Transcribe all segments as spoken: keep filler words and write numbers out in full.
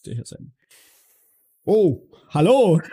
müsste hier sein. Oh, hallo.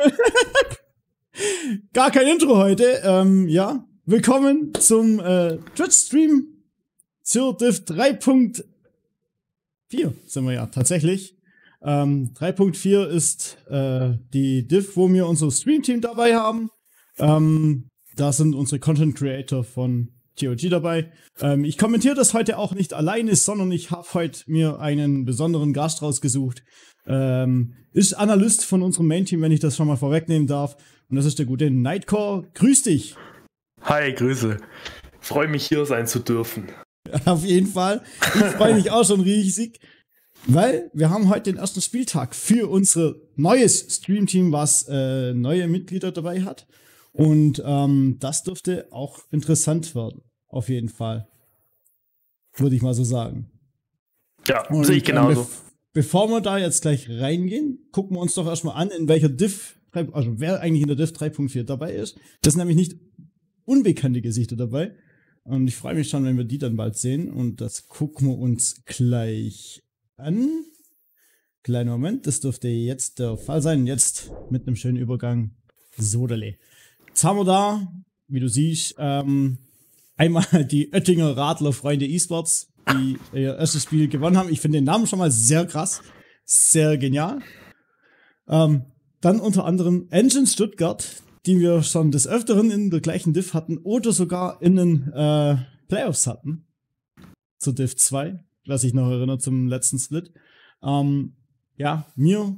Gar kein Intro heute. Ähm, ja, willkommen zum äh, Twitch-Stream zur Div drei Punkt vier sind wir ja tatsächlich. Ähm, drei Punkt vier ist äh, die Div, wo wir unser Stream-Team dabei haben. Ähm, da sind unsere Content-Creator von T O G dabei. Ähm, ich kommentiere das heute auch nicht alleine, sondern ich habe heute mir einen besonderen Gast rausgesucht. Ähm, ist Analyst von unserem Main-Team, wenn ich das schon mal vorwegnehmen darf. Und das ist der gute Nightcore. Grüß dich! Hi, Grüße. Freue mich, hier sein zu dürfen. Auf jeden Fall. Ich freue mich auch schon riesig, weil wir haben heute den ersten Spieltag für unser neues Stream-Team, was äh, neue Mitglieder dabei hat. Und ähm, das dürfte auch interessant werden. Auf jeden Fall. Würde ich mal so sagen. Ja, Und, sehe ich genauso. Ähm, bev bevor wir da jetzt gleich reingehen, gucken wir uns doch erstmal an, in welcher Div, also wer eigentlich in der Div drei Punkt vier dabei ist. Das sind nämlich nicht unbekannte Gesichter dabei. Und ich freue mich schon, wenn wir die dann bald sehen. Und das gucken wir uns gleich an. Kleiner Moment, das dürfte jetzt der Fall sein. Jetzt mit einem schönen Übergang. Sodale. Jetzt haben wir da, wie du siehst, ähm, einmal die Oettinger Radler Freunde eSports, die ihr erstes Spiel gewonnen haben. Ich finde den Namen schon mal sehr krass. Sehr genial. Ähm, dann unter anderem Engine Stuttgart, die wir schon des Öfteren in der gleichen Div hatten oder sogar in den äh, Playoffs hatten. Zur Div zwei, was ich noch erinnere zum letzten Split. Ähm, ja, mir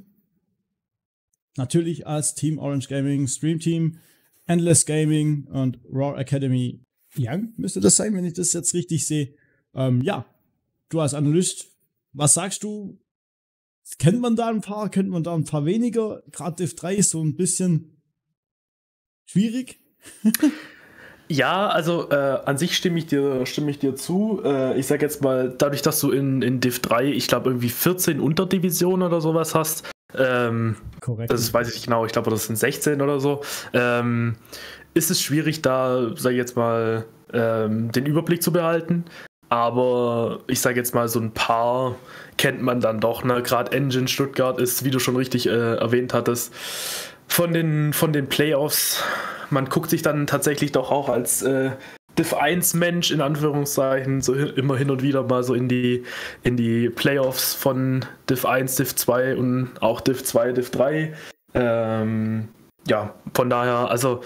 natürlich als Team Orange Gaming, Stream Team, Endless Gaming und Raw Academy Young müsste das sein, wenn ich das jetzt richtig sehe. Ähm, ja, du als Analyst, was sagst du? Kennt man da ein paar, kennt man da ein paar weniger? Gerade Div drei ist so ein bisschen schwierig. Ja, also äh, an sich stimme ich dir, stimme ich dir zu. Äh, ich sag jetzt mal, dadurch, dass du in, in Div drei, ich glaube irgendwie vierzehn Unterdivisionen oder sowas hast, ähm, korrekt. Das weiß ich nicht genau, ich glaube, das sind sechzehn oder so, ähm, ist es schwierig, da, sag ich jetzt mal, ähm, den Überblick zu behalten. Aber ich sage jetzt mal, so ein paar kennt man dann doch. Ne? Gerade Engine Stuttgart ist, wie du schon richtig äh, erwähnt hattest, von den, von den Playoffs. Man guckt sich dann tatsächlich doch auch als äh, Div eins Mensch in Anführungszeichen so immer hin und wieder mal so in die, in die Playoffs von Div eins, Div zwei und auch Div zwei, Div drei. Ähm, ja, von daher, also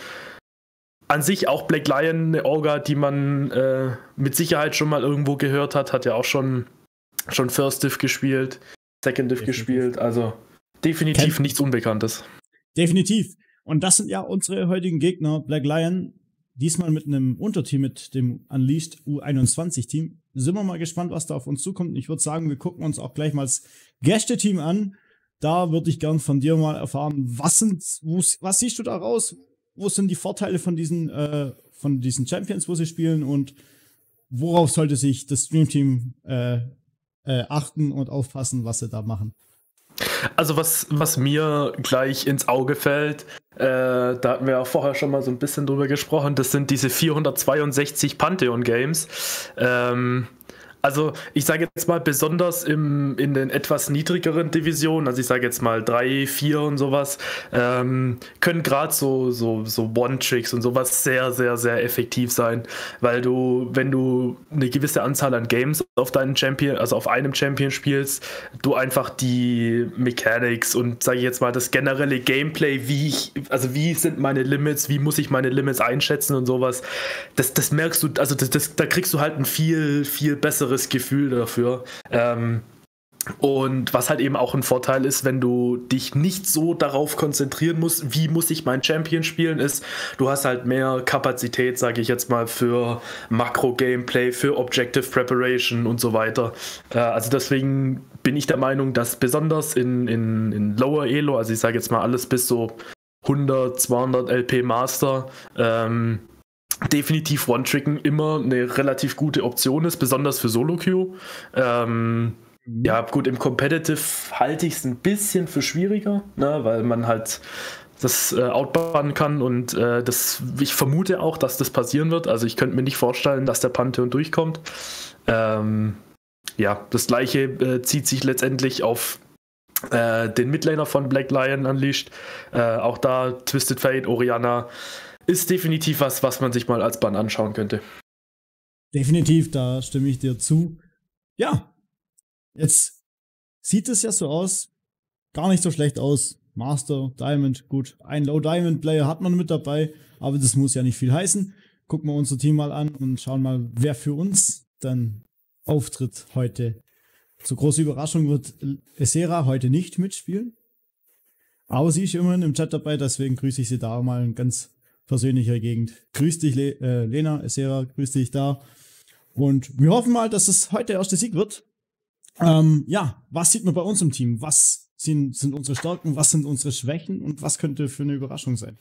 an sich auch Black Lion, eine Orga, die man äh, mit Sicherheit schon mal irgendwo gehört hat, hat ja auch schon, schon First Div gespielt, Second Div definitiv gespielt, also definitiv Ken nichts Unbekanntes. Definitiv. Und das sind ja unsere heutigen Gegner, Black Lion, diesmal mit einem Unterteam, mit dem Unleashed U einundzwanzig Team. Sind wir mal gespannt, was da auf uns zukommt. Ich würde sagen, wir gucken uns auch gleich mal das Gäste-Team an. Da würde ich gern von dir mal erfahren, was sind, was siehst du da raus? Wo sind die Vorteile von diesen, äh, von diesen Champions, wo sie spielen, und worauf sollte sich das Stream-Team äh, äh, achten und aufpassen, was sie da machen? Also was, was mir gleich ins Auge fällt, äh, da hatten wir ja vorher schon mal so ein bisschen drüber gesprochen, das sind diese vierhundertzweiundsechzig Pantheon-Games. Ähm, also ich sage jetzt mal besonders im, in den etwas niedrigeren Divisionen, also ich sage jetzt mal drei, vier und sowas, ähm, können gerade so, so, so One-Tricks und sowas sehr, sehr, sehr effektiv sein, weil du, wenn du eine gewisse Anzahl an Games auf deinen Champion, also auf einem Champion spielst, du einfach die Mechanics und sage ich jetzt mal das generelle Gameplay, wie ich, also wie sind meine Limits, wie muss ich meine Limits einschätzen und sowas, das, das merkst du, also das, das, da kriegst du halt ein viel, viel besseres Gefühl dafür. Ähm, und was halt eben auch ein Vorteil ist, wenn du dich nicht so darauf konzentrieren musst, wie muss ich mein Champion spielen, ist, du hast halt mehr Kapazität, sage ich jetzt mal, für Makro-Gameplay, für Objective Preparation und so weiter. Äh, also deswegen bin ich der Meinung, dass besonders in, in, in Lower Elo, also ich sage jetzt mal alles bis so hundert, zweihundert L P Master, ähm, definitiv One-Tricken immer eine relativ gute Option ist, besonders für Solo-Queue. Ähm, mhm. Ja, gut, im Competitive halte ich es ein bisschen für schwieriger, ne, weil man halt das äh, outbannen kann und äh, das, ich vermute auch, dass das passieren wird. Also ich könnte mir nicht vorstellen, dass der Pantheon durchkommt. Ähm, ja, das gleiche äh, zieht sich letztendlich auf äh, den Midlaner von Black Lion Unleashed. Äh, auch da Twisted Fate, Orianna ist definitiv was, was man sich mal als Bann anschauen könnte. Definitiv, da stimme ich dir zu. Ja, jetzt sieht es ja so aus, gar nicht so schlecht aus. Master, Diamond, gut, ein Low-Diamond-Player hat man mit dabei, aber das muss ja nicht viel heißen. Gucken wir unser Team mal an und schauen mal, wer für uns dann auftritt heute. Zur großen Überraschung wird Ysera heute nicht mitspielen, aber sie ist immerhin im Chat dabei, deswegen grüße ich sie da mal in ganz persönlicher Gegend. Grüß dich, Le äh, Lena, Ysera, grüß dich da. Und wir hoffen mal, dass es heute der erste Sieg wird. Ähm, ja, was sieht man bei uns im Team? Was sind, sind unsere Stärken? Was sind unsere Schwächen? Und was könnte für eine Überraschung sein?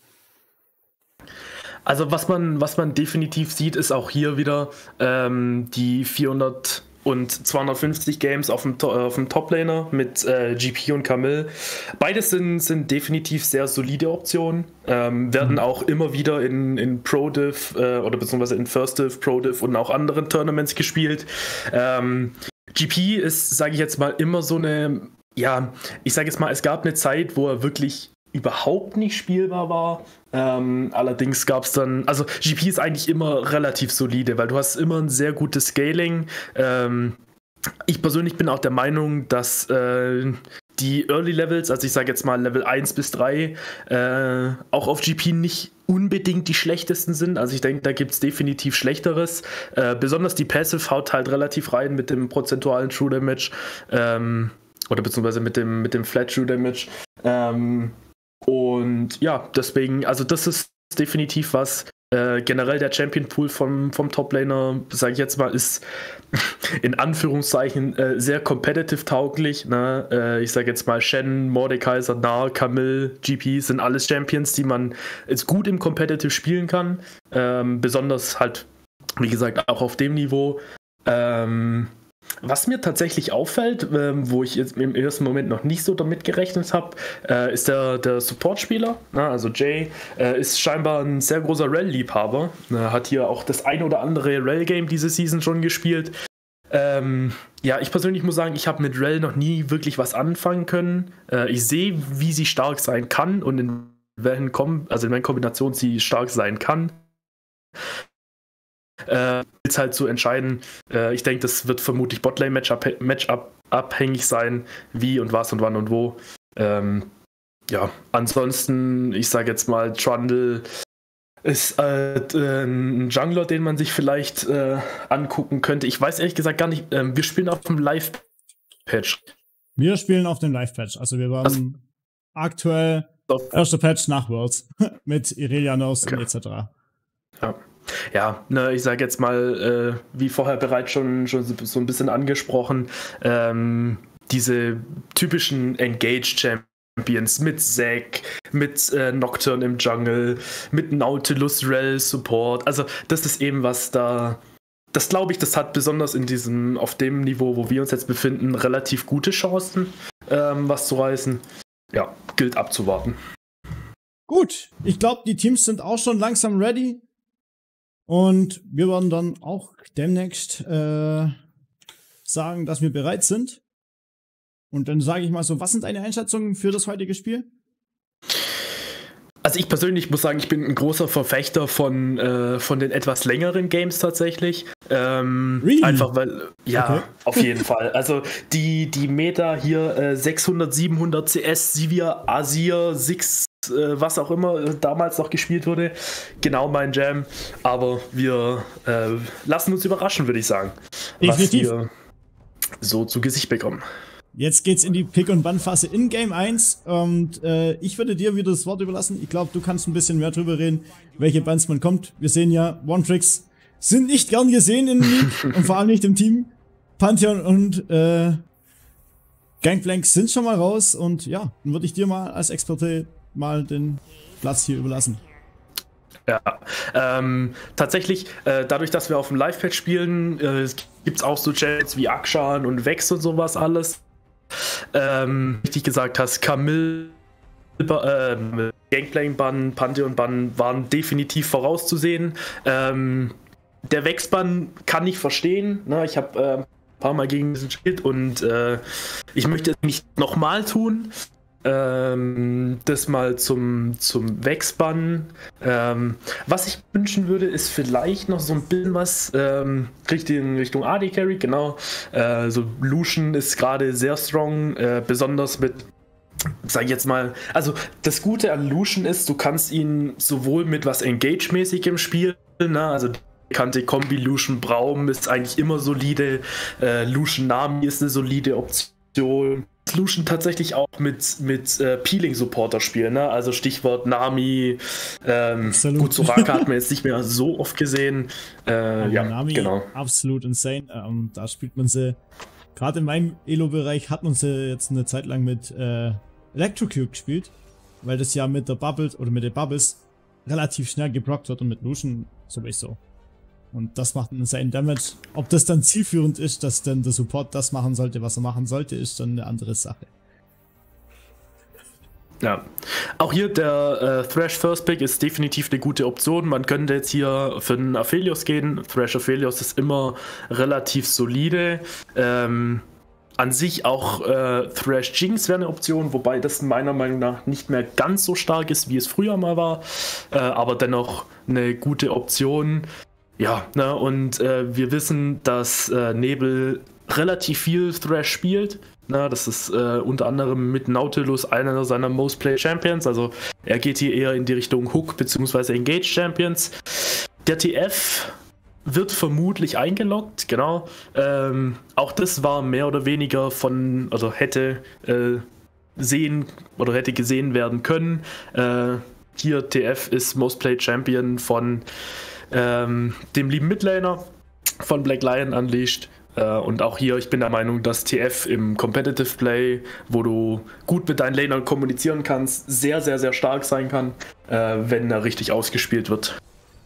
Also was man, was man definitiv sieht, ist auch hier wieder ähm, die vierhundert und zweihundertfünfzig Games auf dem, auf dem Top-Laner mit äh, G P und Camille. Beides sind, sind definitiv sehr solide Optionen. Ähm, werden auch immer wieder in, in Pro-Div äh, oder beziehungsweise in First-Div, Pro-Div und auch anderen Tournaments gespielt. Ähm, G P ist, sage ich jetzt mal, immer so eine, ja, ich sage jetzt mal, es gab eine Zeit, wo er wirklich überhaupt nicht spielbar war. Ähm, allerdings gab es dann, also G P ist eigentlich immer relativ solide, weil du hast immer ein sehr gutes Scaling. Ähm, ich persönlich bin auch der Meinung, dass äh, die Early Levels, also ich sage jetzt mal Level eins bis drei, äh, auch auf G P nicht unbedingt die schlechtesten sind. Also ich denke, da gibt es definitiv Schlechteres. Äh, besonders die Passive haut halt relativ rein mit dem prozentualen True Damage ähm, oder beziehungsweise mit dem, mit dem Flat True Damage. Ähm, Und ja, deswegen, also das ist definitiv was. Äh, generell der Champion Pool vom, vom Top-Laner, sage ich jetzt mal, ist in Anführungszeichen äh, sehr competitive tauglich. Ne? Äh, ich sage jetzt mal, Shen, Mordekaiser, Gnar, Camille, G P sind alles Champions, die man jetzt gut im Competitive spielen kann. Ähm, besonders halt, wie gesagt, auch auf dem Niveau. Ähm, Was mir tatsächlich auffällt, ähm, wo ich jetzt im ersten Moment noch nicht so damit gerechnet habe, äh, ist der, der Support-Spieler. Na, also Jay äh, ist scheinbar ein sehr großer Rel-Liebhaber. Äh, hat hier auch das ein oder andere Rel-Game diese Season schon gespielt. Ähm, ja, ich persönlich muss sagen, ich habe mit Rel noch nie wirklich was anfangen können. Äh, ich sehe, wie sie stark sein kann und in welchen Kom also in welchen Kombinationen sie stark sein kann. Äh, ist halt zu entscheiden. Äh, ich denke, das wird vermutlich Botlane-Matchup Matchup abhängig sein, wie und was und wann und wo. Ähm, ja, ansonsten, ich sage jetzt mal, Trundle ist äh, ein Jungler, den man sich vielleicht äh, angucken könnte. Ich weiß ehrlich gesagt gar nicht, äh, wir spielen auf dem Live-Patch. Wir spielen auf dem Live-Patch. Also wir waren also, aktuell erster Patch nach Worlds mit Irelianos okay. und et cetera. Ja. Ja, ne, ich sage jetzt mal, äh, wie vorher bereits schon, schon so ein bisschen angesprochen, ähm, diese typischen Engage-Champions mit Zac, mit äh, Nocturne im Jungle, mit Nautilus Rel Support, also das ist eben was da, das glaube ich, das hat besonders in diesem, auf dem Niveau, wo wir uns jetzt befinden, relativ gute Chancen, ähm, was zu reißen. Ja, gilt abzuwarten. Gut, ich glaube, die Teams sind auch schon langsam ready. Und wir werden dann auch demnächst äh, sagen, dass wir bereit sind. Und dann sage ich mal so, was sind deine Einschätzungen für das heutige Spiel? Also ich persönlich muss sagen, ich bin ein großer Verfechter von, äh, von den etwas längeren Games tatsächlich. Ähm, really? Einfach weil, ja, okay. Auf jeden Fall. Also die, die Meta hier äh, sechshundert, siebenhundert C S, Sivir, Azir, Six, äh, was auch immer äh, damals noch gespielt wurde. Genau mein Jam. Aber wir äh, lassen uns überraschen, würde ich sagen. Definitiv. Was wir so zu Gesicht bekommen. Jetzt geht's in die Pick- und Ban-Phase in Game eins und äh, ich würde dir wieder das Wort überlassen. Ich glaube, du kannst ein bisschen mehr drüber reden, welche Bans man kommt. Wir sehen ja, One-Tricks sind nicht gern gesehen in League und vor allem nicht im Team. Pantheon und äh, Gangplank sind schon mal raus und ja, dann würde ich dir mal als Experte mal den Platz hier überlassen. Ja, ähm, tatsächlich, äh, dadurch, dass wir auf dem Live-Patch spielen, äh, gibt es auch so Chats wie Akshan und Vex und sowas alles. Ähm, richtig gesagt hast, Camille, äh, Gangplank-Bann, Pantheon-Bann waren definitiv vorauszusehen. Ähm, der Vex-Bann kann ich verstehen. Ne? Ich habe äh, ein paar Mal gegen diesen spielt und äh, ich möchte es nicht nochmal tun. Ähm, das mal zum, zum Wegspannen. Ähm, was ich wünschen würde, ist vielleicht noch so ein bisschen was ähm, in Richtung A D Carry, genau. Äh, so Lucian ist gerade sehr strong, äh, besonders mit, sag ich jetzt mal, also das Gute an Lucian ist, du kannst ihn sowohl mit was Engage-mäßigem spielen, ne, also die bekannte Kombi Lucian Braum ist eigentlich immer solide, äh, Lucian Nami ist eine solide Option. Lucian tatsächlich auch mit, mit äh, Peeling-Supporter spielen, ne? Also Stichwort Nami, ähm, gut, Soraka hat man jetzt nicht mehr so oft gesehen. Äh, ja, Nami, genau. Absolut insane. Ähm, da spielt man sie, gerade in meinem Elo-Bereich hat man sie jetzt eine Zeit lang mit äh, Electrocute gespielt, weil das ja mit der Bubbles oder mit den Bubbles relativ schnell geblockt wird und mit Lucian sowieso. Und das macht einen seinen Damage. Ob das dann zielführend ist, dass dann der Support das machen sollte, was er machen sollte, ist dann eine andere Sache. Ja, auch hier der äh, Thresh First Pick ist definitiv eine gute Option. Man könnte jetzt hier für einen Aphelios gehen. Thresh Aphelios ist immer relativ solide. Ähm, an sich auch äh, Thresh Jinx wäre eine Option, wobei das meiner Meinung nach nicht mehr ganz so stark ist, wie es früher mal war. Äh, aber dennoch eine gute Option. Ja, ne, und äh, wir wissen, dass äh, Nebel relativ viel Thresh spielt. Ne, das ist äh, unter anderem mit Nautilus einer seiner Most Played Champions. Also er geht hier eher in die Richtung Hook bzw. Engage Champions. Der T F wird vermutlich eingeloggt, genau. Ähm, auch das war mehr oder weniger von, also hätte äh, sehen oder hätte gesehen werden können. Äh, hier T F ist Most Played Champion von Ähm, dem lieben Midlaner von Black Lion Unleashed. Äh, und auch hier, ich bin der Meinung, dass T F im Competitive Play, wo du gut mit deinen Lanern kommunizieren kannst, sehr, sehr, sehr stark sein kann, äh, wenn er richtig ausgespielt wird.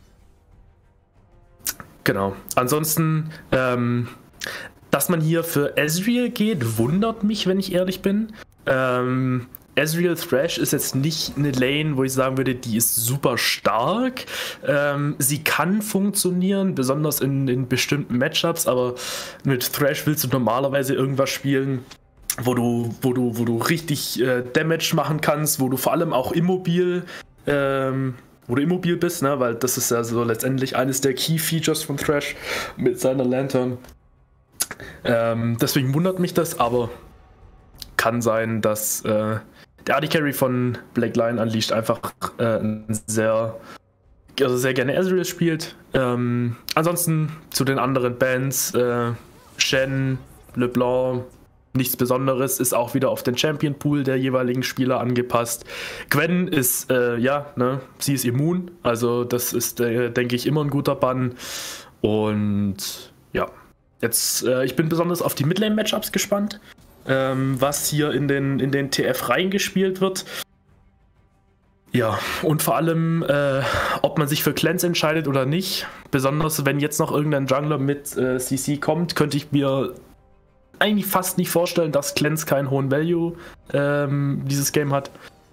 Genau. Ansonsten, ähm, dass man hier für Ezreal geht, wundert mich, wenn ich ehrlich bin. Ähm, Ezreal Thresh ist jetzt nicht eine Lane, wo ich sagen würde, die ist super stark. Ähm, sie kann funktionieren, besonders in, in bestimmten Matchups, aber mit Thresh willst du normalerweise irgendwas spielen, wo du, wo du, wo du richtig äh, Damage machen kannst, wo du vor allem auch immobil, ähm, wo du immobil bist, ne? Weil das ist ja so letztendlich eines der Key Features von Thresh mit seiner Lantern. Ähm, deswegen wundert mich das, aber kann sein, dass äh, der A D Carry von Black Lion Unleashed einfach äh, sehr, also sehr gerne Ezreal spielt. Ähm, ansonsten zu den anderen Bands, äh, Shen, LeBlanc, nichts Besonderes, ist auch wieder auf den Champion Pool der jeweiligen Spieler angepasst. Gwen ist, äh, ja, ne, sie ist immun, also das ist, äh, denke ich, immer ein guter Bann. Und ja, jetzt, äh, ich bin besonders auf die Midlane-Matchups gespannt. Ähm, was hier in den, in den T F reingespielt wird. Ja, und vor allem, äh, ob man sich für Clans entscheidet oder nicht. Besonders, wenn jetzt noch irgendein Jungler mit äh, C C kommt, könnte ich mir eigentlich fast nicht vorstellen, dass Clans keinen hohen Value ähm, dieses Game hat.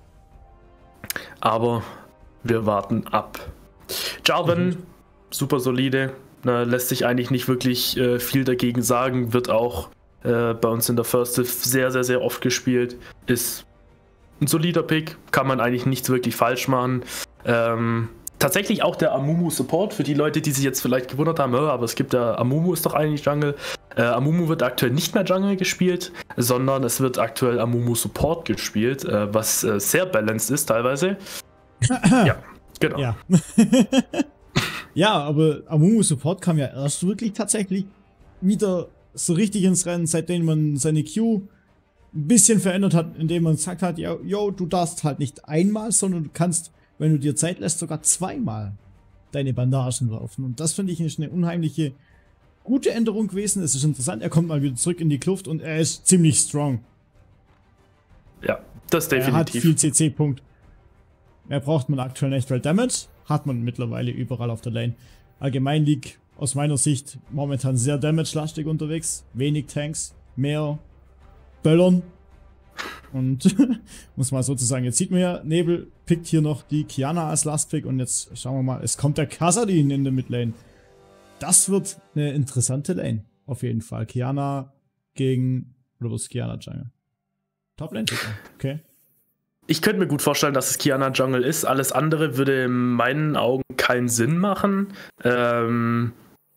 Aber wir warten ab. Jarvan, mhm. super solide. Na, lässt sich eigentlich nicht wirklich äh, viel dagegen sagen. Wird auch bei uns in der First Div sehr, sehr, sehr oft gespielt. Ist ein solider Pick, kann man eigentlich nichts wirklich falsch machen. Ähm, tatsächlich auch der Amumu Support, für die Leute, die sich jetzt vielleicht gewundert haben, aber es gibt ja, Amumu ist doch eigentlich Jungle. Äh, Amumu wird aktuell nicht mehr Jungle gespielt, sondern es wird aktuell Amumu Support gespielt, äh, was äh, sehr balanced ist teilweise. Ja, genau. Ja. Ja, aber Amumu Support kam ja erst wirklich tatsächlich wieder so richtig ins Rennen, seitdem man seine Q ein bisschen verändert hat, indem man gesagt hat, yo, yo, du darfst halt nicht einmal, sondern du kannst, wenn du dir Zeit lässt, sogar zweimal deine Bandagen werfen. Und das finde ich ist eine unheimliche, gute Änderung gewesen. Es ist interessant, er kommt mal wieder zurück in die Kluft und er ist ziemlich strong. Ja, das definitiv. Er hat viel C C-Punkt. Mehr braucht man aktuell nicht, weil Damage hat man mittlerweile überall auf der Lane. Allgemein liegt aus meiner Sicht momentan sehr damage-lastig unterwegs. Wenig Tanks, mehr Böllern. Und muss mal sozusagen, jetzt sieht man ja, Nebel pickt hier noch die Kiana als Last-Pick und jetzt schauen wir mal, es kommt der Kassadin in der Midlane. Das wird eine interessante Lane. auf jeden Fall. Qiyana gegen, oder was ist Qiyana Jungle? Top-Lane, okay. Ich könnte mir gut vorstellen, dass es Qiyana Jungle ist. Alles andere würde in meinen Augen keinen Sinn machen. Ähm,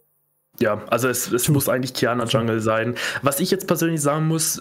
ja, also es, es muss eigentlich Qiyana Jungle sein. Was ich jetzt persönlich sagen muss,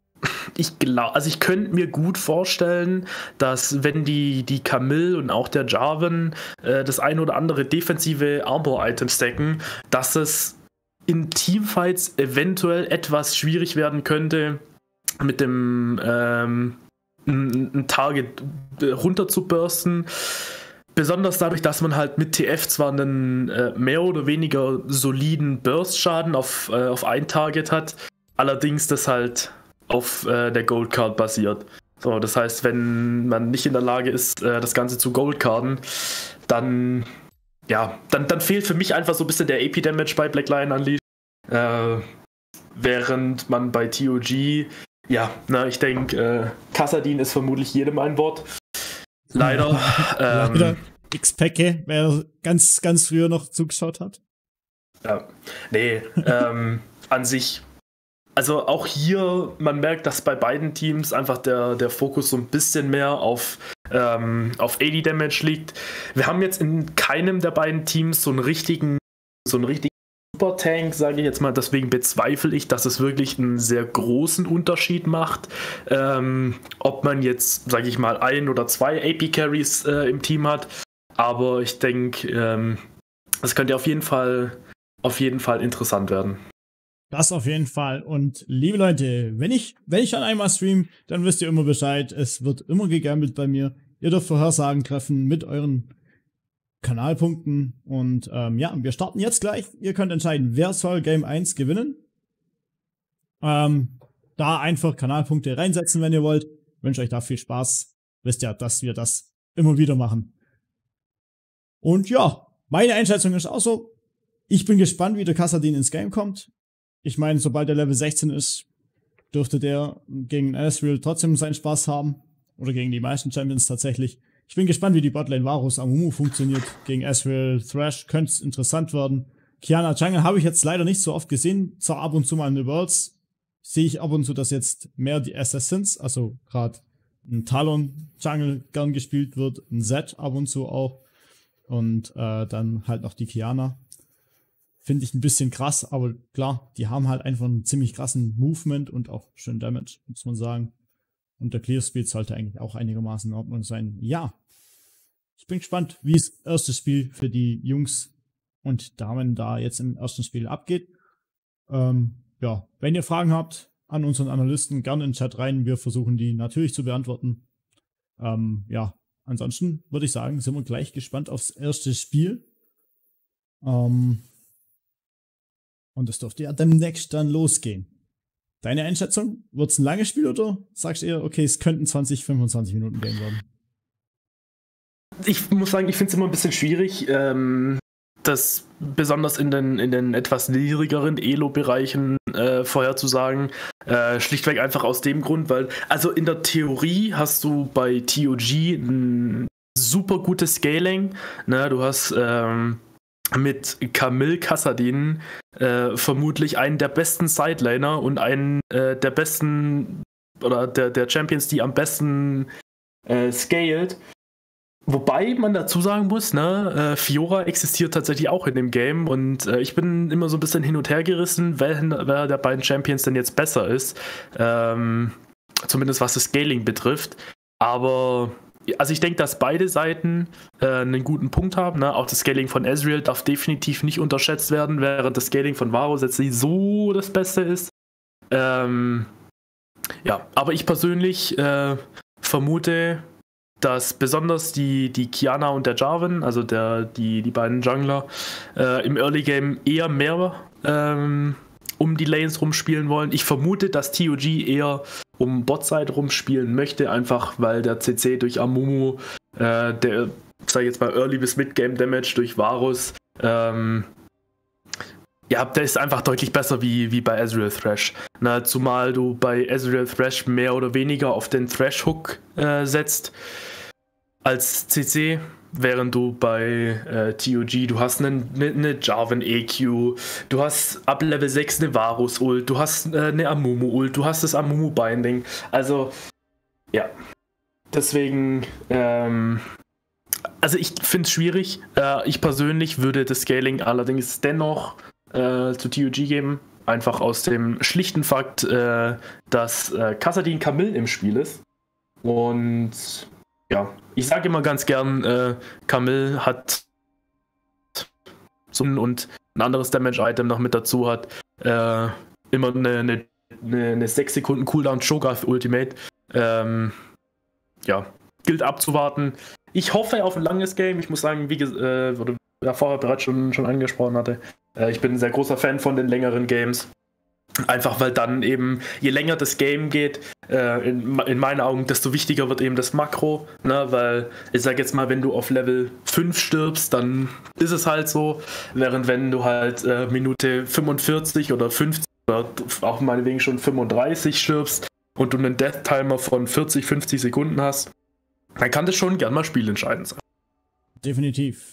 ich glaube, also ich könnte mir gut vorstellen, dass wenn die, die Camille und auch der Jarvan äh, das ein oder andere defensive Arbor-Item stacken, dass es in Teamfights eventuell etwas schwierig werden könnte, mit dem ähm, ein, ein Target runter zu bursten. Besonders dadurch, dass man halt mit T F zwar einen äh, mehr oder weniger soliden Burst-Schaden auf, äh, auf ein Target hat, allerdings das halt auf äh, der Goldcard basiert. So, das heißt, wenn man nicht in der Lage ist, äh, das Ganze zu Goldcarden, dann ja, dann, dann fehlt für mich einfach so ein bisschen der A P-Damage bei Black Lion Unleashed. Äh, während man bei T O G, ja, na, ich denke, äh, Kassadin ist vermutlich jedem ein Wort. Leider. ähm, Leider. X-Packe, wer ganz, ganz früher noch zugeschaut hat. Ja, nee, ähm, an sich. Also auch hier, man merkt, dass bei beiden Teams einfach der, der Fokus so ein bisschen mehr auf, ähm, auf A D Damage liegt. Wir haben jetzt in keinem der beiden Teams so einen richtigen, so einen richtigen Super-Tank, sage ich jetzt mal. Deswegen bezweifle ich, dass es wirklich einen sehr großen Unterschied macht, ähm, ob man jetzt, sage ich mal, ein oder zwei A P-Carries äh, im Team hat. Aber ich denke, ähm, es könnte auf jeden Fall, auf jeden Fall interessant werden. Das auf jeden Fall. Und liebe Leute, wenn ich, wenn ich dann einmal stream, dann wisst ihr immer Bescheid. Es wird immer gegambelt bei mir. Ihr dürft Vorhersagen treffen mit euren Kanalpunkten. Und ähm, ja, wir starten jetzt gleich. Ihr könnt entscheiden, wer soll Game eins gewinnen. Ähm, da einfach Kanalpunkte reinsetzen, wenn ihr wollt. Ich wünsche euch da viel Spaß. Wisst ja, dass wir das immer wieder machen. Und ja, meine Einschätzung ist auch so. Ich bin gespannt, wie der Kassadin ins Game kommt. Ich meine, sobald er Level sechzehn ist, dürfte der gegen Ezreal trotzdem seinen Spaß haben. Oder gegen die meisten Champions tatsächlich. Ich bin gespannt, wie die Botlane Varus Amumu funktioniert. Gegen Ezreal Thresh könnte es interessant werden. Qiyana Jungle habe ich jetzt leider nicht so oft gesehen. Zwar ab und zu mal in The Worlds sehe ich ab und zu, dass jetzt mehr die Assassins, also gerade ein Talon Jungle gern gespielt wird. Ein Zed ab und zu auch. Und äh, dann halt noch die Qiyana. Finde ich ein bisschen krass, aber klar, die haben halt einfach einen ziemlich krassen Movement und auch schön Damage, muss man sagen. Und der Clear Speed sollte eigentlich auch einigermaßen in Ordnung sein. Ja, ich bin gespannt, wie das erste Spiel für die Jungs und Damen da jetzt im ersten Spiel abgeht. Ähm, ja, wenn ihr Fragen habt an unseren Analysten, gerne in den Chat rein. Wir versuchen die natürlich zu beantworten. Ähm, ja, ansonsten würde ich sagen, sind wir gleich gespannt aufs erste Spiel. Ähm, Und es dürfte ja demnächst dann losgehen. Deine Einschätzung? Wird es ein langes Spiel oder sagst du eher, okay, es könnten zwanzig, fünfundzwanzig Minuten gehen werden? Ich muss sagen, ich finde es immer ein bisschen schwierig, ähm, das besonders in den, in den etwas niedrigeren Elo-Bereichen äh, vorherzusagen. Äh, schlichtweg einfach aus dem Grund, weil, also in der Theorie hast du bei T O G ein super gutes Scaling. Ne? Du hast ähm, mit Camille Kassadin äh, vermutlich einen der besten Sidelaner und einen äh, der besten oder der, der Champions, die am besten äh, scaled. Wobei man dazu sagen muss, ne, äh, Fiora existiert tatsächlich auch in dem Game und äh, ich bin immer so ein bisschen hin und her gerissen, wer, wer der beiden Champions denn jetzt besser ist. Ähm, zumindest was das Scaling betrifft. Aber also ich denke, dass beide Seiten äh, einen guten Punkt haben. Ne? Auch das Scaling von Ezreal darf definitiv nicht unterschätzt werden, während das Scaling von Varus jetzt nicht so das Beste ist. Ähm, ja, aber ich persönlich äh, vermute, dass besonders die, die Qiyana und der Jarvan, also der, die, die beiden Jungler, äh, im Early Game eher mehr ähm, um die Lanes rumspielen wollen. Ich vermute, dass T O G eher um Botside rumspielen möchte, einfach weil der C C durch Amumu, äh, der, sag ich jetzt mal, Early bis Mid-Game Damage durch Varus, ähm, ja, der ist einfach deutlich besser wie, wie bei Ezreal Thresh. Na, zumal du bei Ezreal Thresh mehr oder weniger auf den Thresh-Hook äh, setzt als C C. während du bei äh, T O G, du hast eine, eine, eine Jarvan E Q, du hast ab Level sechs eine Varus Ult, du hast äh, eine Amumu Ult, du hast das Amumu Binding. Also, ja. Deswegen, ähm, also ich finde es schwierig. Äh, ich persönlich würde das Scaling allerdings dennoch äh, zu T O G geben. Einfach aus dem schlichten Fakt, äh, dass äh, Kassadin Camille im Spiel ist. Und ja, ich sage immer ganz gern, äh, Camille hat so ein, und ein anderes Damage-Item noch mit dazu hat. Äh, immer eine, eine, eine sechs Sekunden Cooldown Cho'Gath Ultimate. Ähm, ja, gilt abzuwarten. Ich hoffe auf ein langes Game. Ich muss sagen, wie äh, wurde ja vorher bereits schon, schon angesprochen hatte, äh, ich bin ein sehr großer Fan von den längeren Games. Einfach weil dann eben, je länger das Game geht, äh, in, in meinen Augen, desto wichtiger wird eben das Makro. Ne? Weil ich sag jetzt mal, wenn du auf Level fünf stirbst, dann ist es halt so. Während wenn du halt äh, Minute fünfundvierzig oder fünfzig oder auch meinetwegen schon fünfunddreißig stirbst und du einen Death-Timer von vierzig, fünfzig Sekunden hast, dann kann das schon gern mal spielentscheidend sein. Definitiv.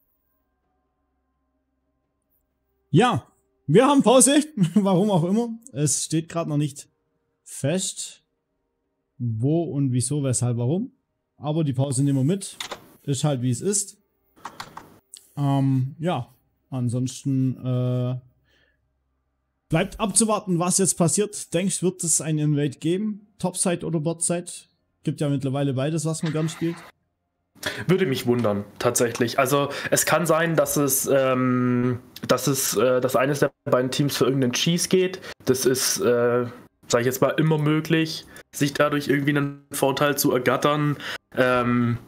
Ja, wir haben Pause, warum auch immer. Es steht gerade noch nicht fest, wo und wieso, weshalb, warum. Aber die Pause nehmen wir mit. Ist halt wie es ist. Ähm, ja, ansonsten äh, bleibt abzuwarten, was jetzt passiert. Denkst du, wird es ein Invade geben? Topside oder Botside? Gibt ja mittlerweile beides, was man gern spielt. Würde mich wundern, tatsächlich. Also es kann sein, dass es, ähm, dass es, äh, dass eines der beiden Teams für irgendeinen Cheese geht. Das ist, äh, sage ich jetzt mal, immer möglich, sich dadurch irgendwie einen Vorteil zu ergattern. Ähm,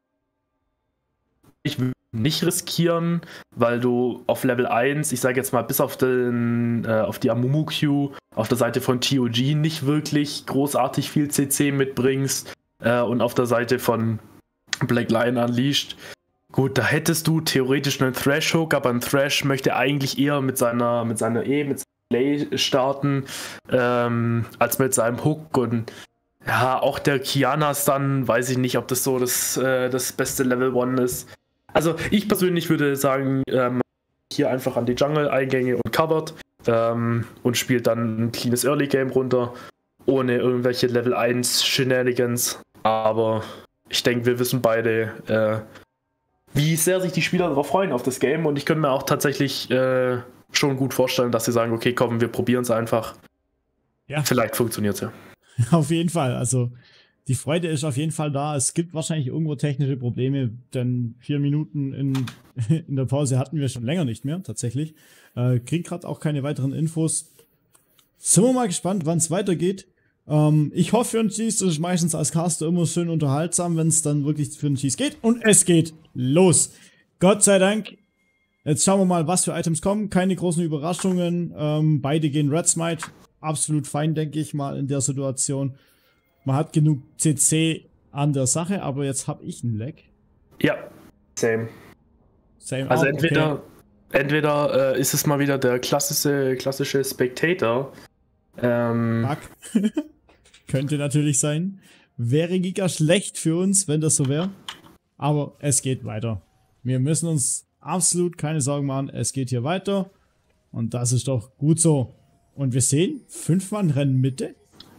ich würde nicht riskieren, weil du auf Level eins, ich sage jetzt mal, bis auf, den, äh, auf die Amumu Q auf der Seite von T O G nicht wirklich großartig viel C C mitbringst äh, und auf der Seite von Black Lion Unleashed. Gut, da hättest du theoretisch einen Thrash-Hook, aber ein Thrash möchte eigentlich eher mit seiner mit seiner E, mit seinem Play starten, ähm, als mit seinem Hook. Und ja, auch der Kiana-Stun, weiß ich nicht, ob das so das, äh, das beste Level eins ist. Also ich persönlich würde sagen, ähm, hier einfach an die Jungle-Eingänge und covert ähm, und spielt dann ein cleanes Early-Game runter, ohne irgendwelche Level eins Shenanigans. Aber ich denke, wir wissen beide, äh, wie sehr sich die Spieler darauf freuen, auf das Game. Und ich könnte mir auch tatsächlich äh, schon gut vorstellen, dass sie sagen, okay, komm, wir probieren es einfach. Ja. Vielleicht funktioniert es ja. Auf jeden Fall. Also die Freude ist auf jeden Fall da. Es gibt wahrscheinlich irgendwo technische Probleme, denn vier Minuten in, in der Pause hatten wir schon länger nicht mehr, tatsächlich. Äh, krieg gerade auch keine weiteren Infos. Sind wir mal gespannt, wann es weitergeht. Ähm, ich hoffe für einen Cheese, das ist meistens als Caster immer schön unterhaltsam, wenn es dann wirklich für einen Cheese geht. Und es geht los. Gott sei Dank. Jetzt schauen wir mal, was für Items kommen. Keine großen Überraschungen. Ähm, beide gehen Red Smite. Absolut fein, denke ich mal, in der Situation. Man hat genug C C an der Sache, aber jetzt habe ich einen Lag. Ja, same. Same also auch, entweder, okay. entweder äh, ist es mal wieder der klassische, klassische Spectator. Ähm, Bug. Könnte natürlich sein. Wäre giga schlecht für uns, wenn das so wäre. Aber es geht weiter. Wir müssen uns absolut keine Sorgen machen. Es geht hier weiter. Und das ist doch gut so. Und wir sehen, fünf Mann rennen Mitte.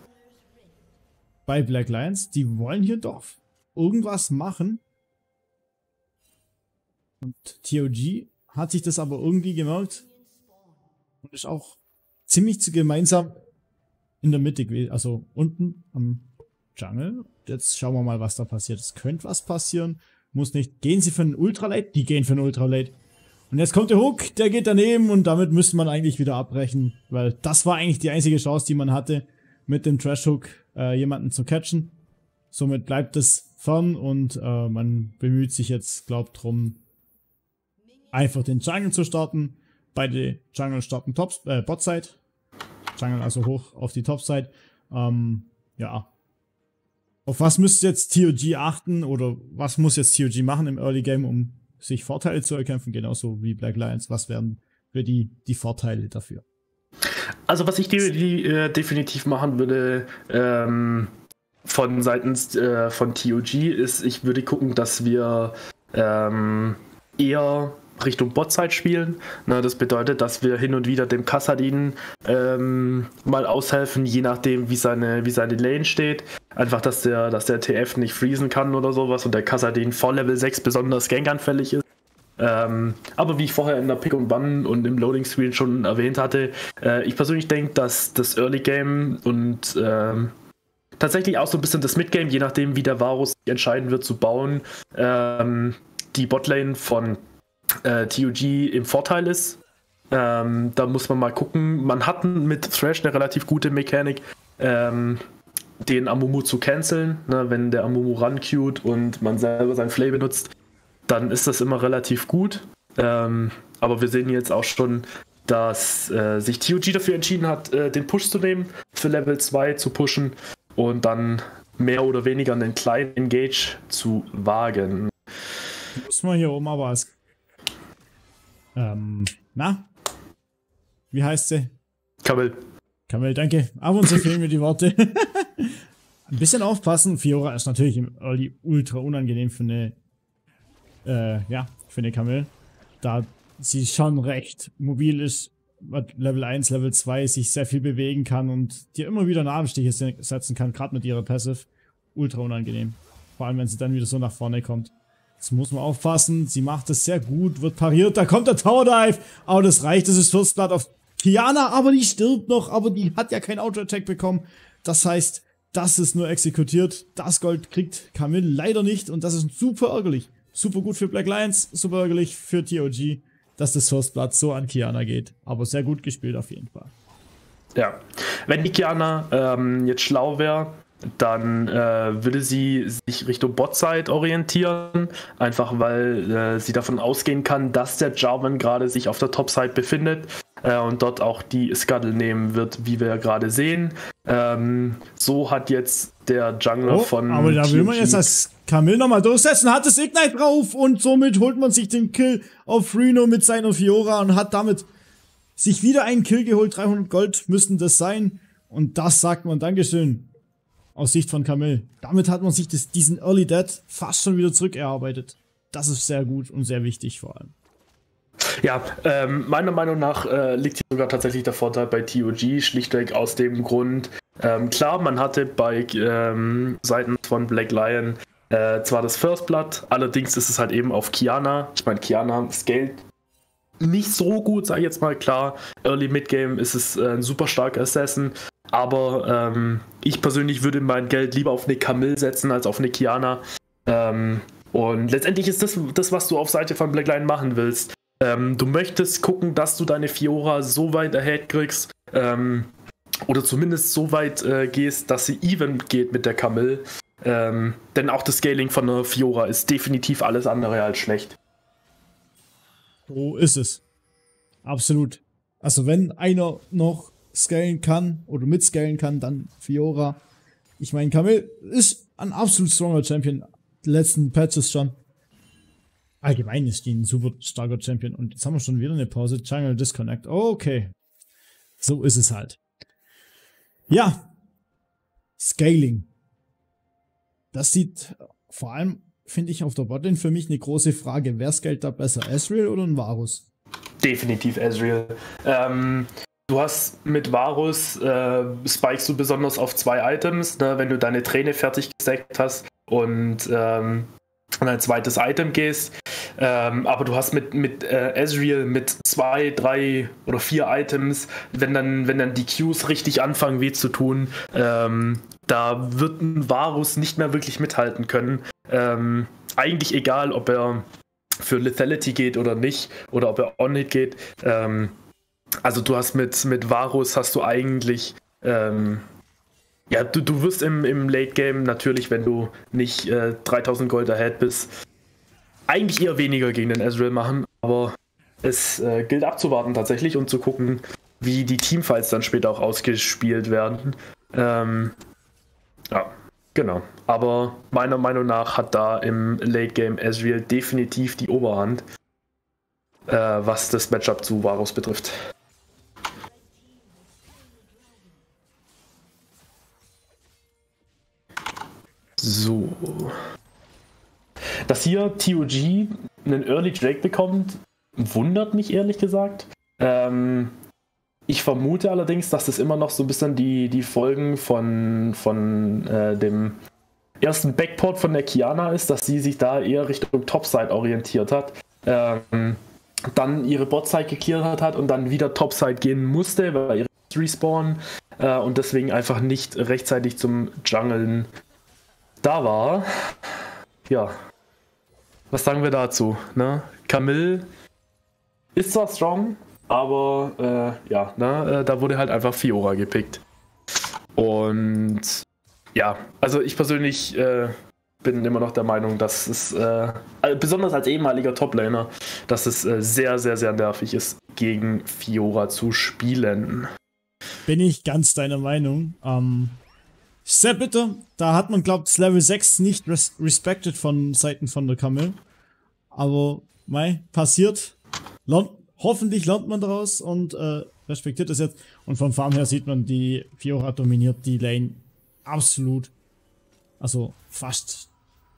Bei Black Lions. Die wollen hier doch irgendwas machen. Und T O G hat sich das aber irgendwie gemerkt. Und ist auch ziemlich zu gemeinsam in der Mitte gewesen. Also unten am Jungle. Jetzt schauen wir mal, was da passiert. Es könnte was passieren. Muss nicht. Gehen sie für einen Ultralate? Die gehen für einen Ultralate. Und jetzt kommt der Hook, der geht daneben und damit müsste man eigentlich wieder abbrechen, weil das war eigentlich die einzige Chance, die man hatte, mit dem Trash Hook äh, jemanden zu catchen. Somit bleibt es fern und äh, man bemüht sich jetzt, glaubt drum, einfach den Jungle zu starten. Beide Jungle starten Tops, äh, Botside. Jungle also hoch auf die Topside. Ähm, ja. Auf was müsste jetzt T O G achten oder was muss jetzt T O G machen im Early Game, um sich Vorteile zu erkämpfen, genauso wie Black Lions? Was wären für die die Vorteile dafür? Also was ich die, die, äh, definitiv machen würde ähm, von seitens äh, von T O G ist, ich würde gucken, dass wir ähm, eher Richtung Botside spielen. Na, das bedeutet, dass wir hin und wieder dem Kassadin ähm, mal aushelfen, je nachdem, wie seine, wie seine Lane steht. Einfach, dass der, dass der T F nicht freezen kann oder sowas und der Kassadin vor Level sechs besonders gankanfällig ist. Ähm, aber wie ich vorher in der Pick und Ban und im Loading Screen schon erwähnt hatte, äh, ich persönlich denke, dass das Early Game und ähm, tatsächlich auch so ein bisschen das Mid-Game, je nachdem, wie der Varus sich entscheiden wird zu bauen, ähm, die Botlane von äh, T O G im Vorteil ist. Ähm, da muss man mal gucken. Man hat mit Thresh eine relativ gute Mechanik, ähm, den Amumu zu canceln. Ne? Wenn der Amumu ranqueued und man selber sein Flay benutzt, dann ist das immer relativ gut. Ähm, aber wir sehen jetzt auch schon, dass äh, sich T O G dafür entschieden hat, äh, den Push zu nehmen, für Level zwei zu pushen und dann mehr oder weniger einen kleinen Engage zu wagen. Muss man hier oben aber als Ähm, na? Wie heißt sie? Kamel. Kamel, danke. Ab und zu fehlen mir die Worte. Ein bisschen aufpassen. Fiora ist natürlich im Early ultra unangenehm für eine, äh, ja, für eine Kamel. Da sie schon recht mobil ist, Level eins, Level zwei sich sehr viel bewegen kann und dir immer wieder Nadelstiche setzen kann, gerade mit ihrer Passive. Ultra unangenehm. Vor allem, wenn sie dann wieder so nach vorne kommt. Jetzt muss man aufpassen, sie macht es sehr gut, wird pariert, da kommt der Tower Dive, aber das reicht, das ist First Blood auf Qiyana, aber die stirbt noch, aber die hat ja kein Auto-Attack bekommen, das heißt, das ist nur exekutiert, das Gold kriegt Camille leider nicht und das ist super ärgerlich, super gut für Black Lions, super ärgerlich für T O G, dass das First Blood so an Qiyana geht, aber sehr gut gespielt auf jeden Fall. Ja, wenn die Qiyana ähm, jetzt schlau wäre, dann äh, würde sie sich Richtung Botside orientieren, einfach weil äh, sie davon ausgehen kann, dass der Jarvan gerade sich auf der Topside befindet äh, und dort auch die Scuttle nehmen wird, wie wir ja gerade sehen. Ähm, so hat jetzt der Jungler oh, von aber da will man jetzt das Camille nochmal durchsetzen, hat das Ignite drauf und somit holt man sich den Kill auf Reno mit seiner Fiora und hat damit sich wieder einen Kill geholt. dreihundert Gold müssten das sein und das sagt man Dankeschön. Aus Sicht von Camille. Damit hat man sich das, diesen Early Dead fast schon wieder zurückerarbeitet. Das ist sehr gut und sehr wichtig vor allem. Ja, ähm, meiner Meinung nach äh, liegt hier sogar tatsächlich der Vorteil bei T O G, schlichtweg aus dem Grund, ähm, klar, man hatte bei ähm, Seiten von Black Lion äh, zwar das First Blood, allerdings ist es halt eben auf Qiyana. Ich meine, Qiyana scaled nicht so gut, sag ich jetzt mal, klar. Early Mid-Game ist es äh, ein super starker Assassin. Aber ähm, ich persönlich würde mein Geld lieber auf eine Camille setzen als auf eine Qiyana. Ähm, und letztendlich ist das das, was du auf Seite von Black Lion machen willst. Ähm, du möchtest gucken, dass du deine Fiora so weit ahead kriegst. Ähm, oder zumindest so weit äh, gehst, dass sie even geht mit der Camille. Ähm, denn auch das Scaling von einer Fiora ist definitiv alles andere als schlecht. So ist es. Absolut. Also wenn einer noch scalen kann oder mitscalen kann, dann Fiora. Ich meine, Camille ist ein absolut stronger Champion. Die letzten Patches schon. Allgemein ist die ein super starker Champion. Und jetzt haben wir schon wieder eine Pause. Jungle Disconnect. Okay. So ist es halt. Ja. Scaling. Das sieht vor allem, finde ich, auf der Botlane für mich eine große Frage. Wer scalt da besser? Ezreal oder ein Varus? Definitiv Ezreal. Ähm, du hast mit Varus, äh, spikest du besonders auf zwei Items, ne, wenn du deine Träne fertig gesackt hast und ähm, an ein zweites Item gehst. Ähm, aber du hast mit, mit äh, Ezreal mit zwei, drei oder vier Items, wenn dann, wenn dann die Qs richtig anfangen weh zu tun, ähm, da wird ein Varus nicht mehr wirklich mithalten können. Ähm, eigentlich egal, ob er für Lethality geht oder nicht, oder ob er On-Hit geht. Ähm, also du hast mit, mit Varus hast du eigentlich, ähm, ja, du, du wirst im, im Late-Game natürlich, wenn du nicht äh, dreitausend Gold ahead bist, eigentlich eher weniger gegen den Ezreal machen, aber es äh, gilt abzuwarten tatsächlich und zu gucken, wie die Teamfights dann später auch ausgespielt werden. Ähm, ja, genau. Aber meiner Meinung nach hat da im Late Game Ezreal definitiv die Oberhand, äh, was das Matchup zu Varus betrifft. So. Dass hier T O G einen Early Drake bekommt, wundert mich ehrlich gesagt. Ähm, ich vermute allerdings, dass das immer noch so ein bisschen die, die Folgen von, von äh, dem ersten Backport von der Kiana ist, dass sie sich da eher Richtung Topside orientiert hat. Ähm, dann ihre Botside geklärt hat und dann wieder Topside gehen musste, weil ihre Respawn äh, und deswegen einfach nicht rechtzeitig zum Jungeln da war. Ja, was sagen wir dazu? Ne? Camille ist zwar strong, aber äh, ja, ne, äh, da wurde halt einfach Fiora gepickt. Und ja, also ich persönlich äh, bin immer noch der Meinung, dass es, äh, besonders als ehemaliger Toplaner, dass es äh, sehr, sehr, sehr nervig ist, gegen Fiora zu spielen. Bin ich ganz deiner Meinung. Ähm, sehr bitter. Da hat man, glaubt, das Level sechs nicht res respected von Seiten von der Camille. Aber, mei, passiert. Lernt, hoffentlich lernt man daraus und äh, respektiert das jetzt. Und vom Farm her sieht man, die Fiora dominiert die Lane absolut. Also fast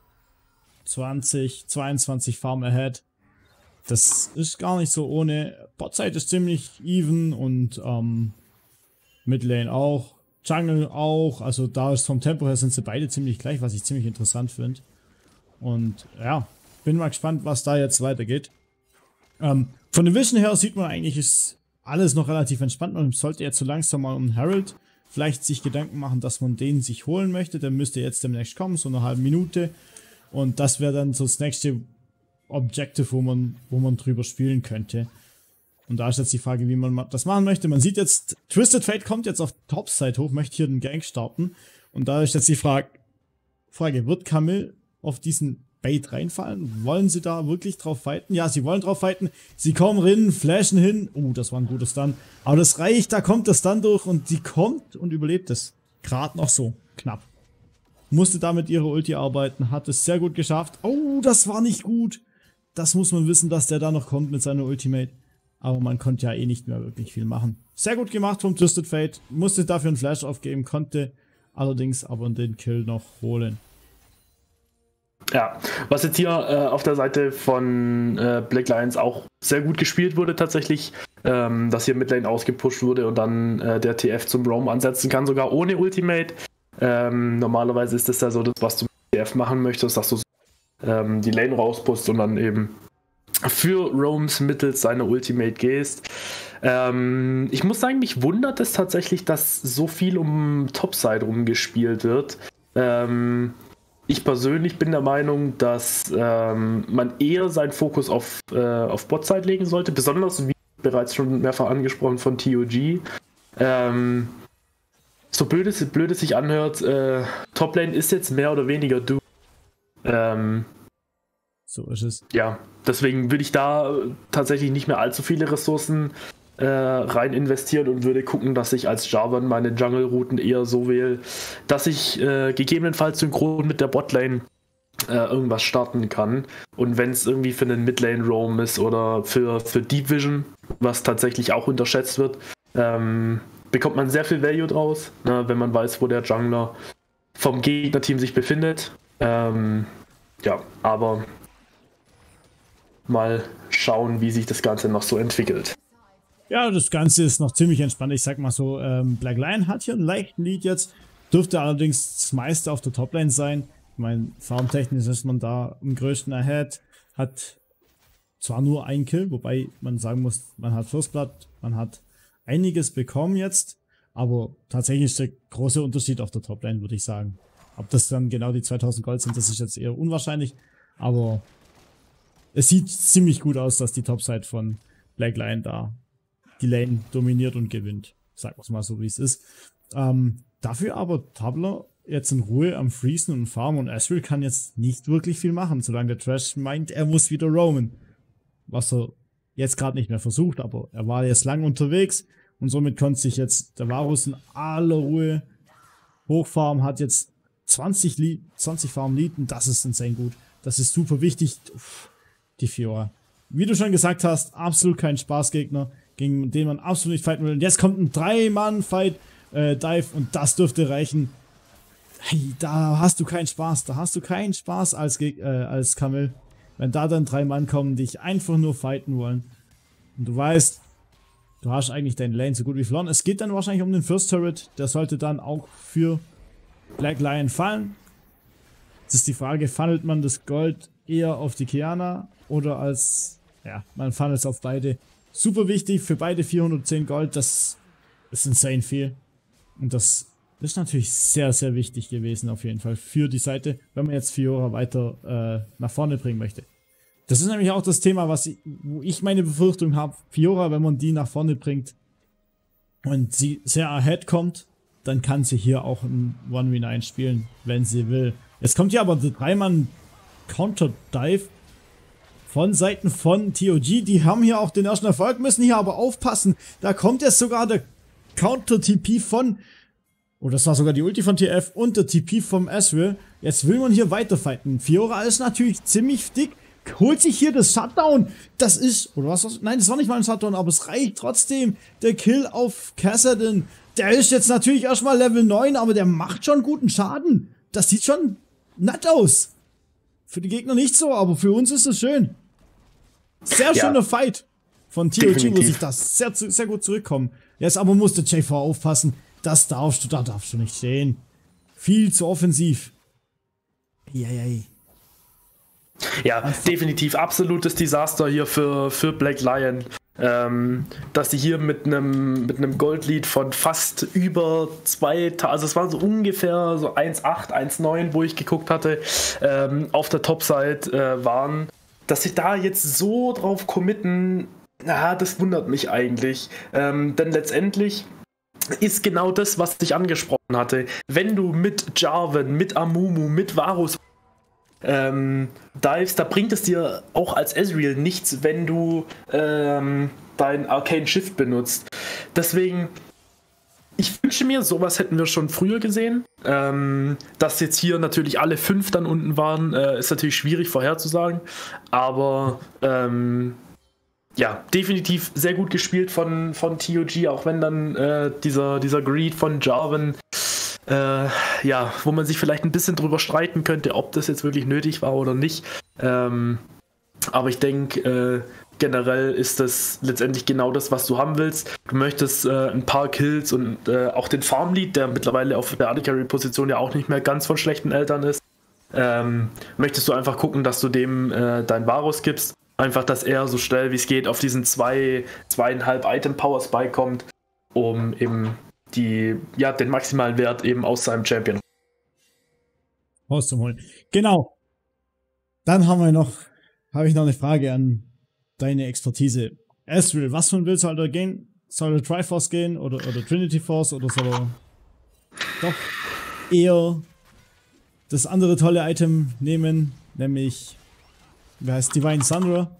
zwanzig, zweiundzwanzig Farm ahead. Das ist gar nicht so ohne. Botside ist ziemlich even und ähm, Midlane auch. Jungle auch. Also da ist vom Tempo her sind sie beide ziemlich gleich, was ich ziemlich interessant finde. Und ja, bin mal gespannt, was da jetzt weitergeht. Ähm, von der Vision her sieht man eigentlich, ist alles noch relativ entspannt. Man sollte jetzt so langsam mal um Herald vielleicht sich Gedanken machen, dass man den sich holen möchte. Der müsste jetzt demnächst kommen, so eine halbe Minute. Und das wäre dann so das nächste Objective, wo man, wo man drüber spielen könnte. Und da ist jetzt die Frage, wie man das machen möchte. Man sieht jetzt, Twisted Fate kommt jetzt auf Topside hoch, möchte hier den Gang starten. Und da ist jetzt die Frage, Frage, wird Camille auf diesen Bait reinfallen? Wollen sie da wirklich drauf fighten? Ja, sie wollen drauf fighten. Sie kommen rein, flashen hin. Oh, das war ein guter Stun. Aber das reicht, da kommt der Stun durch und sie kommt und überlebt es. Gerade noch so, knapp. Musste damit ihre Ulti arbeiten, hat es sehr gut geschafft. Oh, das war nicht gut. Das muss man wissen, dass der da noch kommt mit seiner Ultimate. Aber man konnte ja eh nicht mehr wirklich viel machen. Sehr gut gemacht vom Twisted Fate. Musste dafür einen Flash aufgeben, konnte allerdings aber den Kill noch holen. Ja, was jetzt hier äh, auf der Seite von äh, Black Lions auch sehr gut gespielt wurde tatsächlich, ähm, dass hier Midlane ausgepusht wurde und dann äh, der T F zum Roam ansetzen kann, sogar ohne Ultimate. Ähm, normalerweise ist das ja so das, was du mit T F machen möchtest, dass du ähm, die Lane rauspust und dann eben für Roams mittels seiner Ultimate gehst. Ähm, ich muss sagen, mich wundert es tatsächlich, dass so viel um Topside rumgespielt wird. Ähm, Ich persönlich bin der Meinung, dass ähm, man eher seinen Fokus auf, äh, auf Botside legen sollte, besonders wie bereits schon mehrfach angesprochen von T O G. Ähm, so blöd es, blöd es sich anhört, äh, Toplane ist jetzt mehr oder weniger du. Ähm, so ist es. Ja, deswegen würde ich da tatsächlich nicht mehr allzu viele Ressourcen äh, rein investieren und würde gucken, dass ich als Jarvan meine Jungle-Routen eher so wähle, dass ich äh, gegebenenfalls synchron mit der Botlane äh, irgendwas starten kann. Und wenn es irgendwie für einen Midlane-Roam ist oder für, für Deep Vision, was tatsächlich auch unterschätzt wird, ähm, bekommt man sehr viel Value draus, ne, wenn man weiß, wo der Jungler vom Gegnerteam sich befindet. Ähm, ja, aber mal schauen, wie sich das Ganze noch so entwickelt. Ja, das Ganze ist noch ziemlich entspannt. Ich sag mal so, ähm, Black Lion hat hier einen leichten Lead jetzt. Dürfte allerdings das meiste auf der Toplane sein. Ich meine, farmtechnisch ist man da im größten Ahead. Hat zwar nur einen Kill, wobei man sagen muss, man hat First Blood, man hat einiges bekommen jetzt. Aber tatsächlich ist der große Unterschied auf der Toplane, würde ich sagen. Ob das dann genau die zweitausend Gold sind, das ist jetzt eher unwahrscheinlich. Aber es sieht ziemlich gut aus, dass die Topside von Black Lion da die Lane dominiert und gewinnt. Sagen wir es mal so, wie es ist. Ähm, dafür aber Tabler jetzt in Ruhe am Freezen und Farmen und Ezreal kann jetzt nicht wirklich viel machen, solange der Trash meint, er muss wieder roamen. Was er jetzt gerade nicht mehr versucht, aber er war jetzt lang unterwegs und somit konnte sich jetzt der Varus in aller Ruhe hochfarmen, hat jetzt zwanzig, Lied, zwanzig Farm Lead und das ist insane gut. Das ist super wichtig. Uff, die Fiora. Wie du schon gesagt hast, absolut kein Spaßgegner, gegen den man absolut nicht fighten will. Und jetzt kommt ein drei Mann Fight, äh, Dive und das dürfte reichen. hey, da hast du keinen Spaß, da hast du keinen Spaß als, Geg äh, als Camille. Wenn da dann drei Mann kommen, die dich einfach nur fighten wollen. Und du weißt, du hast eigentlich deine Lane so gut wie verloren. Es geht dann wahrscheinlich um den First Turret, der sollte dann auch für Black Lion fallen. Das ist die Frage, funnelt man das Gold eher auf die Kiana oder als, ja, man funnelt es auf beide. Super wichtig, für beide vierhundertzehn Gold, das ist insane viel. Und das ist natürlich sehr, sehr wichtig gewesen auf jeden Fall für die Seite, wenn man jetzt Fiora weiter äh, nach vorne bringen möchte. Das ist nämlich auch das Thema, was ich, wo ich meine Befürchtung habe. Fiora, wenn man die nach vorne bringt und sie sehr ahead kommt, dann kann sie hier auch ein eins gegen neun spielen, wenn sie will. Jetzt kommt hier aber der drei Mann Counter-Dive von Seiten von T O G. Die haben hier auch den ersten Erfolg, müssen hier aber aufpassen. Da kommt jetzt sogar der Counter-T P von, oh, das war sogar die Ulti von T F und der T P vom Ezreal. Jetzt will man hier weiterfighten. Fiora ist natürlich ziemlich dick, holt sich hier das Shutdown. Das ist, oder was? Nein, das war nicht mal ein Shutdown, aber es reicht trotzdem. Der Kill auf Kassadin, der ist jetzt natürlich erstmal Level neun, aber der macht schon guten Schaden. Das sieht schon nett aus. Für die Gegner nicht so, aber für uns ist es schön. Sehr schöner ja. Fight von T O G, wo sich das sehr, sehr gut zurückkommen. Jetzt aber muss der J V aufpassen. Das darfst du, da darfst du nicht stehen. Viel zu offensiv. Eieiei. Ja, definitiv absolutes Desaster hier für, für Black Lion. Ähm, dass sie hier mit einem mit einem Goldlead von fast über zwei, also es war so ungefähr so eins Komma acht, eins Komma neun, wo ich geguckt hatte, ähm, auf der Topside äh, waren. Dass sie da jetzt so drauf committen, na, das wundert mich eigentlich. Ähm, denn letztendlich ist genau das, was ich angesprochen hatte. Wenn du mit Jarvan, mit Amumu, mit Varus ähm, dives, da bringt es dir auch als Ezreal nichts, wenn du ähm, dein Arcane Shift benutzt. Deswegen, ich wünsche mir, sowas hätten wir schon früher gesehen. Ähm, dass jetzt hier natürlich alle fünf dann unten waren, äh, ist natürlich schwierig vorherzusagen. Aber ähm, ja, definitiv sehr gut gespielt von, von T O G, auch wenn dann äh, dieser, dieser Greed von Jarvan, äh, ja, wo man sich vielleicht ein bisschen drüber streiten könnte, ob das jetzt wirklich nötig war oder nicht. Ähm, aber ich denke, äh, generell ist das letztendlich genau das, was du haben willst. Du möchtest äh, ein paar Kills und äh, auch den Farmlead, der mittlerweile auf der A D Carry-Position ja auch nicht mehr ganz von schlechten Eltern ist, ähm, möchtest du einfach gucken, dass du dem äh, dein Varus gibst. Einfach, dass er so schnell wie es geht auf diesen zwei, zweieinhalb Item Power Spike kommt, um eben die, ja, den maximalen Wert eben aus seinem Champion rauszuholen. Genau. Dann haben wir noch, habe ich noch eine Frage an deine Expertise. Ezreal, was für ein Bild soll er gehen? Soll er Triforce gehen oder, oder Trinity Force oder soll er doch eher das andere tolle Item nehmen, nämlich, wie heißt Divine Sunderer?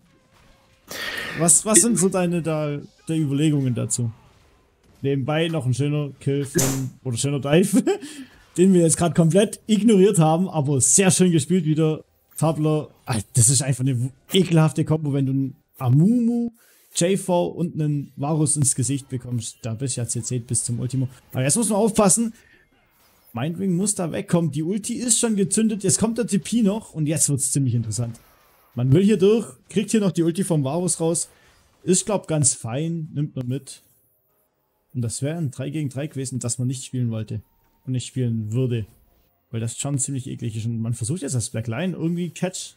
Was, was sind so deine da, der Überlegungen dazu? Nebenbei noch ein schöner Kill von, oder schöner Dive, den wir jetzt gerade komplett ignoriert haben, aber sehr schön gespielt wieder. Tabler, das ist einfach eine ekelhafte Kombo, wenn du einen Amumu, J V und einen Varus ins Gesicht bekommst. Da bist du ja C C bis zum Ultimo. Aber jetzt muss man aufpassen. Mindwing muss da wegkommen. Die Ulti ist schon gezündet. Jetzt kommt der T P noch und jetzt wird es ziemlich interessant. Man will hier durch, kriegt hier noch die Ulti vom Varus raus. Ist, glaub, ganz fein, nimmt man mit. Und das wäre ein drei gegen drei gewesen, das man nicht spielen wollte. Und nicht spielen würde. Weil das schon ziemlich eklig ist. Und man versucht jetzt als Black Lion irgendwie Catch,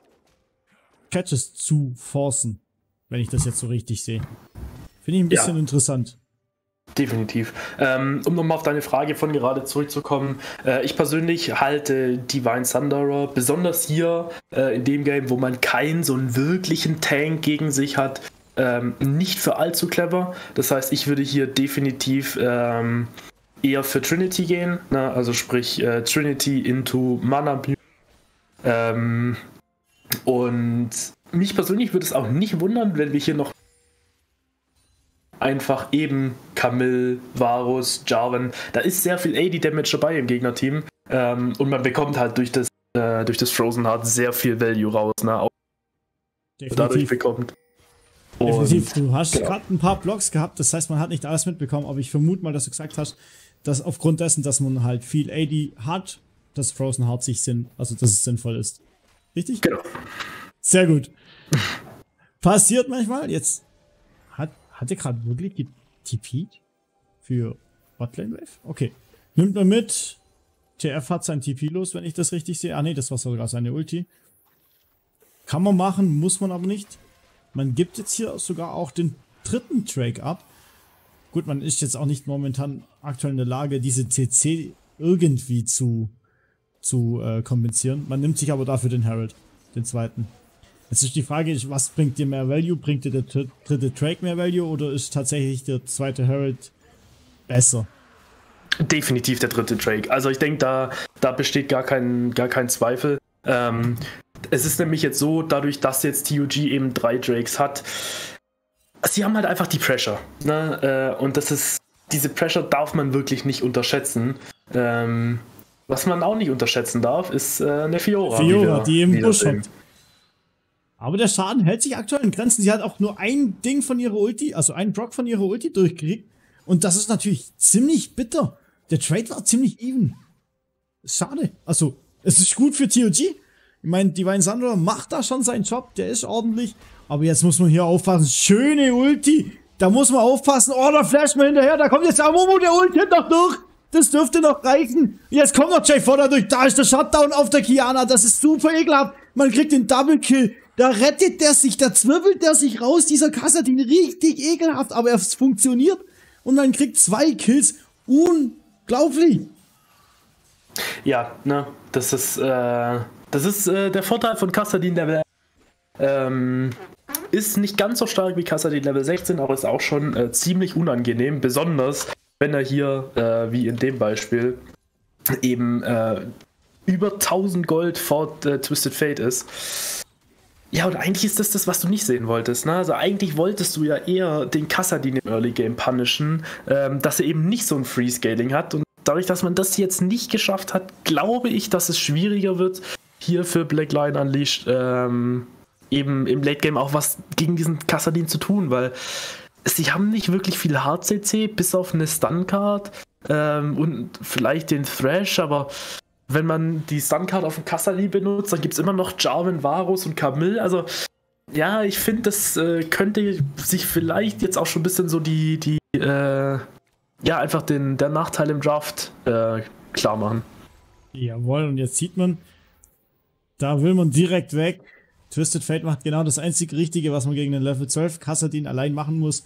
Catches zu forcen. Wenn ich das jetzt so richtig sehe. Finde ich ein bisschen ja. interessant. Definitiv. Ähm, um nochmal auf deine Frage von gerade zurückzukommen. Äh, ich persönlich halte Divine Sunderer, besonders hier äh, in dem Game, wo man keinen so einen wirklichen Tank gegen sich hat, ähm, nicht für allzu clever. Das heißt, ich würde hier definitiv ähm, eher für Trinity gehen. Ne? Also sprich äh, Trinity into Mana. Ähm, und mich persönlich würde es auch nicht wundern, wenn wir hier noch einfach eben Camille, Varus, Jarvan. Da ist sehr viel A D-Damage dabei im Gegnerteam. Ähm, und man bekommt halt durch das, äh, durch das Frozen Heart sehr viel Value raus. Ne? Auch dadurch bekommt. Definitiv. Du hast genau. gerade ein paar Blocks gehabt, das heißt, man hat nicht alles mitbekommen, aber ich vermute mal, dass du gesagt hast, dass aufgrund dessen, dass man halt viel A D hat, dass Frozen Heart sich sinn, also dass es sinnvoll ist. Richtig? Genau. Sehr gut. Passiert manchmal. Jetzt hat, hat er gerade wirklich T P'd für Botlane Wave? Okay. Nimmt man mit. T F hat sein T P los, wenn ich das richtig sehe. Ah ne, das war sogar seine Ulti. Kann man machen, muss man aber nicht. Man gibt jetzt hier sogar auch den dritten Drake ab. Gut, man ist jetzt auch nicht momentan aktuell in der Lage, diese C C irgendwie zu, zu äh, kompensieren. Man nimmt sich aber dafür den Herald, den zweiten. Jetzt ist die Frage, was bringt dir mehr Value? Bringt dir der dritte Drake mehr Value oder ist tatsächlich der zweite Herald besser? Definitiv der dritte Drake. Also ich denke, da, da besteht gar kein, gar kein Zweifel. Ähm, es ist nämlich jetzt so, dadurch, dass jetzt T O G eben drei Drakes hat, sie haben halt einfach die Pressure. Ne? Äh, und das ist, diese Pressure darf man wirklich nicht unterschätzen. Ähm, was man auch nicht unterschätzen darf, ist äh, eine Fiora. Fiora, die im Busch hat. Aber der Schaden hält sich aktuell in Grenzen. Sie hat auch nur ein Ding von ihrer Ulti, also einen Proc von ihrer Ulti durchgekriegt. Und das ist natürlich ziemlich bitter. Der Trade war ziemlich even. Schade. Also, es ist gut für T O G. Ich meine, Divine Sandra macht da schon seinen Job. Der ist ordentlich. Aber jetzt muss man hier aufpassen. Schöne Ulti. Da muss man aufpassen. Oh, da flasht man hinterher. Da kommt jetzt Amumu, der Ulti noch durch. Das dürfte noch reichen. Jetzt kommt noch Jay Fodder durch. Da ist der Shutdown auf der Kiana. Das ist super ekelhaft. Man kriegt den Double Kill. Da rettet der sich. Da zwirbelt der sich raus. Dieser Kassadin. Richtig ekelhaft. Aber es funktioniert. Und man kriegt zwei Kills. Unglaublich. Ja, ne. Das ist, äh, das ist äh, der Vorteil von Kassadin Level. Ähm, ist nicht ganz so stark wie Kassadin Level sechzehn, aber ist auch schon äh, ziemlich unangenehm. Besonders, wenn er hier, äh, wie in dem Beispiel, eben äh, über tausend Gold vor äh, Twisted Fate ist. Ja, und eigentlich ist das das, was du nicht sehen wolltest. Ne? Also eigentlich wolltest du ja eher den Kassadin im Early Game punishen, ähm, dass er eben nicht so ein Free-Scaling hat. Und dadurch, dass man das jetzt nicht geschafft hat, glaube ich, dass es schwieriger wird, hier für Black Lion Unleashed ähm, eben im Late Game auch was gegen diesen Kassadin zu tun, weil sie haben nicht wirklich viel Hard C C, bis auf eine Stun-Card ähm, und vielleicht den Thrash, aber wenn man die Stun-Card auf dem Kassadin benutzt, dann gibt es immer noch Jarvan, Varus und Camille, also ja, ich finde, das äh, könnte sich vielleicht jetzt auch schon ein bisschen so die, die äh, ja, einfach den, der Nachteil im Draft äh, klar machen. Jawohl, und jetzt sieht man, da will man direkt weg. Twisted Fate macht genau das einzig Richtige, was man gegen den Level zwölf Kassadin allein machen muss.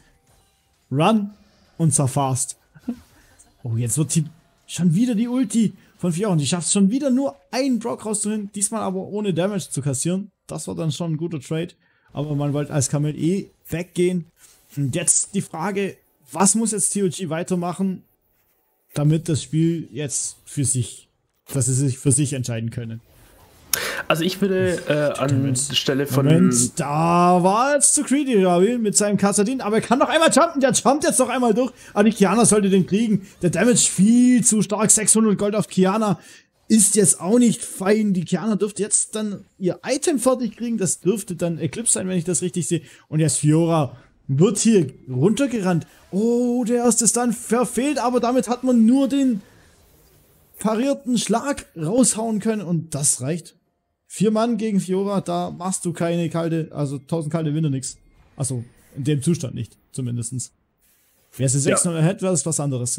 Run und zwar fast. Oh, jetzt wird die, schon wieder die Ulti von Fiora und die schafft es schon wieder nur einen Brock rauszuholen, diesmal aber ohne Damage zu kassieren. Das war dann schon ein guter Trade, aber man wollte als Kamel eh weggehen. Und jetzt die Frage, was muss jetzt T O G weitermachen, damit das Spiel jetzt für sich, dass sie sich für sich entscheiden können? Also ich würde äh, an Stelle von... Moment, da war jetzt zu greedy, Ravi, mit seinem Kassadin, aber er kann noch einmal jumpen, der jumpt jetzt noch einmal durch, aber die Kiana sollte den kriegen. Der Damage viel zu stark, sechshundert Gold auf Kiana ist jetzt auch nicht fein. Die Kiana dürfte jetzt dann ihr Item fertig kriegen, das dürfte dann Eclipse sein, wenn ich das richtig sehe. Und jetzt Fiora wird hier runtergerannt. Oh, der erste Stun verfehlt, aber damit hat man nur den parierten Schlag raushauen können und das reicht. Vier Mann gegen Fiora, da machst du keine kalte, also tausend kalte Winde nix. Also in dem Zustand nicht, zumindestens. Wäre sie sechs null ja. Ahead, wäre es was anderes.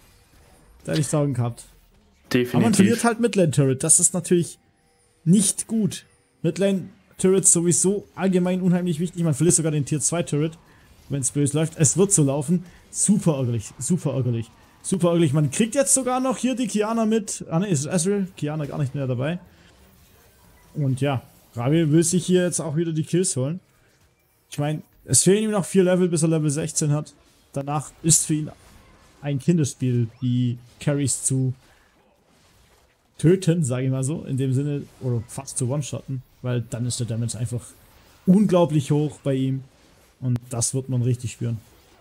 Da hätte ich Sorgen gehabt. Definitiv. Aber man verliert halt Midlane Turret, das ist natürlich nicht gut. Midlane Turrets sowieso allgemein unheimlich wichtig, man verliert sogar den Tier zwei Turret, wenn es böse läuft. Es wird so laufen. Super ärgerlich, super ärgerlich. Super ärgerlich. Man kriegt jetzt sogar noch hier die Kiana mit. Ah ne, ist Ezreal, Kiana gar nicht mehr dabei. Und ja, Ravi will sich hier jetzt auch wieder die Kills holen. Ich meine, es fehlen ihm noch vier Level, bis er Level sechzehn hat. Danach ist für ihn ein Kinderspiel, die Carries zu töten, sage ich mal so, in dem Sinne, oder fast zu one-shotten, weil dann ist der Damage einfach unglaublich hoch bei ihm und das wird man richtig spüren.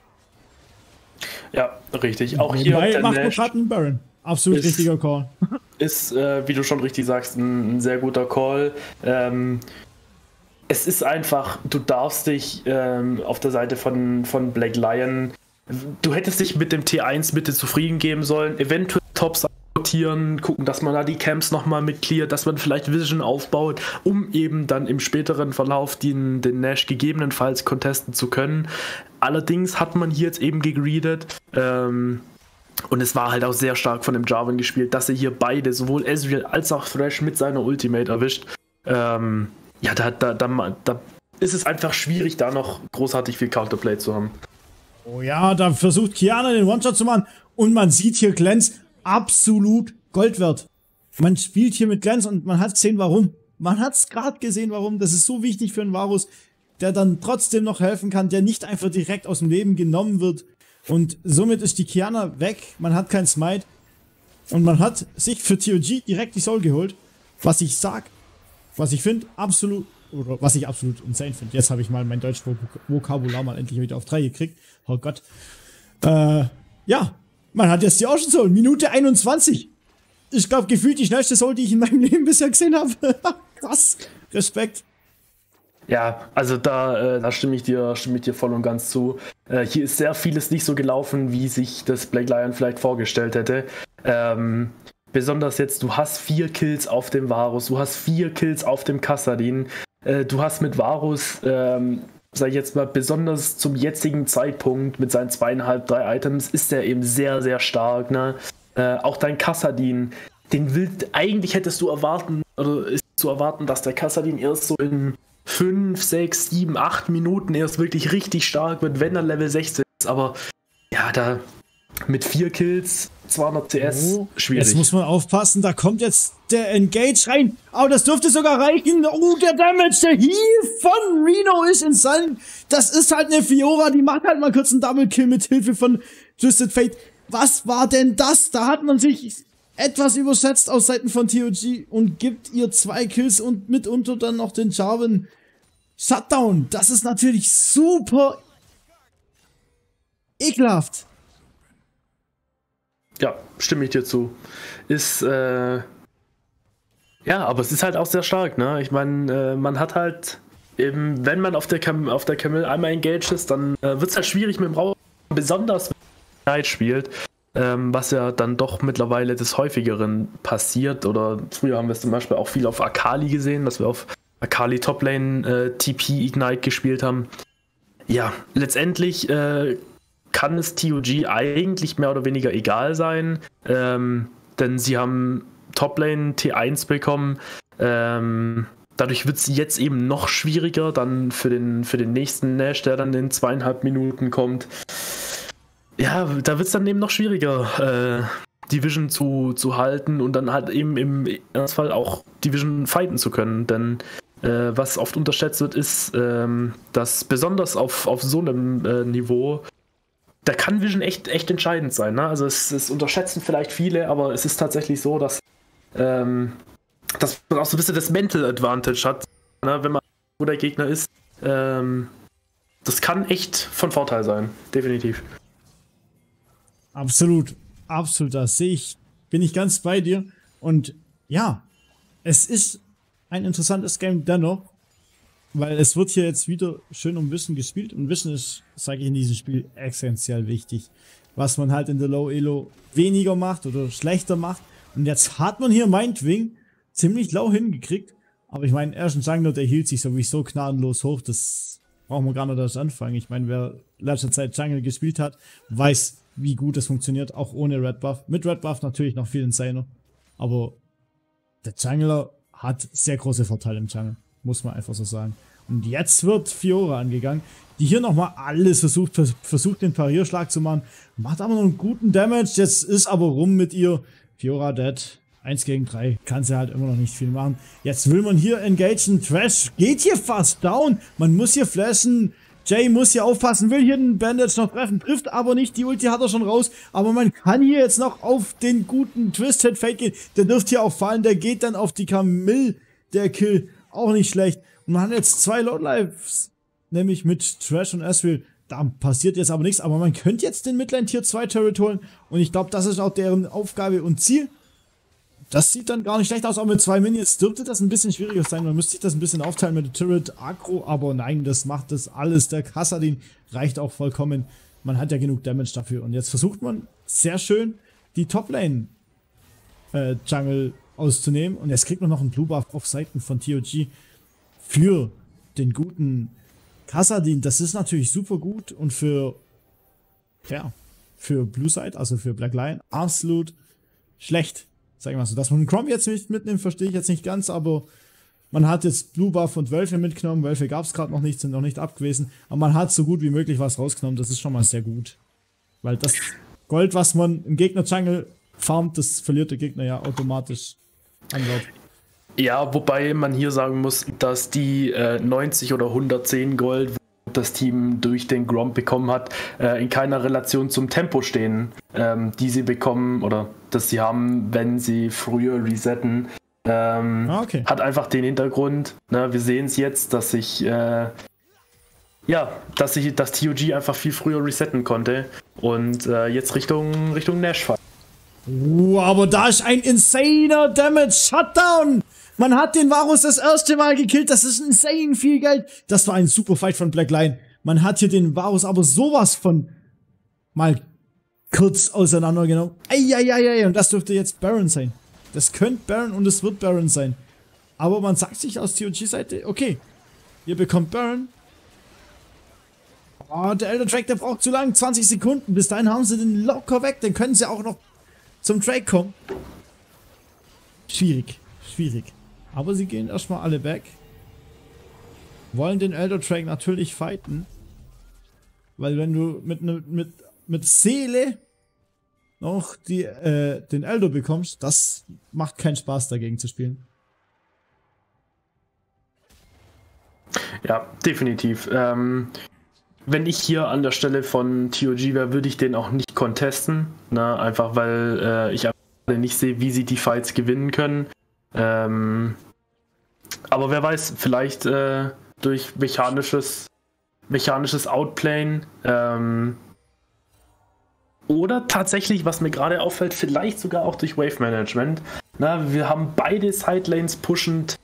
Ja, richtig. Auch hier macht man gerade einen Baron. Absolut ist, richtiger Call. Ist, äh, wie du schon richtig sagst, ein, ein sehr guter Call. Ähm, es ist einfach, du darfst dich ähm, auf der Seite von, von Black Lion du hättest dich mit dem T eins Mitte zufrieden geben sollen, eventuell Tops rotieren, gucken, dass man da die Camps nochmal mit cleart, dass man vielleicht Vision aufbaut, um eben dann im späteren Verlauf den, den Nash gegebenenfalls contesten zu können. Allerdings hat man hier jetzt eben gegreedet, ähm, und es war halt auch sehr stark von dem Jarvan gespielt, dass er hier beide, sowohl Ezreal als auch Thresh mit seiner Ultimate erwischt. Ähm, ja, da, da, da, da ist es einfach schwierig, da noch großartig viel Counterplay zu haben. Oh ja, da versucht Qiyana den One-Shot zu machen und man sieht hier Glance absolut Gold wert. Man spielt hier mit Glance und man hat gesehen, warum. Man hat es gerade gesehen, warum. Das ist so wichtig für einen Varus, der dann trotzdem noch helfen kann, der nicht einfach direkt aus dem Leben genommen wird. Und somit ist die Qiyana weg. Man hat keinen Smite. Und man hat sich für T O G direkt die Soul geholt. Was ich sag, was ich finde, absolut, oder was ich absolut insane finde. Jetzt habe ich mal mein Deutsch-Vokabular mal endlich wieder auf drei gekriegt. Oh Gott. Äh, ja. Man hat jetzt die Ocean Soul. Minute einundzwanzig. Ich glaube, gefühlt die schnellste Soul, die ich in meinem Leben bisher gesehen habe. Krass. Respekt. Ja, also da, äh, da stimme ich dir, stimme ich dir voll und ganz zu. Äh, hier ist sehr vieles nicht so gelaufen, wie sich das Black Lion vielleicht vorgestellt hätte. Ähm, besonders jetzt, du hast vier Kills auf dem Varus, du hast vier Kills auf dem Kassadin. Äh, du hast mit Varus, ähm, sag ich jetzt mal, besonders zum jetzigen Zeitpunkt mit seinen zweieinhalb, drei Items ist er eben sehr, sehr stark. Ne? Äh, auch dein Kassadin, den will, eigentlich hättest du erwarten, oder ist zu erwarten, dass der Kassadin erst so in fünf, sechs, sieben, acht Minuten erst wirklich richtig stark wird, wenn er Level sechzehn ist. Aber ja, da mit vier Kills, zweihundert C S, oh, schwierig. Jetzt muss man aufpassen, da kommt jetzt der Engage rein. Aber das dürfte sogar reichen. Oh, der Damage, der Heal von Reno ist insane. Das ist halt eine Fiora, die macht halt mal kurz einen Double Kill mit Hilfe von Twisted Fate. Was war denn das? Da hat man sich etwas überschätzt aus Seiten von T O G und gibt ihr zwei Kills und mitunter dann noch den Jarvan Shutdown. Das ist natürlich super ekelhaft. Ja, stimme ich dir zu. Ist, äh, ja, aber es ist halt auch sehr stark, ne? Ich meine, äh, man hat halt eben, wenn man auf der Cam auf der Camille einmal engaged ist, dann äh, wird es halt schwierig mit dem Raum, besonders wenn man Knight spielt, ähm, was ja dann doch mittlerweile des Häufigeren passiert. Oder früher haben wir es zum Beispiel auch viel auf Akali gesehen, dass wir auf Akali Toplane äh, T P Ignite gespielt haben. Ja, letztendlich äh, kann es T O G eigentlich mehr oder weniger egal sein, ähm, denn sie haben Toplane T eins bekommen. Ähm, dadurch wird es jetzt eben noch schwieriger, dann für den, für den nächsten Nash, der dann in zweieinhalb Minuten kommt. Ja, da wird es dann eben noch schwieriger, äh, die Vision zu, zu halten und dann halt eben im Ernstfall auch die Vision fighten zu können, denn äh, was oft unterschätzt wird, ist, ähm, dass besonders auf, auf so einem äh, Niveau, da kann Vision echt, echt entscheidend sein. Ne? Also es, es unterschätzen vielleicht viele, aber es ist tatsächlich so, dass, ähm, dass man auch so ein bisschen das Mental Advantage hat, ne? Wenn man wo der Gegner ist. Ähm, das kann echt von Vorteil sein, definitiv. Absolut, absolut, das sehe ich, bin ich ganz bei dir. Und ja, es ist ein interessantes Game dennoch, weil es wird hier jetzt wieder schön um Wissen gespielt und Wissen ist, sage ich in diesem Spiel, essentiell wichtig. Was man halt in der Low Elo weniger macht oder schlechter macht. Und jetzt hat man hier Mindwing ziemlich low hingekriegt. Aber ich meine, erst ein Jungler, der hielt sich sowieso gnadenlos hoch. Das brauchen wir gar nicht erst anfangen. Ich meine, wer letzter Zeit Jungle gespielt hat, weiß, wie gut es funktioniert, auch ohne Red Buff. Mit Red Buff natürlich noch viel insaner. Aber der Jungler hat sehr große Vorteile im Jungle. Muss man einfach so sagen. Und jetzt wird Fiora angegangen, die hier nochmal alles versucht, versucht den Parierschlag zu machen. Macht aber noch einen guten Damage. Jetzt ist aber rum mit ihr. Fiora dead. eins gegen drei. Kann sie halt immer noch nicht viel machen. Jetzt will man hier engagen. Thresh geht hier fast down. Man muss hier flashen. Jay muss hier aufpassen, will hier den Bandage noch treffen, trifft aber nicht, die Ulti hat er schon raus, aber man kann hier jetzt noch auf den guten Twisted Fate gehen, der dürfte hier auch fallen, der geht dann auf die Camille, der Kill, auch nicht schlecht. Und man hat jetzt zwei Lowlives, nämlich mit Thresh und Ezreal, da passiert jetzt aber nichts, aber man könnte jetzt den Midline Tier zwei Turret holen und ich glaube, das ist auch deren Aufgabe und Ziel. Das sieht dann gar nicht schlecht aus, auch mit zwei Minions dürfte das ein bisschen schwieriger sein. Man müsste sich das ein bisschen aufteilen mit der Turret, Agro, aber nein, das macht das alles. Der Kassadin reicht auch vollkommen. man hat ja genug Damage dafür. Und jetzt versucht man sehr schön die Toplane äh, Jungle auszunehmen. Und jetzt kriegt man noch einen Blue Buff auf Seiten von T O G für den guten Kassadin. Das ist natürlich super gut. Und für, ja, für Blue Side, also für Black Lion, absolut schlecht. Sag ich mal so. Dass man einen Chrom jetzt nicht mitnimmt, verstehe ich jetzt nicht ganz, aber man hat jetzt Blue Buff und Wölfe mitgenommen. Wölfe gab es gerade noch nicht, sind noch nicht ab gewesen. Aber man hat so gut wie möglich was rausgenommen. Das ist schon mal sehr gut. Weil das Gold, was man im Gegner-Jungle farmt, das verliert der Gegner ja automatisch an Wert. Ja, wobei man hier sagen muss, dass die äh, neunzig oder hundertzehn Gold, das Team durch den Grom bekommen hat, äh, in keiner Relation zum Tempo stehen, ähm, die sie bekommen oder das sie haben, wenn sie früher resetten. Ähm, ah, okay. Hat einfach den Hintergrund, ne, wir sehen es jetzt, dass sich äh, ja, dass sich das T O G einfach viel früher resetten konnte und äh, jetzt Richtung Richtung Nash fahren. Uh, aber da ist ein insaner Damage Shutdown. Man hat den Varus das erste Mal gekillt. Das ist insane viel Geld. Das war ein super Fight von Black Lion. Man hat hier den Varus aber sowas von mal kurz auseinandergenommen. Eieieiei. Und das dürfte jetzt Baron sein. Das könnte Baron und es wird Baron sein. Aber man sagt sich aus T O G-Seite, okay, ihr bekommt Baron. Oh, der Elder Drake, der braucht zu lang, zwanzig Sekunden. Bis dahin haben sie den locker weg. Dann können sie auch noch zum Drake kommen. Schwierig, schwierig. Aber sie gehen erstmal alle back. Wollen den Elder Drake natürlich fighten. Weil wenn du mit, ne, mit, mit Seele noch die, äh, den Elder bekommst, das macht keinen Spaß dagegen zu spielen. Ja, definitiv. Ähm, wenn ich hier an der Stelle von T O G wäre, würde ich den auch nicht contesten. Ne? Einfach weil äh, ich nicht sehe, wie sie die Fights gewinnen können. Ähm, aber wer weiß, vielleicht äh, durch mechanisches, mechanisches Outplayen. Ähm, Oder tatsächlich, was mir gerade auffällt, vielleicht sogar auch durch Wave Management. Na, wir haben beide Sidelanes pushend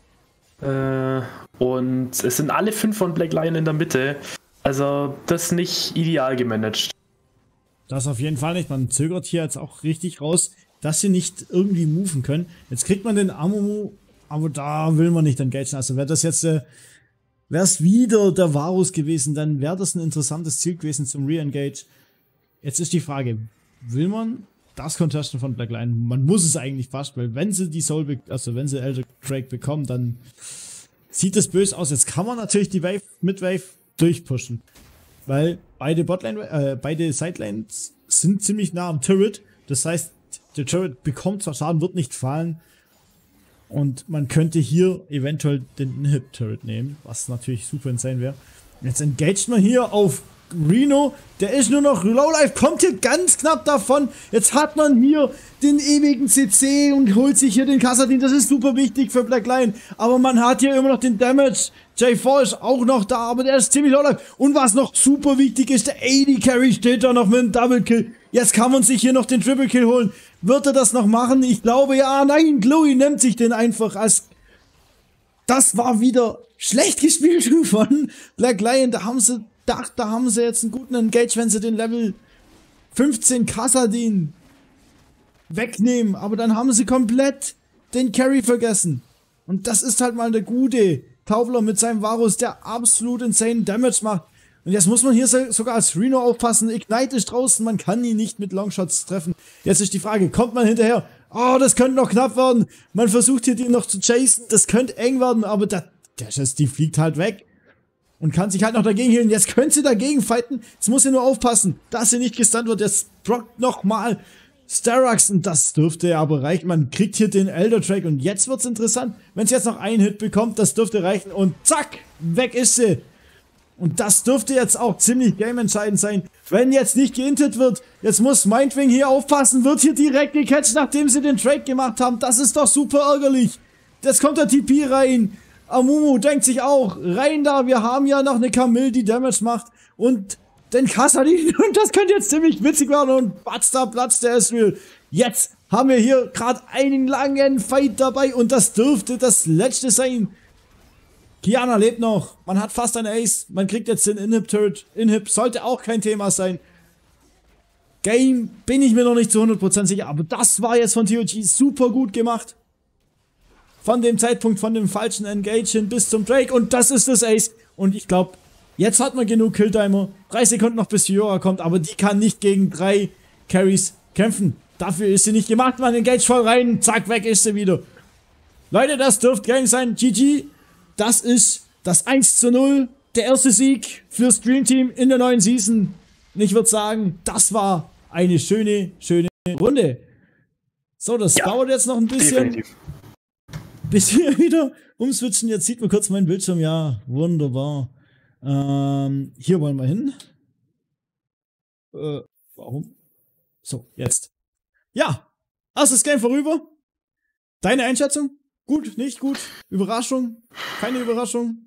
äh, und es sind alle fünf von Black Lion in der Mitte. Also das ist nicht ideal gemanagt. Das auf jeden Fall nicht. Man zögert hier jetzt auch richtig raus, dass sie nicht irgendwie moven können. Jetzt kriegt man den Amumu, aber da will man nicht engagen. Also wäre das jetzt, äh, wäre es wieder der Varus gewesen, dann wäre das ein interessantes Ziel gewesen zum Re-Engage. Jetzt ist die Frage, will man das contesten von Black Lion? Man muss es eigentlich fast, weil wenn sie die Soul, also wenn sie Elder Drake bekommen, dann sieht es böse aus. Jetzt kann man natürlich die Wave mit Wave durchpushen, weil beide Botlane, äh, beide Sidelanes sind ziemlich nah am Turret. Das heißt, der Turret bekommt zwar Schaden, wird nicht fallen und man könnte hier eventuell den Inhib-Turret nehmen, was natürlich super insane wäre. Jetzt engaged man hier auf Reno, der ist nur noch Lowlife, kommt hier ganz knapp davon. Jetzt hat man hier den ewigen C C und holt sich hier den Kassadin. Das ist super wichtig für Black Lion. Aber man hat hier immer noch den Damage. J vier ist auch noch da, aber der ist ziemlich Lowlife. Und was noch super wichtig ist, der A D Carry steht da noch mit einem Double Kill. Jetzt kann man sich hier noch den Triple Kill holen. Wird er das noch machen? Ich glaube ja. Nein, Chloe nimmt sich den einfach als... Das war wieder schlecht gespielt von Black Lion. Da haben sie gedacht, da haben sie jetzt einen guten Engage, wenn sie den Level fünfzehn Kassadin wegnehmen. Aber dann haben sie komplett den Carry vergessen. Und das ist halt mal der gute Taubler mit seinem Varus, der absolut insane Damage macht. Und jetzt muss man hier sogar als Reno aufpassen. Ignite ist draußen, man kann ihn nicht mit Longshots treffen. Jetzt ist die Frage, kommt man hinterher? Oh, das könnte noch knapp werden. Man versucht hier den noch zu chasen. Das könnte eng werden, aber der, der Schuss, die fliegt halt weg. Und kann sich halt noch dagegen healen. Jetzt können sie dagegen fighten. Jetzt muss sie nur aufpassen, dass sie nicht gestunt wird. Jetzt prockt nochmal Starax. Und das dürfte ja aber reichen. Man kriegt hier den Elder Drake. Und jetzt wird's interessant. Wenn es jetzt noch einen Hit bekommt, das dürfte reichen. Und zack, weg ist sie. Und das dürfte jetzt auch ziemlich gameentscheidend sein. Wenn jetzt nicht geintet wird, jetzt muss Mindwing hier aufpassen. Wird hier direkt gecatcht, nachdem sie den Trade gemacht haben. Das ist doch super ärgerlich. Jetzt kommt der T P rein. Amumu denkt sich auch, rein da, wir haben ja noch eine Camille, die Damage macht und den Kassadin und das könnte jetzt ziemlich witzig werden und batz da Platz der Ezreal. Jetzt haben wir hier gerade einen langen Fight dabei und das dürfte das letzte sein. Qiyana lebt noch, man hat fast ein Ace, man kriegt jetzt den Inhib-Turret. Inhib sollte auch kein Thema sein. Game bin ich mir noch nicht zu hundert Prozent sicher, aber das war jetzt von T O G super gut gemacht. Von dem Zeitpunkt, von dem falschen Engage bis zum Drake und das ist das Ace. Und ich glaube, jetzt hat man genug Killtimer. Drei Sekunden noch bis Fiora kommt, aber die kann nicht gegen drei Carries kämpfen. Dafür ist sie nicht gemacht, man Engage voll rein, zack, weg ist sie wieder. Leute, das dürfte Game sein. G G, das ist das eins zu null, der erste Sieg für Stream Team in der neuen Season. Und ich würde sagen, das war eine schöne, schöne Runde. So, das ja, dauert jetzt noch ein bisschen. Definitiv. Bis wir wieder umswitchen. Jetzt sieht man kurz meinen Bildschirm. Ja, wunderbar. Ähm, hier wollen wir hin. Äh, warum? So, jetzt. Ja, erstes Game vorüber. Deine Einschätzung? Gut, nicht gut? Überraschung? Keine Überraschung?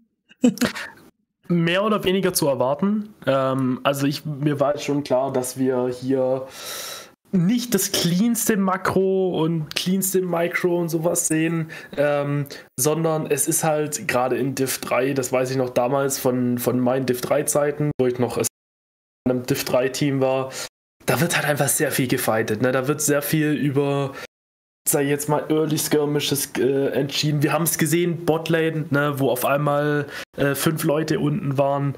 Mehr oder weniger zu erwarten. Ähm, also ich, mir war schon klar, dass wir hier nicht das cleanste Makro und cleanste Micro und sowas sehen, ähm, sondern es ist halt gerade in Div drei, das weiß ich noch damals von, von meinen Div drei Zeiten, wo ich noch in einem Div drei Team war, da wird halt einfach sehr viel gefightet. Ne? Da wird sehr viel über, sag ich jetzt mal, Early Skirmishes äh, entschieden. Wir haben es gesehen, Botlane, ne, wo auf einmal äh, fünf Leute unten waren.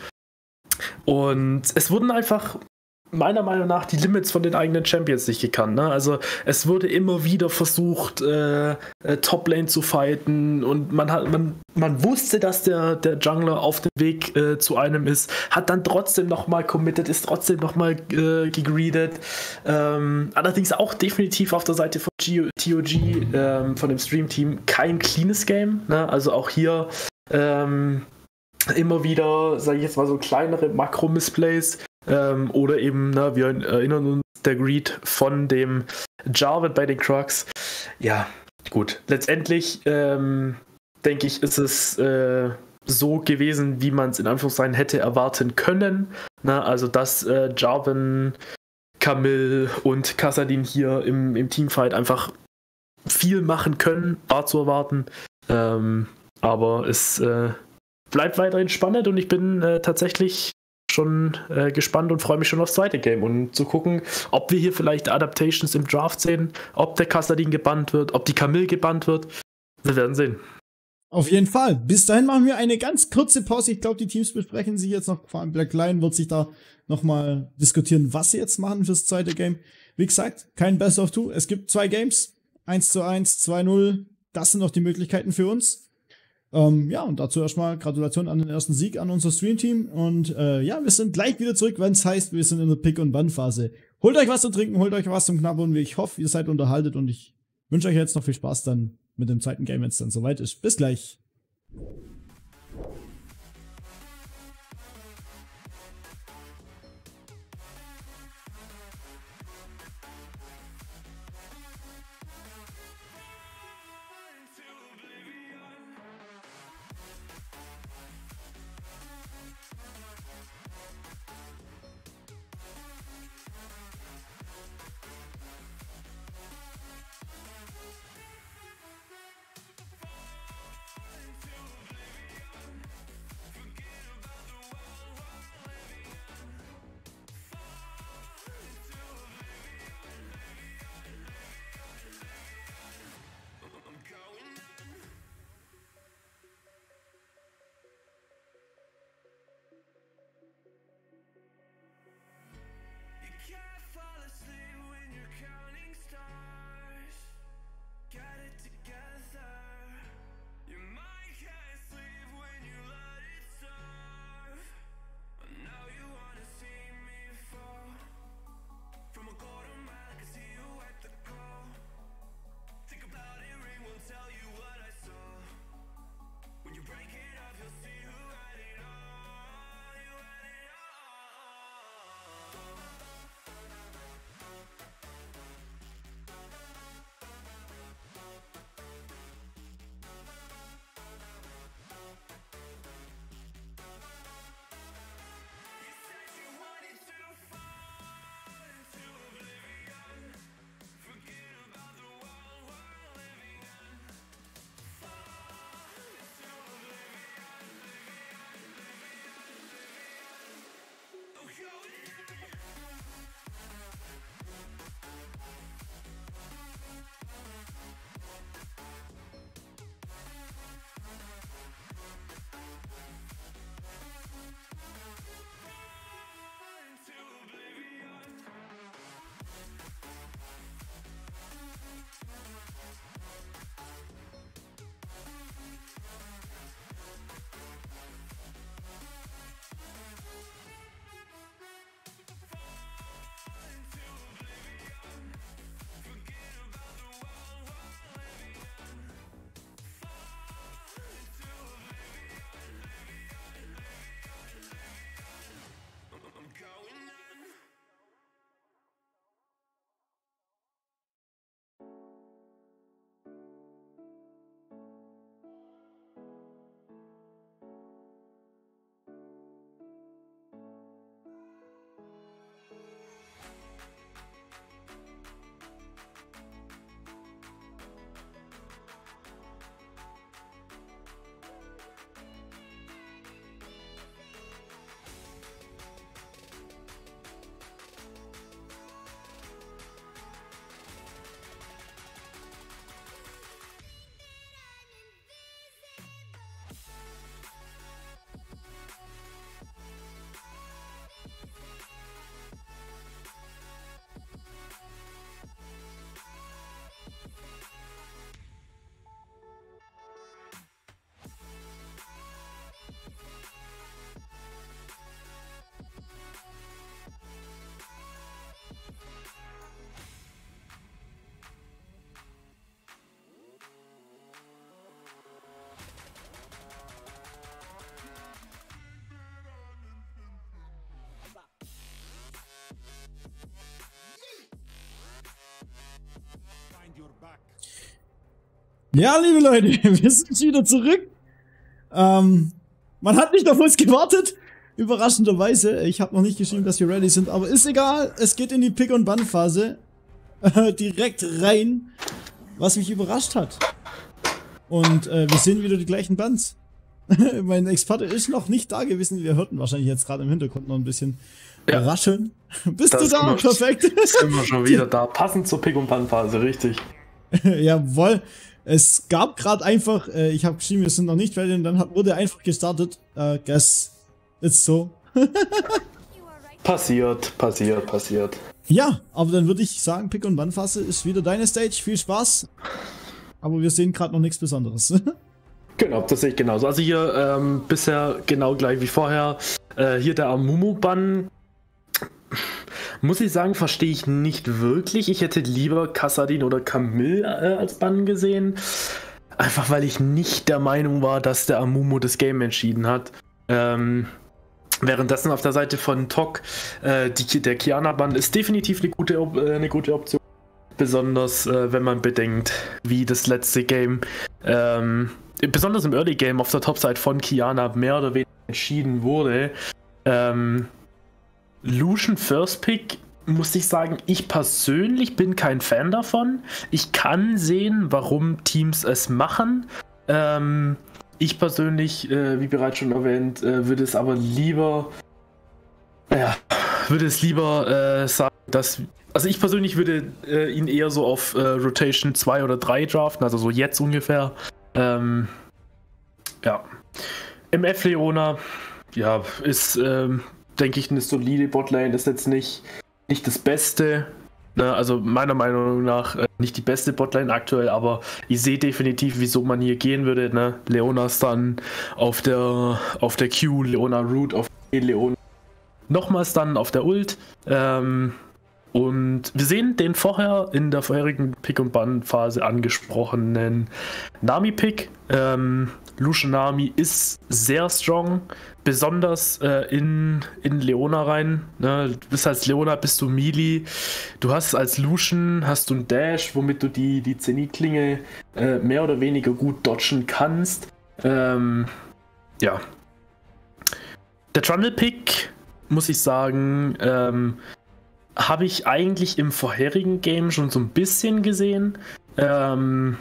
Und es wurden einfach meiner Meinung nach die Limits von den eigenen Champions nicht gekannt. Ne? Also es wurde immer wieder versucht, äh, äh, Toplane zu fighten und man hat, man, man wusste, dass der, der Jungler auf dem Weg äh, zu einem ist, hat dann trotzdem nochmal committed, ist trotzdem nochmal äh, gegreedet. Ähm, allerdings auch definitiv auf der Seite von G T O G, ähm, von dem Stream-Team, kein cleanes Game. Ne? Also auch hier ähm, immer wieder, sage ich jetzt mal, so kleinere Makro-Missplays. Ähm, oder eben, na, wir erinnern uns, der Greed von dem Jarvan bei den Crux. Ja, gut. Letztendlich, ähm, denke ich, ist es äh, so gewesen, wie man es in Anführungszeichen hätte erwarten können. Na, also, dass äh, Jarvan, Camille und Kassadin hier im, im Teamfight einfach viel machen können, war zu erwarten. Ähm, aber es äh, bleibt weiterhin spannend und ich bin äh, tatsächlich schon äh, gespannt und freue mich schon aufs zweite Game und zu gucken, ob wir hier vielleicht Adaptations im Draft sehen, ob der Kassadin gebannt wird, ob die Camille gebannt wird. Wir werden sehen. Auf jeden Fall. Bis dahin machen wir eine ganz kurze Pause. Ich glaube, die Teams besprechen sich jetzt noch. Vor allem Black Lion wird sich da nochmal diskutieren, was sie jetzt machen fürs zweite Game. Wie gesagt, kein Best of Two. Es gibt zwei Games. eins zu eins, zwei null. Das sind noch die Möglichkeiten für uns. Ähm, ja, und dazu erstmal Gratulation an den ersten Sieg an unser Stream-Team. Und äh, ja, wir sind gleich wieder zurück, wenn es heißt, wir sind in der Pick- und Ban-Phase. Holt euch was zu trinken, holt euch was zum Knabbern. Ich hoffe, ihr seid unterhaltet und ich wünsche euch jetzt noch viel Spaß dann mit dem zweiten Game, wenn es dann soweit ist. Bis gleich. Ja, liebe Leute, wir sind wieder zurück. Ähm, man hat nicht auf uns gewartet. Überraschenderweise. Ich habe noch nicht geschrieben, dass wir ready sind, aber ist egal. Es geht in die Pick-und-Ban-Phase. Äh, direkt rein. Was mich überrascht hat. Und äh, wir sehen wieder die gleichen Bans. Mein Experte ist noch nicht da gewesen. Wir hörten wahrscheinlich jetzt gerade im Hintergrund noch ein bisschen ja. Rascheln. Bist das du da? Wir, Perfekt. Sind wir schon wieder da. Passend zur Pick-und-Ban-Phase, richtig. Jawohl. Es gab gerade einfach, äh, ich habe geschrieben, wir sind noch nicht ready und dann hat, wurde einfach gestartet. Äh, guess it's so. Passiert, passiert, passiert. Ja, aber dann würde ich sagen, Pick-und-Ban-Phase ist wieder deine Stage. Viel Spaß. Aber wir sehen gerade noch nichts Besonderes. Genau, das sehe ich genauso. Also hier ähm, bisher genau gleich wie vorher. Äh, hier der Amumu-Bann. Muss ich sagen, verstehe ich nicht wirklich. Ich hätte lieber Kassadin oder Camille äh, als Bann gesehen. Einfach weil ich nicht der Meinung war, dass der Amumu das Game entschieden hat. Ähm, währenddessen auf der Seite von Tok, äh, die, der Qiyana-Bann ist definitiv eine gute, äh, eine gute Option. Besonders äh, wenn man bedenkt, wie das letzte Game, ähm, besonders im Early Game auf der Topside von Qiyana mehr oder weniger entschieden wurde. Ähm, Lucian First Pick, muss ich sagen, ich persönlich bin kein Fan davon. Ich kann sehen, warum Teams es machen. Ähm, ich persönlich, äh, wie bereits schon erwähnt, äh, würde es aber lieber, ja, würde es lieber äh, sagen, dass, also ich persönlich würde äh, ihn eher so auf äh, Rotation zwei oder drei draften, also so jetzt ungefähr. Ähm, ja. M F Leona, ja, ist, ähm, denke ich, eine solide Botlane, ist jetzt nicht, nicht das Beste, ne? Also meiner Meinung nach äh, nicht die beste Botlane aktuell, aber ich sehe definitiv, wieso man hier gehen würde, ne? Leona Stun auf der, auf der Q, Leona Root auf der Leona, nochmal Stun auf der Ult, ähm, und wir sehen den vorher in der vorherigen Pick-und-Ban-Phase angesprochenen Nami-Pick. Ähm, Lucian Nami ist sehr strong, besonders äh, in, in Leona rein. Ne? Du bist als Leona, bist du Melee. Du hast als Lucian hast du einen Dash, womit du die, die Zenith-Klinge äh, mehr oder weniger gut dodgen kannst. Ähm, ja. Der Trundle-Pick, muss ich sagen, ähm, habe ich eigentlich im vorherigen Game schon so ein bisschen gesehen. Ähm,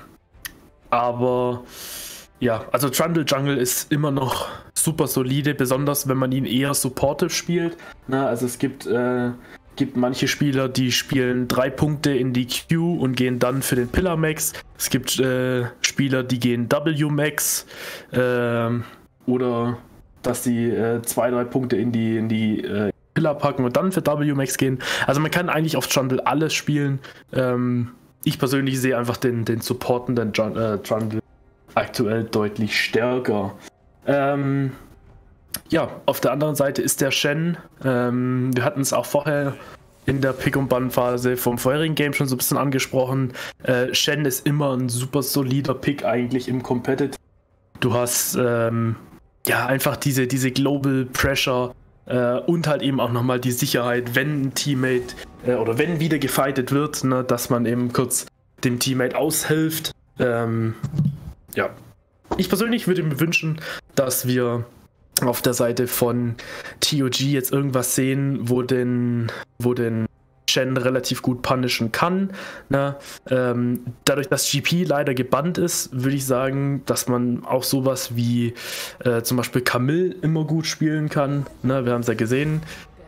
aber ja, also Trundle Jungle ist immer noch super solide, besonders wenn man ihn eher supportive spielt. Na, also es gibt, äh, gibt manche Spieler, die spielen drei Punkte in die Q und gehen dann für den Pillar Max. Es gibt äh, Spieler, die gehen W Max äh, oder dass sie äh, zwei, drei Punkte in die, in die äh, Pillar packen und dann für W Max gehen. Also man kann eigentlich auf Trundle alles spielen. Ähm, ich persönlich sehe einfach den, den supportenden äh, Trundle aktuell deutlich stärker. Ähm, ja, auf der anderen Seite ist der Shen. Ähm, wir hatten es auch vorher in der Pick-und-Ban-Phase vom vorherigen Game schon so ein bisschen angesprochen. Äh, Shen ist immer ein super solider Pick eigentlich im Competitive. Du hast ähm, ja einfach diese, diese Global Pressure äh, und halt eben auch nochmal die Sicherheit, wenn ein Teammate äh, oder wenn wieder gefightet wird, ne, dass man eben kurz dem Teammate aushilft. Ähm, ja, ich persönlich würde mir wünschen, dass wir auf der Seite von T O G jetzt irgendwas sehen, wo den, wo den Shen relativ gut punishen kann. Ne? Ähm, dadurch, dass G P leider gebannt ist, würde ich sagen, dass man auch sowas wie äh, zum Beispiel Camille immer gut spielen kann. Ne? Wir haben es ja gesehen.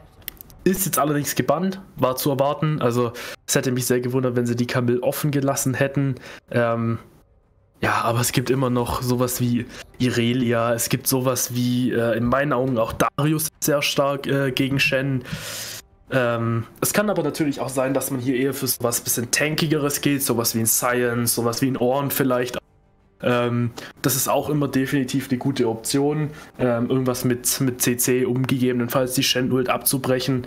Ist jetzt allerdings gebannt, war zu erwarten. Also es hätte mich sehr gewundert, wenn sie die Camille offen gelassen hätten. Ähm, Ja, aber es gibt immer noch sowas wie Irelia, es gibt sowas wie, äh, in meinen Augen auch Darius sehr stark äh, gegen Shen. Ähm, es kann aber natürlich auch sein, dass man hier eher für sowas bisschen tankigeres geht, sowas wie ein Science, sowas wie ein Ornn vielleicht. Ähm, das ist auch immer definitiv eine gute Option, ähm, irgendwas mit, mit C C, um gegebenenfalls die Shen-Ult abzubrechen.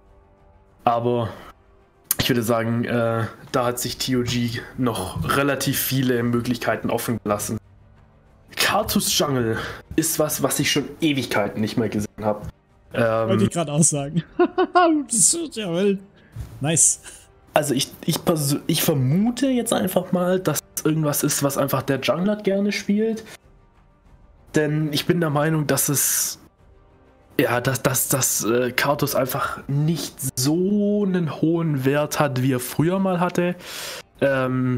Aber ich würde sagen, äh, da hat sich T O G noch relativ viele Möglichkeiten offen gelassen. Karthus Jungle ist was, was ich schon Ewigkeiten nicht mehr gesehen habe. Ähm, Wollte ich gerade aussagen. Das ist ja wild. Nice. Also ich, ich, ich vermute jetzt einfach mal, dass es irgendwas ist, was einfach der Jungler gerne spielt. Denn ich bin der Meinung, dass es ja, dass, dass, dass äh, Karthus einfach nicht so einen hohen Wert hat, wie er früher mal hatte. Ähm,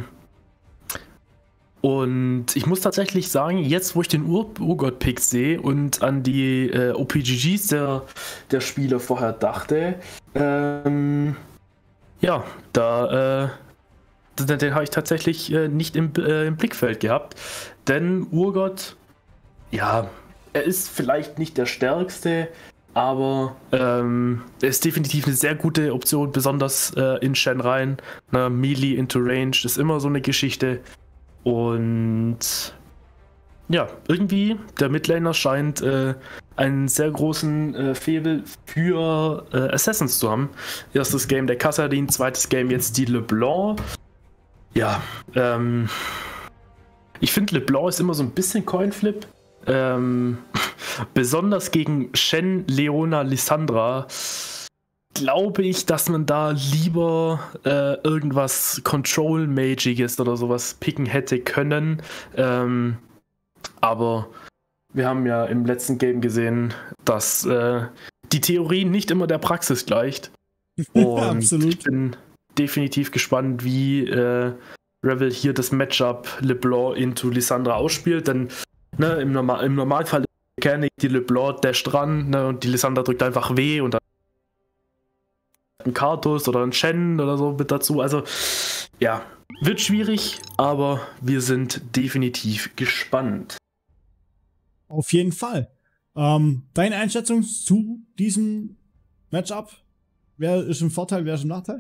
und ich muss tatsächlich sagen, jetzt wo ich den Ur Urgott-Pick sehe und an die äh, O P G Gs der, der Spieler vorher dachte, ähm, ja, da äh, den, den habe ich tatsächlich äh, nicht im, äh, im Blickfeld gehabt. Denn Urgott, ja, er ist vielleicht nicht der stärkste, aber ähm, er ist definitiv eine sehr gute Option, besonders äh, in Shen rein. Ne, Melee into Range ist immer so eine Geschichte. Und ja, irgendwie, der Midlaner scheint äh, einen sehr großen äh, Faible für äh, Assassins zu haben. Erstes Game der Kassadin, zweites Game jetzt die LeBlanc. Ja, ähm, ich finde LeBlanc ist immer so ein bisschen Coinflip. Ähm, besonders gegen Shen, Leona, Lissandra glaube ich, dass man da lieber äh, irgendwas Control-Magiges oder sowas picken hätte können. Ähm, aber wir haben ja im letzten Game gesehen, dass äh, die Theorie nicht immer der Praxis gleicht. Und Absolut. Ich bin definitiv gespannt, wie äh, Revel hier das Matchup LeBlanc into Lissandra ausspielt, denn ne, im, Normal im Normalfall ist die Mechanik, die LeBlanc dasht ran, ne, und die Lissandra drückt einfach W und dann ein Karthus oder ein Shen oder so mit dazu. Also ja, wird schwierig, aber wir sind definitiv gespannt. Auf jeden Fall. Ähm, deine Einschätzung zu diesem Matchup? Wer ist im Vorteil, wer ist im Nachteil?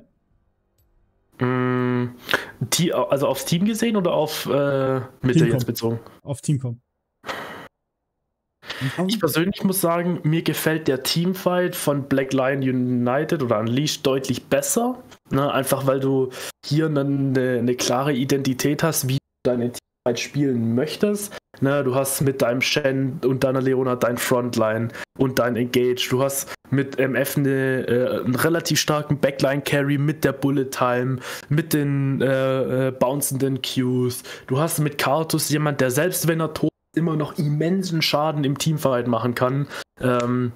Mm, die, also aufs Team gesehen oder auf äh, Mitte Teamcom. jetzt bezogen? Auf Teamcom. Ich persönlich muss sagen, mir gefällt der Teamfight von Black Lion United oder Unleashed deutlich besser. Ne? Einfach weil du hier eine, eine klare Identität hast, wie du deine Teamfight spielen möchtest. Ne? Du hast mit deinem Shen und deiner Leona dein Frontline und dein Engage. Du hast mit M F eine, äh, einen relativ starken Backline-Carry mit der Bullet Time, mit den äh, äh, bouncenden Qs. Du hast mit Karthus jemand, der selbst wenn er tot immer noch immensen Schaden im Teamfight machen kann. Ähm,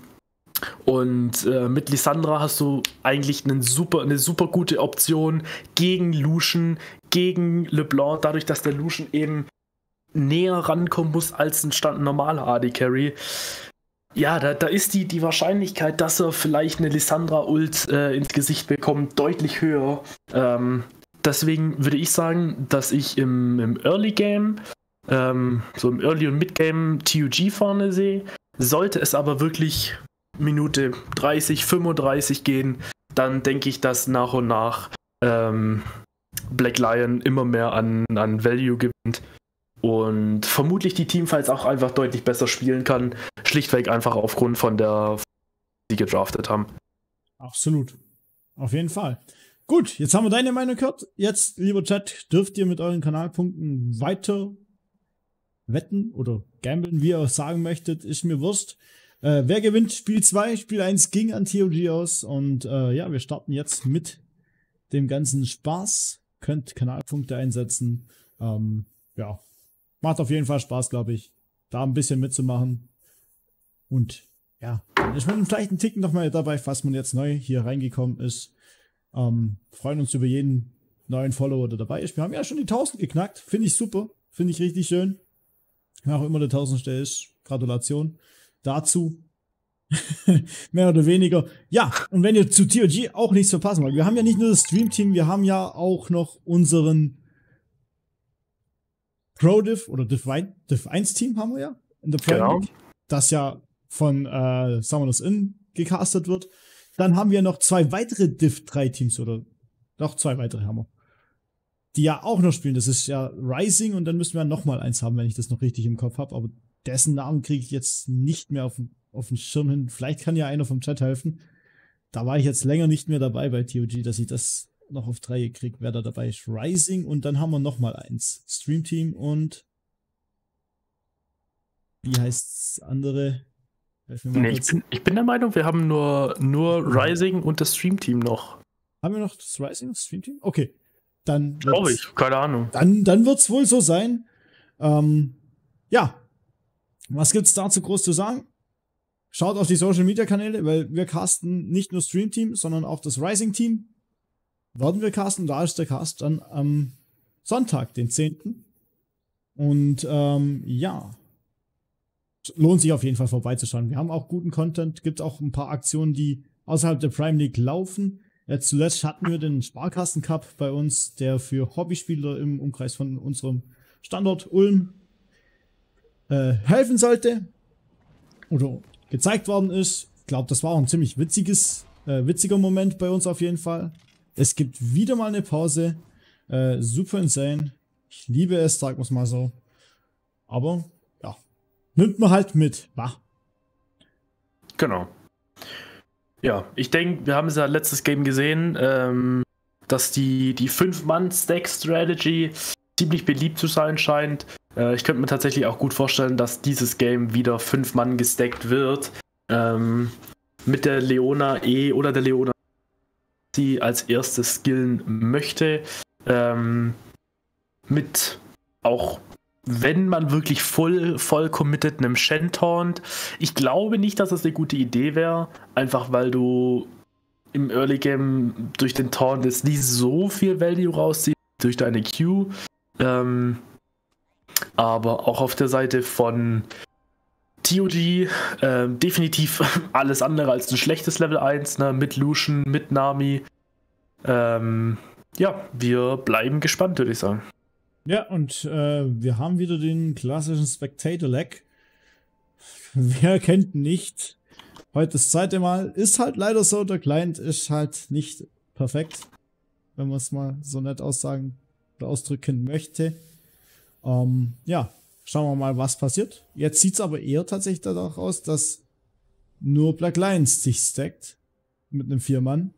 und äh, mit Lissandra hast du eigentlich einen super, eine super gute Option gegen Lucian, gegen LeBlanc, dadurch, dass der Lucian eben näher rankommen muss als ein stand normaler A D-Carry. Ja, da, da ist die, die Wahrscheinlichkeit, dass er vielleicht eine Lissandra-Ult äh, ins Gesicht bekommt, deutlich höher. Ähm, deswegen würde ich sagen, dass ich im, im Early Game Ähm, so im Early- und Mid-Game T U G vorne sehe. Sollte es aber wirklich Minute dreißig, fünfunddreißig gehen, dann denke ich, dass nach und nach ähm, Black Lion immer mehr an, an Value gewinnt und vermutlich die Teamfights auch einfach deutlich besser spielen kann, schlichtweg einfach aufgrund von der, die gedraftet haben. Absolut. Auf jeden Fall. Gut, jetzt haben wir deine Meinung gehört. Jetzt, lieber Chat, dürft ihr mit euren Kanalpunkten weiter wetten oder gamblen, wie ihr auch sagen möchtet, ist mir wurscht. Äh, wer gewinnt Spiel zwei? Spiel eins ging an T O G aus und äh, ja, wir starten jetzt mit dem ganzen Spaß. Könnt Kanalpunkte einsetzen. Ähm, ja, macht auf jeden Fall Spaß, glaube ich, da ein bisschen mitzumachen. Und ja, ich bin vielleicht einen Ticken noch mal dabei, falls man jetzt neu hier reingekommen ist. Ähm, freuen uns über jeden neuen Follower, der dabei ist. Wir haben ja schon die tausend geknackt. Finde ich super. Finde ich richtig schön. Wer auch immer der tausendste ist, Gratulation dazu. Mehr oder weniger. Ja, und wenn ihr zu T O G auch nichts verpassen wollt, wir haben ja nicht nur das Stream-Team, wir haben ja auch noch unseren Pro-Div oder Div eins Team haben wir ja in der Prime Genau. League, das ja von äh, Summoners Inn gecastet wird. Dann haben wir noch zwei weitere Div drei Teams oder noch zwei weitere haben wir, die ja auch noch spielen. Das ist ja Rising und dann müssen wir noch mal eins haben, wenn ich das noch richtig im Kopf habe. Aber dessen Namen kriege ich jetzt nicht mehr auf, auf den Schirm hin. Vielleicht kann ja einer vom Chat helfen. Da war ich jetzt länger nicht mehr dabei bei T O G, dass ich das noch auf drei kriege, wer da dabei ist. Rising und dann haben wir noch mal eins. Stream Team und wie heißt's andere? Nee, ich, bin, ich bin der Meinung, wir haben nur, nur Rising und das Stream-Team noch. Haben wir noch das Rising Stream Team? Okay. Dann glaube ich, keine Ahnung. Dann, dann wird es wohl so sein. Ähm, ja. Was gibt's dazu groß zu sagen? Schaut auf die Social Media Kanäle, weil wir casten nicht nur Stream Team, sondern auch das Rising Team. Werden wir casten, da ist der Cast dann am Sonntag, den zehnten Und ähm, ja, lohnt sich auf jeden Fall vorbeizuschauen. Wir haben auch guten Content, gibt auch ein paar Aktionen, die außerhalb der Prime League laufen. Jetzt zuletzt hatten wir den Sparkassen Cup bei uns, der für Hobbyspieler im Umkreis von unserem Standort Ulm äh, helfen sollte oder gezeigt worden ist. Ich glaube, das war auch ein ziemlich witziges, äh, witziger Moment bei uns auf jeden Fall. Es gibt wieder mal eine Pause. Äh, super insane. Ich liebe es, sag mal's mal so. Aber, ja. Nimmt man halt mit, wa? Genau. Ja, ich denke, wir haben es ja letztes Game gesehen, ähm, dass die, die fünf-Mann-Stack-Strategy ziemlich beliebt zu sein scheint. Äh, ich könnte mir tatsächlich auch gut vorstellen, dass dieses Game wieder fünf Mann gestackt wird. Ähm, mit der Leona E oder der Leona, die als erstes skillen möchte. Ähm, mit auch, wenn man wirklich voll, voll committed einem Shen-Taunt. Ich glaube nicht, dass das eine gute Idee wäre, einfach weil du im Early Game durch den Taunt jetzt nicht so viel Value rausziehst, durch deine Q. Ähm, aber auch auf der Seite von T O G äh, definitiv alles andere als ein schlechtes Level eins, ne? Mit Lucian, mit Nami. Ähm, ja, wir bleiben gespannt, würde ich sagen. Ja, und äh, wir haben wieder den klassischen Spectator-Lag. Wer kennt nicht? Heute das zweite Mal. Ist halt leider so, der Client ist halt nicht perfekt, wenn man es mal so nett aussagen oder ausdrücken möchte. Ähm, ja, schauen wir mal, was passiert. Jetzt sieht es aber eher tatsächlich danach aus, dass nur Black Lions sich stackt mit einem Vier-Mann.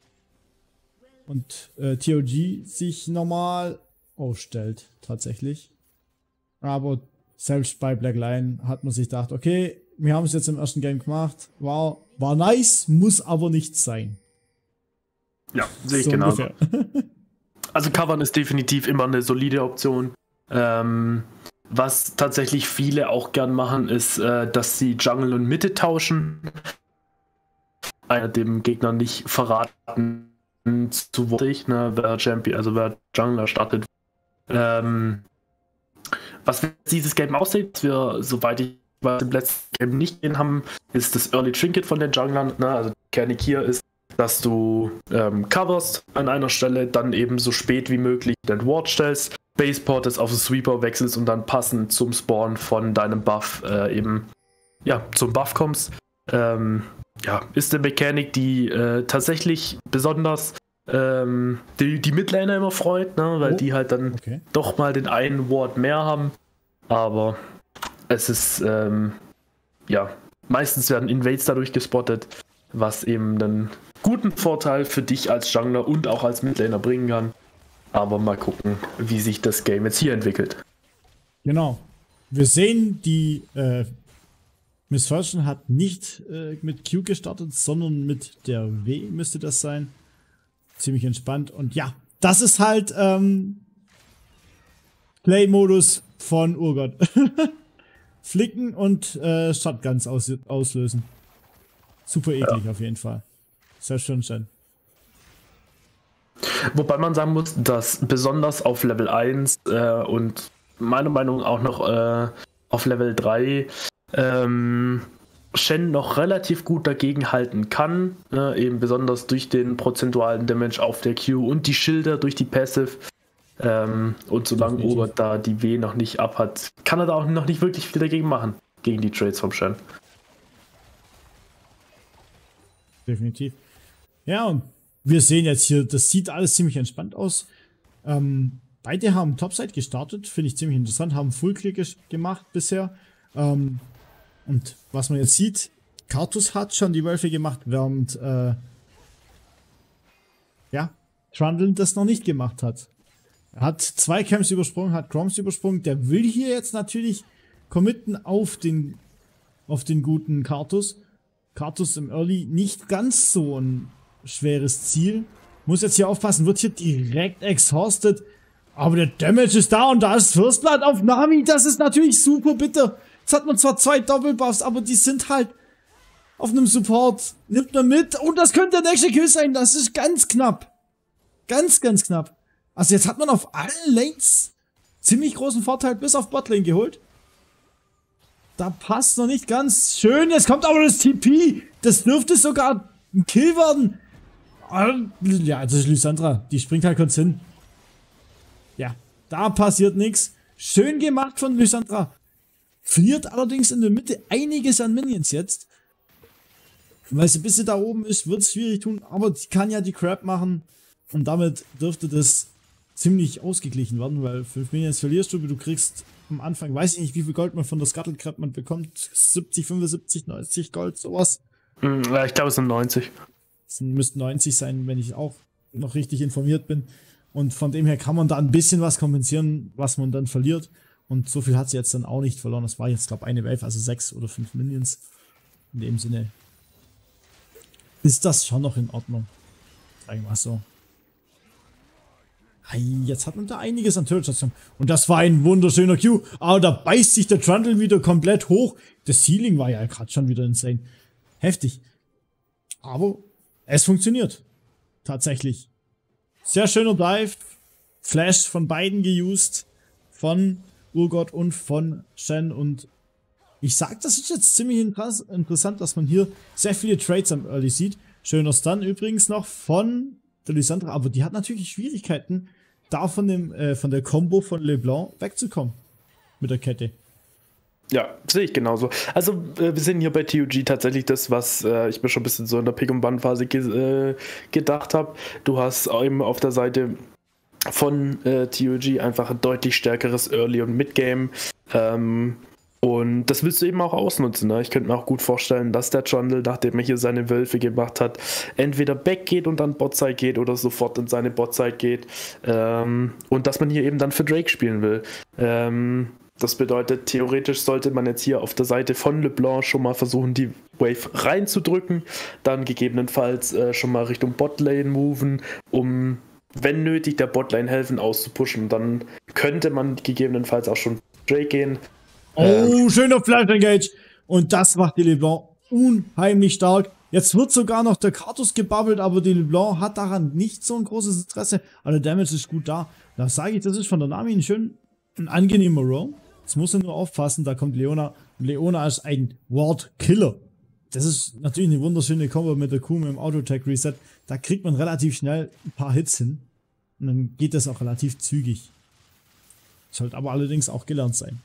Und äh, T O G sich normal aufstellt, tatsächlich. Aber selbst bei Black Lion hat man sich gedacht, okay, wir haben es jetzt im ersten Game gemacht, war, war nice, muss aber nicht sein. Ja, sehe ich so genau. ungefähr. Also Covern ist definitiv immer eine solide Option. Ähm, was tatsächlich viele auch gern machen, ist, äh, dass sie Jungle und Mitte tauschen. Einer dem Gegner nicht verraten zu wortig, ne, wer Champion, also wer Jungler startet. Ähm, was dieses Game aussieht, was wir, soweit ich weiß, im letzten Game nicht gesehen haben, ist das Early Trinket von den Junglern. Ne? Also die Mechanik hier ist, dass du ähm, coverst an einer Stelle, dann eben so spät wie möglich den Ward stellst, Baseportest auf den Sweeper wechselst und dann passend zum Spawn von deinem Buff äh, eben ja, zum Buff kommst. Ähm, ja, ist eine Mechanik, die äh, tatsächlich besonders ähm, die, die Midlaner immer freut, ne? Weil oh, die halt dann okay. doch mal den einen Ward mehr haben. Aber es ist, ähm, ja, meistens werden Invades dadurch gespottet, was eben einen guten Vorteil für dich als Jungler und auch als Midlaner bringen kann. Aber mal gucken, wie sich das Game jetzt hier entwickelt. Genau. Wir sehen, die äh, Miss Fortune hat nicht äh, mit Q gestartet, sondern mit der W müsste das sein. Ziemlich entspannt. Und ja, das ist halt ähm, Play-Modus von Urgot. Flicken und äh, Shotguns aus auslösen. Super eklig ja. Auf jeden Fall. Sehr schön, schön. Wobei man sagen muss, dass besonders auf Level eins äh, und meiner Meinung nach auch noch äh, auf Level drei ähm, Shen noch relativ gut dagegen halten kann, ne? Eben besonders durch den prozentualen Damage auf der Q und die Schilder durch die Passive. Ähm, und solange Urgot da die W noch nicht ab hat, kann er da auch noch nicht wirklich viel dagegen machen, gegen die Trades vom Shen. Definitiv. Ja, und wir sehen jetzt hier, das sieht alles ziemlich entspannt aus. Ähm, beide haben Topside gestartet, finde ich ziemlich interessant, haben Full-Click gemacht bisher. Ähm, und was man jetzt sieht, Karthus hat schon die Wölfe gemacht, während äh, ja, Trundle das noch nicht gemacht hat. Er hat zwei Camps übersprungen, hat Chroms übersprungen. Der will hier jetzt natürlich committen auf den, auf den guten Karthus. Karthus im Early nicht ganz so ein schweres Ziel. muss jetzt hier aufpassen, wird hier direkt exhausted. Aber der Damage ist da und da ist First Blood auf Nami. Das ist natürlich super bitter. Jetzt hat man zwar zwei Doppelbuffs, aber die sind halt auf einem Support. Nimmt man mit. Und das könnte der nächste Kill sein. Das ist ganz knapp. Ganz, ganz knapp. Also jetzt hat man auf allen Lanes ziemlich großen Vorteil bis auf Botlane geholt. Da passt noch nicht ganz. Schön, jetzt kommt aber das T P. Das dürfte sogar ein Kill werden. Ja, das ist Lysandra. Die springt halt kurz hin. Ja, da passiert nichts. Schön gemacht von Lysandra. Verliert allerdings in der Mitte einiges an Minions jetzt. Weil sie bis sie da oben ist, wird es schwierig tun. Aber die kann ja die Crab machen. Und damit dürfte das ziemlich ausgeglichen werden. Weil fünf Minions verlierst du, du kriegst am Anfang, weiß ich nicht, wie viel Gold man von der Scuttle Crab man bekommt. siebzig, fünfundsiebzig, neunzig Gold, sowas. Ja, ich glaube es sind neunzig. Es müssten neunzig sein, wenn ich auch noch richtig informiert bin. Und von dem her kann man da ein bisschen was kompensieren, was man dann verliert. Und so viel hat sie jetzt dann auch nicht verloren. Das war jetzt, glaube ich, eine Wave, also sechs oder fünf Minions. In dem Sinne ist das schon noch in Ordnung. Sagen wir mal so. Hey, jetzt hat man da einiges an Turret-Stationen. Und das war ein wunderschöner Q. Aber da beißt sich der Trundle wieder komplett hoch. Das Ceiling war ja gerade schon wieder insane. Heftig. Aber es funktioniert. Tatsächlich. Sehr schöner Dive. Flash von beiden geused. Von Urgot und von Shen. Und ich sag, das ist jetzt ziemlich interessant, dass man hier sehr viele Trades am Early sieht. Schöner Stun übrigens noch von der Lysandra. Aber die hat natürlich Schwierigkeiten, da von, dem, äh, von der Combo von LeBlanc wegzukommen. Mit der Kette. Ja, sehe ich genauso. Also äh, wir sehen hier bei T O G tatsächlich das, was äh, ich mir schon ein bisschen so in der Pick-and-Ban-Phase ge äh, gedacht habe. Du hast eben auf der Seite von äh, T O G einfach ein deutlich stärkeres Early- und Mid-Game. Ähm, und das willst du eben auch ausnutzen. Ne? Ich könnte mir auch gut vorstellen, dass der Trundle, nachdem er hier seine Wölfe gemacht hat, entweder back geht und dann Botside geht oder sofort in seine Botside geht. Ähm, und dass man hier eben dann für Drake spielen will. Ähm, Das bedeutet, theoretisch sollte man jetzt hier auf der Seite von LeBlanc schon mal versuchen, die Wave reinzudrücken, dann gegebenenfalls äh, schon mal Richtung Botlane moven, um, wenn nötig, der Botlane helfen auszupushen. Dann könnte man gegebenenfalls auch schon Drake gehen. Oh, ähm, schöner Flash Engage. Und das macht die LeBlanc unheimlich stark. Jetzt wird sogar noch der Kartus gebabbelt, aber die LeBlanc hat daran nicht so ein großes Interesse. Aber der Damage ist gut da. Da sage ich, das ist von der Nami ein schön, ein angenehmer Roam. Jetzt muss er nur aufpassen, da kommt Leona. Und Leona ist ein Ward-Killer. Das ist natürlich eine wunderschöne Kombo mit der Q mit dem Auto-Tech-Reset. Da kriegt man relativ schnell ein paar Hits hin. Und dann geht das auch relativ zügig. Sollte aber allerdings auch gelernt sein.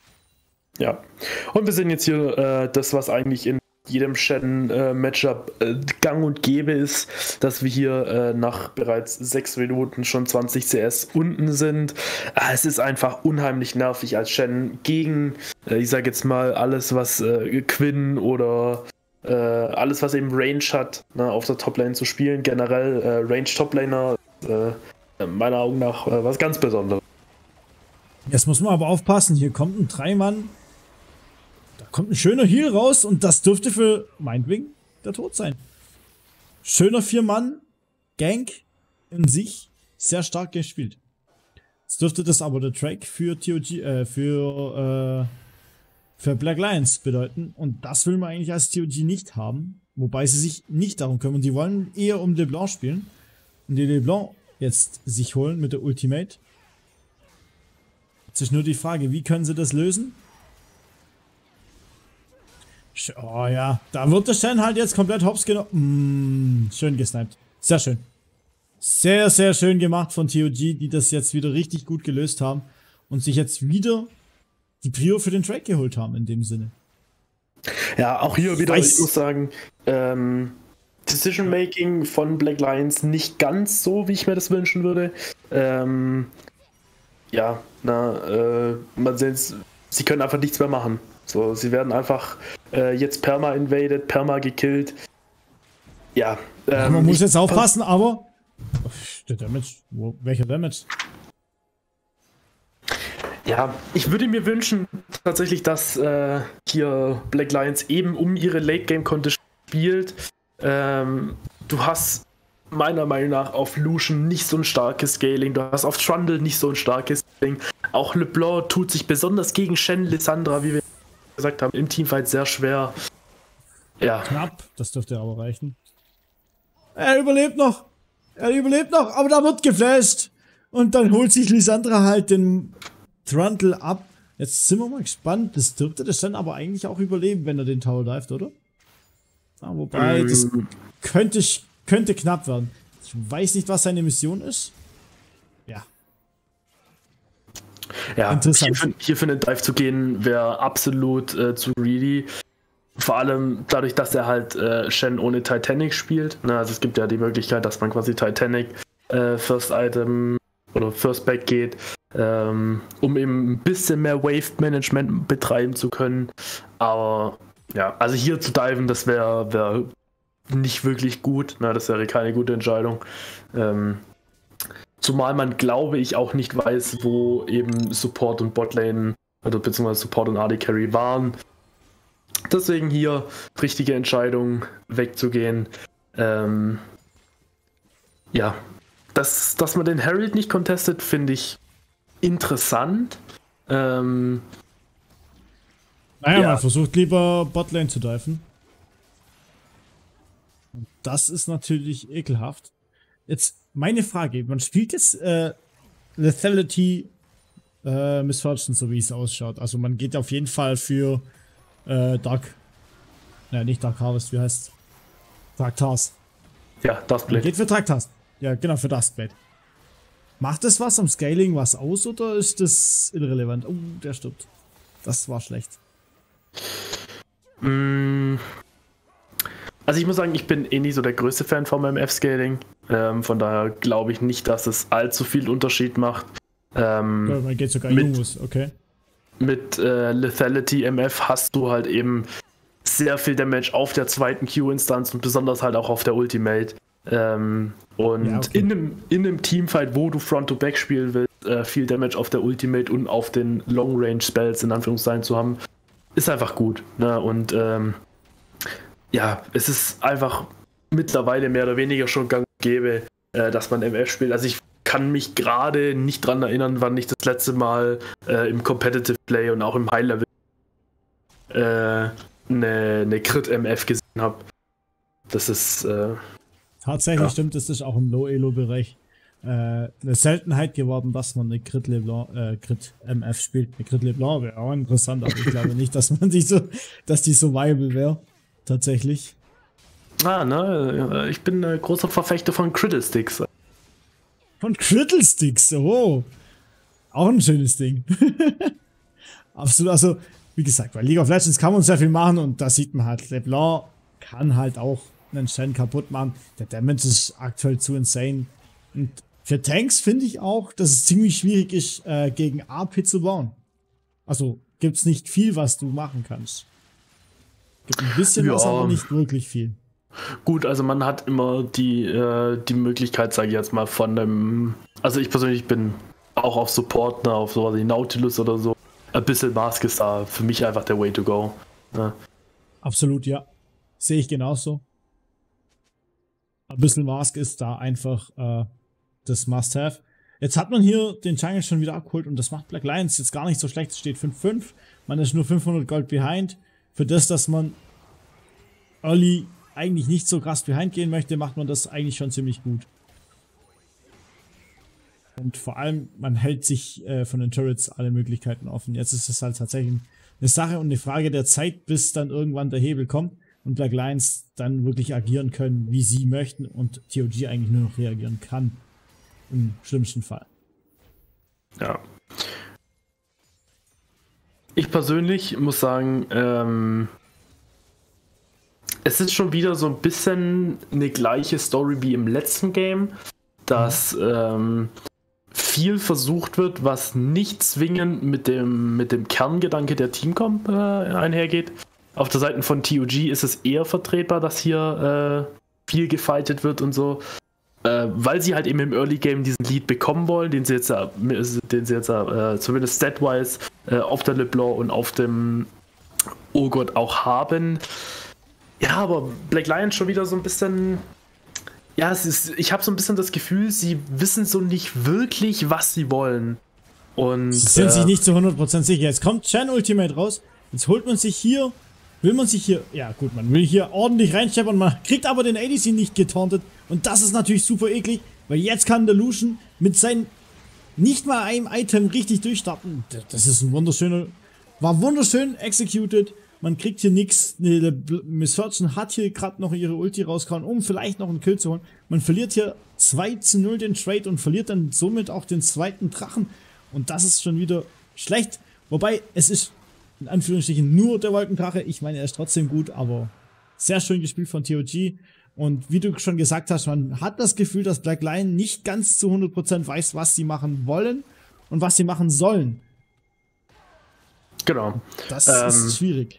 Ja, und wir sehen jetzt hier äh, das, was eigentlich in jedem Shen-Matchup äh, gang und gäbe ist, dass wir hier äh, nach bereits sechs Minuten schon zwanzig C S unten sind. Ah, es ist einfach unheimlich nervig als Shen gegen, äh, ich sag jetzt mal, alles, was äh, Quinn oder äh, alles, was eben Range hat, ne, auf der Toplane zu spielen. Generell äh, Range-Toplaner, äh, meiner Augen nach äh, was ganz Besonderes. Jetzt muss man aber aufpassen, hier kommt ein Dreimann. Da kommt ein schöner Heal raus und das dürfte für Mindwing der Tod sein. Schöner Vier-Mann-Gank in sich, sehr stark gespielt. Jetzt dürfte das aber der Track für T O G, äh, für, äh, für Black Lions bedeuten. Und das will man eigentlich als T O G nicht haben. Wobei sie sich nicht darum kümmern. Die wollen eher um LeBlanc spielen. Und die LeBlanc jetzt sich holen mit der Ultimate. Jetzt ist nur die Frage, wie können sie das lösen? Oh ja, da wird der Shen halt jetzt komplett hops genommen. Mm, schön gesniped. Sehr schön. Sehr, sehr schön gemacht von T O G, die das jetzt wieder richtig gut gelöst haben. Und sich jetzt wieder die Prio für den Drake geholt haben, in dem Sinne. Ja, auch hier wieder, ich muss sagen, ähm, Decision-Making von Black Lions nicht ganz so, wie ich mir das wünschen würde. Ähm, ja, na, äh, man sieht, sie können einfach nichts mehr machen. So, sie werden einfach äh, jetzt perma invaded, perma gekillt. Ja. Ähm, ja man muss jetzt aufpassen, aber der Damage, wo, welcher Damage? Ja, ich würde mir wünschen tatsächlich, dass äh, hier Black Lions eben um ihre Late Game Condition spielt. Ähm, du hast meiner Meinung nach auf Lucian nicht so ein starkes Scaling, du hast auf Trundle nicht so ein starkes Scaling. Auch LeBlanc tut sich besonders gegen Shen, Lissandra, wie wir gesagt haben, im Teamfight sehr schwer. Ja. Knapp, das dürfte aber reichen. Er überlebt noch. Er überlebt noch, aber da wird geflasht. Und dann holt sich Lissandra halt den Trundle ab. Jetzt sind wir mal gespannt. Das dürfte das dann aber eigentlich auch überleben, wenn er den Tower dived, oder? Ja, wobei, ähm. das könnte, könnte knapp werden. Ich weiß nicht, was seine Mission ist. Ja. Ja, hier für, hier für einen Dive zu gehen, wäre absolut äh, zu greedy. Vor allem dadurch, dass er halt äh, Shen ohne Titanic spielt. Na, also es gibt ja die Möglichkeit, dass man quasi Titanic äh, First Item oder First Back geht, ähm, um eben ein bisschen mehr Wave Management betreiben zu können. Aber ja, also hier zu diven, das wäre wär nicht wirklich gut. Na, das wäre keine gute Entscheidung. Ähm, zumal man, glaube ich, auch nicht weiß, wo eben Support und Botlane, also beziehungsweise Support und A D Carry waren. Deswegen hier richtige Entscheidung, wegzugehen. Ähm, ja, dass, dass man den Herald nicht contestet, finde ich interessant. Ähm, naja, ja. Man versucht lieber Botlane zu diven. Und das ist natürlich ekelhaft. Jetzt meine Frage, man spielt jetzt äh, Lethality äh, Misfortune, so wie es ausschaut. Also man geht auf jeden Fall für Äh, Dark. Ja, nicht Dark Harvest, wie heißt Traktas. Ja, Duskblade. Geht für Traktas. Ja, genau, für Duskblade. Macht das was am Scaling was aus oder ist das irrelevant? Oh, der stirbt. Das war schlecht. Mm. Also ich muss sagen, ich bin eh nicht so der größte Fan vom M F-Scaling. Ähm, von daher glaube ich nicht, dass es allzu viel Unterschied macht. Ähm, ja, man geht sogar in Jungus, okay. Mit äh, Lethality M F hast du halt eben sehr viel Damage auf der zweiten Q-Instanz und besonders halt auch auf der Ultimate. Ähm, und ja, okay. in, einem, in einem Teamfight, wo du Front-to-Back spielen willst, äh, viel Damage auf der Ultimate und auf den Long-Range-Spells in Anführungszeichen zu haben, ist einfach gut. Ne? Und ähm, ja, es ist einfach mittlerweile mehr oder weniger schon gang und gäbe, äh, dass man M F spielt. Also ich kann mich gerade nicht dran erinnern, wann ich das letzte Mal äh, im Competitive Play und auch im High Level eine äh, ne Crit-M F gesehen habe. Das ist äh, tatsächlich ja. Stimmt, das ist auch im Low-Elo-Bereich äh, eine Seltenheit geworden, dass man eine Crit-LeBlanc, äh, Crit-M F spielt. Eine Crit-LeBlanc wäre auch interessant, aber ich glaube nicht, dass man die so, dass die so viable wäre. Tatsächlich. Ah, ne, ich bin ein großer Verfechter von Critical-Sticks. Von Critical-Sticks, oh. Auch ein schönes Ding. Absolut, also, wie gesagt, bei League of Legends kann man sehr viel machen und da sieht man halt, LeBlanc kann halt auch einen Shen kaputt machen. Der Damage ist aktuell zu insane. Und für Tanks finde ich auch, dass es ziemlich schwierig ist, äh, gegen A P zu bauen. Also, gibt's nicht viel, was du machen kannst. Gibt ein bisschen ja. was, aber nicht wirklich viel. Gut, also man hat immer die, äh, die Möglichkeit, sage ich jetzt mal, von dem, also ich persönlich bin auch auf Support, ne, auf sowas wie Nautilus oder so. Ein bisschen Mask ist da für mich einfach der Way to go. Ne? Absolut, ja. Sehe ich genauso. Ein bisschen Mask ist da einfach äh, das Must-Have. Jetzt hat man hier den Jungle schon wieder abgeholt und das macht Black Lions jetzt gar nicht so schlecht. Es steht fünf fünf. Man ist nur fünfhundert Gold behind. Für das, dass man early eigentlich nicht so krass behind gehen möchte, macht man das eigentlich schon ziemlich gut. Und vor allem, man hält sich äh, von den Turrets alle Möglichkeiten offen. Jetzt ist es halt tatsächlich eine Sache und eine Frage der Zeit, bis dann irgendwann der Hebel kommt und Black Lions dann wirklich agieren können, wie sie möchten und T O G eigentlich nur noch reagieren kann. Im schlimmsten Fall. Ja. Ich persönlich muss sagen, ähm, es ist schon wieder so ein bisschen eine gleiche Story wie im letzten Game, dass ähm, viel versucht wird, was nicht zwingend mit dem, mit dem Kerngedanke der Teamcomp äh, einhergeht. Auf der Seite von T O G ist es eher vertretbar, dass hier äh, viel gefightet wird und so, äh, weil sie halt eben im Early Game diesen Lead bekommen wollen, den sie jetzt, äh, den sie jetzt äh, zumindest statwise äh, auf der LeBlanc und auf dem Urgot auch haben. Ja, aber Black Lion schon wieder so ein bisschen ja, es ist, ich habe so ein bisschen das Gefühl, sie wissen so nicht wirklich, was sie wollen. Und, sie sind äh, sich nicht zu hundert Prozent sicher. Jetzt kommt Chen Ultimate raus. Jetzt holt man sich hier, will man sich hier, ja gut, man will hier ordentlich reinsteppern, man kriegt aber den A D C nicht getauntet. Und das ist natürlich super eklig, weil jetzt kann der Lucian mit seinem nicht mal einem Item richtig durchstarten. Das ist ein wunderschöner, war wunderschön executed. Man kriegt hier nichts. Miss Fortune hat hier gerade noch ihre Ulti rausgehauen, um vielleicht noch einen Kill zu holen. Man verliert hier zwei zu null den Trade und verliert dann somit auch den zweiten Drachen. Und das ist schon wieder schlecht. Wobei, es ist in Anführungsstrichen nur der Wolkendrache. Ich meine, er ist trotzdem gut, aber sehr schön gespielt von T O G. Und wie du schon gesagt hast, man hat das Gefühl, dass Black Lion nicht ganz zu hundert Prozent weiß, was sie machen wollen und was sie machen sollen. Genau. Das ähm, ist schwierig.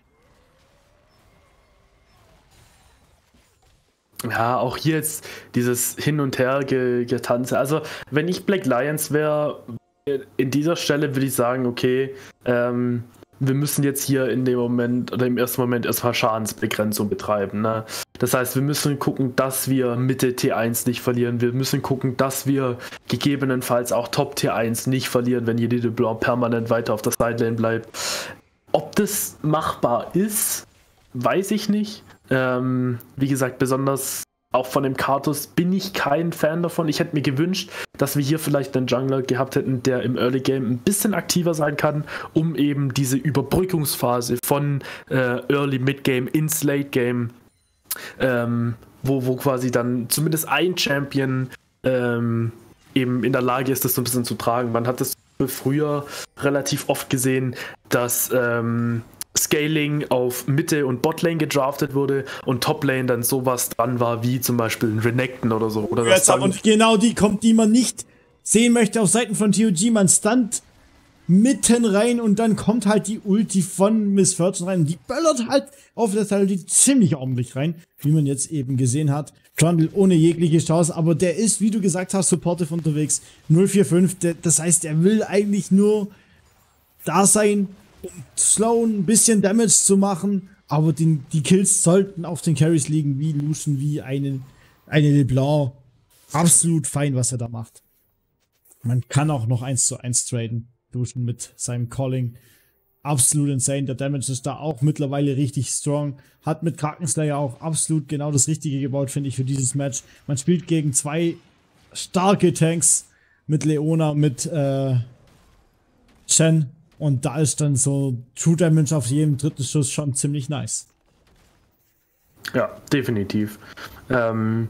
Ja, auch hier jetzt dieses Hin- und Her-Getanze. Also, wenn ich Black Lions wäre, in dieser Stelle würde ich sagen, okay, ähm, wir müssen jetzt hier in dem Moment oder im ersten Moment erstmal Schadensbegrenzung betreiben. Ne? Das heißt, wir müssen gucken, dass wir Mitte T eins nicht verlieren. Wir müssen gucken, dass wir gegebenenfalls auch Top T eins nicht verlieren, wenn Jedi LeBlanc permanent weiter auf der Sideline bleibt. Ob das machbar ist, weiß ich nicht. Ähm, wie gesagt, besonders auch von dem Karthus bin ich kein Fan davon. Ich hätte mir gewünscht, dass wir hier vielleicht einen Jungler gehabt hätten, der im Early Game ein bisschen aktiver sein kann, um eben diese Überbrückungsphase von äh, Early Mid Game ins Late Game, ähm, wo, wo quasi dann zumindest ein Champion ähm, eben in der Lage ist, das so ein bisschen zu tragen. Man hat das früher relativ oft gesehen, dass ähm, Scaling auf Mitte und Botlane gedraftet wurde und Toplane dann sowas dran war, wie zum Beispiel ein Renekton oder so. Oder das ja, und genau die kommt, die man nicht sehen möchte auf Seiten von T O G. Man stunt mitten rein und dann kommt halt die Ulti von Miss Fortune rein. Die böllert halt auf der Seite ziemlich ordentlich rein, wie man jetzt eben gesehen hat. Trundle ohne jegliche Chance, aber der ist, wie du gesagt hast, supportive unterwegs. null vier fünf, der, das heißt, er will eigentlich nur da sein, um Sloan ein bisschen Damage zu machen, aber den, die Kills sollten auf den Carries liegen, wie Lucian, wie eine, eine LeBlanc. Absolut fein, was er da macht. Man kann auch noch eins zu eins traden, Lucian mit seinem Calling. Absolut insane, der Damage ist da auch mittlerweile richtig strong. Hat mit Krakenslayer auch absolut genau das Richtige gebaut, finde ich, für dieses Match. Man spielt gegen zwei starke Tanks mit Leona, mit äh, Chen. Und da ist dann so True Damage auf jedem dritten Schuss schon ziemlich nice. Ja, definitiv. Ähm,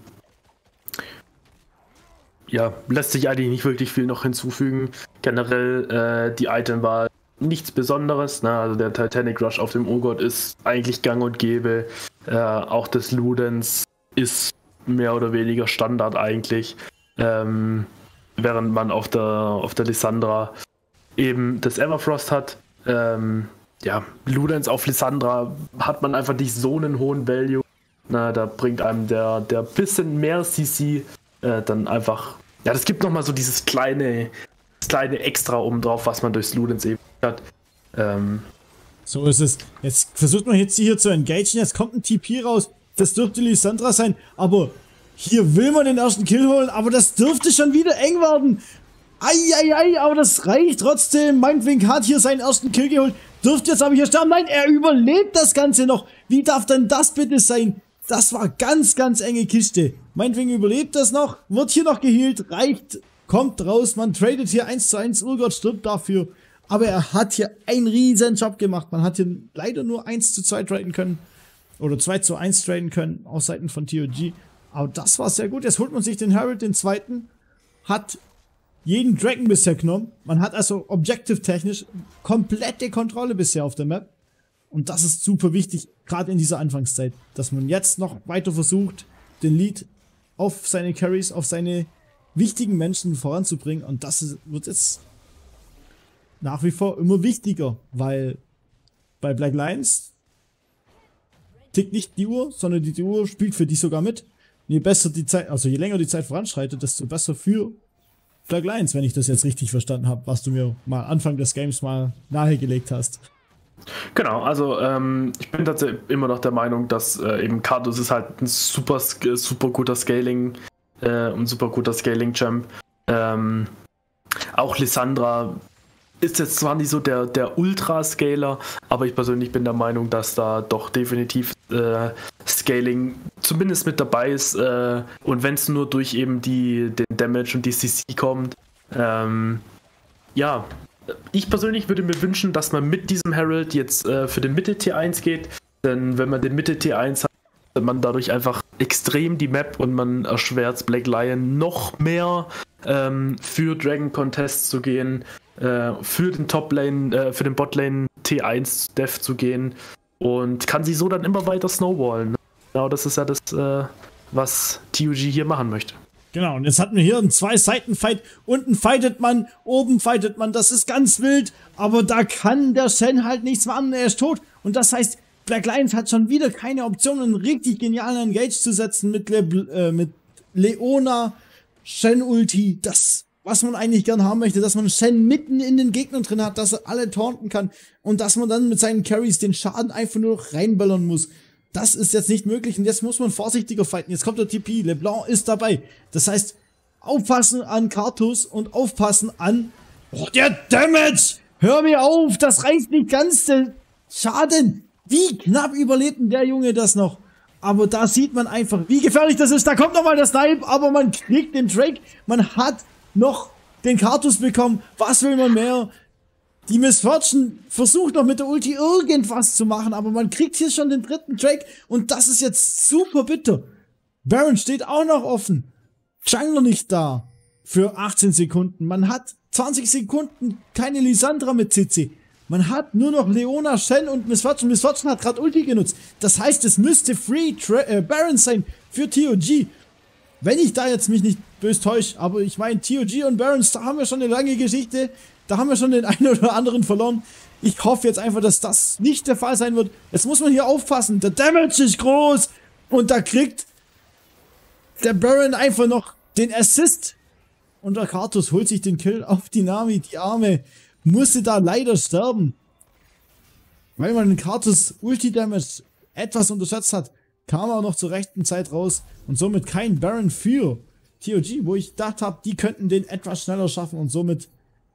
ja, lässt sich eigentlich nicht wirklich viel noch hinzufügen. Generell äh, die Itemwahl nichts Besonderes. Ne? Also der Titanic Rush auf dem Urgot ist eigentlich gang und gäbe. Äh, auch das Ludens ist mehr oder weniger Standard eigentlich. Ähm, während man auf der, auf der Lissandra eben das Everfrost hat. Ähm, ja, Ludens auf Lissandra hat man einfach nicht so einen hohen Value. Na, da bringt einem der, der bisschen mehr C C äh, dann einfach, ja, das gibt nochmal so dieses kleine, das kleine Extra oben drauf, was man durchs Ludens eben hat. Ähm, so ist es. Jetzt versucht man jetzt hier zu engagen, jetzt kommt ein T P raus, das dürfte Lissandra sein, aber hier will man den ersten Kill holen, aber das dürfte schon wieder eng werden. Eieiei, aber das reicht trotzdem. Mindwing hat hier seinen ersten Kill geholt. Dürfte jetzt aber hier sterben. Nein, er überlebt das Ganze noch. Wie darf denn das bitte sein? Das war ganz, ganz enge Kiste. Mindwing überlebt das noch. Wird hier noch geheilt. Reicht. Kommt raus. Man tradet hier eins zu eins. Urgot stirbt dafür. Aber er hat hier einen riesen Job gemacht. Man hat hier leider nur eins zu zwei traden können. Oder zwei zu eins traden können. Aus Seiten von T O G. Aber das war sehr gut. Jetzt holt man sich den Herald, den zweiten. Hat jeden Dragon bisher genommen. Man hat also objective-technisch komplette Kontrolle bisher auf der Map. Und das ist super wichtig, gerade in dieser Anfangszeit, dass man jetzt noch weiter versucht, den Lead auf seine Carries, auf seine wichtigen Menschen voranzubringen. Und das ist, wird jetzt nach wie vor immer wichtiger, weil bei Black Lions tickt nicht die Uhr, sondern die Uhr spielt für dich sogar mit. Je besser die Zeit, also je länger die Zeit voranschreitet, desto besser für Black Lions, wenn ich das jetzt richtig verstanden habe, was du mir mal Anfang des Games mal nahegelegt hast. Genau, also ähm, ich bin tatsächlich immer noch der Meinung, dass äh, eben Karthus ist halt ein super, super guter Scaling äh, und super guter Scaling-Champ. Ähm, auch Lissandra ist jetzt zwar nicht so der, der Ultra-Scaler, aber ich persönlich bin der Meinung, dass da doch definitiv äh, Scaling zumindest mit dabei ist, äh, und wenn es nur durch eben die, den Damage und die C C kommt. Ähm, ja, ich persönlich würde mir wünschen, dass man mit diesem Herald jetzt äh, für den Mitte-T eins geht, denn wenn man den Mitte-T eins hat, hat man dadurch einfach extrem die Map und man erschwert Black Lion noch mehr ähm, für Dragon Contest zu gehen, äh, für den Top-Lane, äh, für den Bot-Lane T eins Dev zu gehen und kann sie so dann immer weiter snowballen. Ne? Genau, das ist ja das, äh, was T U G hier machen möchte. Genau, und jetzt hatten wir hier einen Zwei-Seiten-Fight. Unten fightet man, oben fightet man. Das ist ganz wild, aber da kann der Shen halt nichts machen, er ist tot. Und das heißt, Black Lions hat schon wieder keine Option, einen richtig genialen Engage zu setzen mit, Le äh, mit Leona, Shen-Ulti. Das, was man eigentlich gern haben möchte, dass man Shen mitten in den Gegnern drin hat, dass er alle taunten kann und dass man dann mit seinen Carries den Schaden einfach nur noch reinballern muss. Das ist jetzt nicht möglich und jetzt muss man vorsichtiger fighten. Jetzt kommt der T P, LeBlanc ist dabei. Das heißt, aufpassen an Karthus und aufpassen an... Oh, der Damage! Hör mir auf, das reicht nicht ganz, der Schaden! Wie knapp überlebt denn der Junge das noch? Aber da sieht man einfach, wie gefährlich das ist. Da kommt nochmal der Snipe, aber man kriegt den Drake. Man hat noch den Karthus bekommen. Was will man mehr? Die Miss Fortune versucht noch mit der Ulti irgendwas zu machen, aber man kriegt hier schon den dritten Drake und das ist jetzt super bitter. Baron steht auch noch offen. Jungler nicht da für achtzehn Sekunden. Man hat zwanzig Sekunden keine Lissandra mit C C. Man hat nur noch Leona, Shen und Miss Fortune. Miss Fortune hat gerade Ulti genutzt. Das heißt, es müsste Free Tra äh, Baron sein für T O G. Wenn ich da jetzt mich nicht böse täusche, aber ich meine, T O G und Barons, da haben wir schon eine lange Geschichte. Da haben wir schon den einen oder anderen verloren. Ich hoffe jetzt einfach, dass das nicht der Fall sein wird. Jetzt muss man hier aufpassen. Der Damage ist groß. Und da kriegt der Baron einfach noch den Assist. Und der Karthus holt sich den Kill auf die Nami. Die Arme musste da leider sterben. Weil man den Karthus Ulti-Damage etwas unterschätzt hat, kam er auch noch zur rechten Zeit raus. Und somit kein Baron für T O G, wo ich gedacht habe, die könnten den etwas schneller schaffen und somit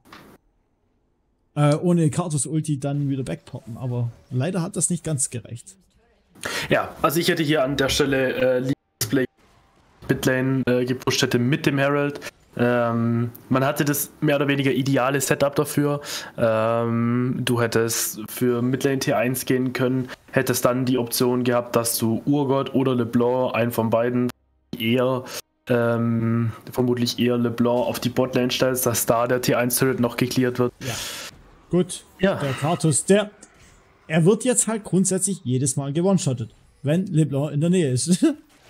Äh, ohne Karthus Ulti dann wieder backporten, aber leider hat das nicht ganz gereicht. Ja, also ich hätte hier an der Stelle äh, Display Midlane äh, gepusht hätte mit dem Herald. Ähm, man hatte das mehr oder weniger ideale Setup dafür. Ähm, du hättest für Midlane T eins gehen können, hättest dann die Option gehabt, dass du Urgot oder LeBlanc, einen von beiden, eher ähm, vermutlich eher LeBlanc auf die Botlane stellst, dass da der T eins Turret noch gecleart wird. Ja. Gut, ja. Der Karthus, der, er wird jetzt halt grundsätzlich jedes Mal gewone-shottet, wenn LeBlanc in der Nähe ist.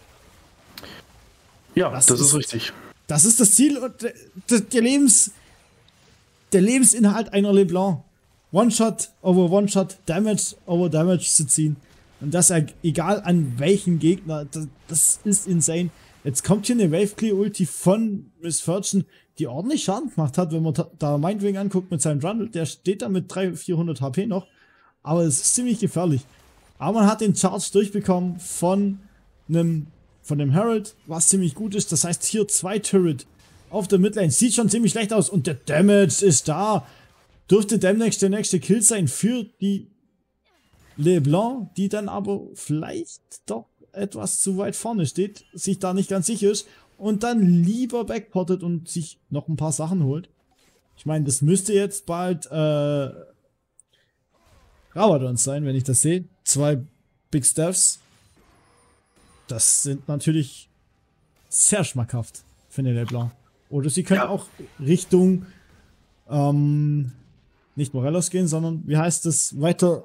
Ja, das, das ist, ist richtig. Das ist das Ziel und der, der, Lebens, der Lebensinhalt einer LeBlanc. One-Shot over One-Shot, Damage over Damage zu ziehen. Und das egal an welchen Gegner, das, das ist insane. Jetzt kommt hier eine Wave-Clear-Ulti von Miss Fortune, die ordentlich Schaden gemacht hat, wenn man da Mindwing anguckt mit seinem Rundle. Der steht da mit dreihundert, vierhundert H P noch, aber es ist ziemlich gefährlich. Aber man hat den Charge durchbekommen von einem von dem Herald, was ziemlich gut ist. Das heißt, hier zwei Turret auf der Midlane. Sieht schon ziemlich schlecht aus und der Damage ist da. Dürfte demnächst der nächste Kill sein für die LeBlanc, die dann aber vielleicht doch etwas zu weit vorne steht, sich da nicht ganz sicher ist und dann lieber backportet und sich noch ein paar Sachen holt. Ich meine, das müsste jetzt bald äh, Rabadons sein, wenn ich das sehe. Zwei Big Staffs. Das sind natürlich sehr schmackhaft für den LeBlanc. Oder sie können ja auch Richtung ähm, nicht Morellos gehen, sondern wie heißt das weiter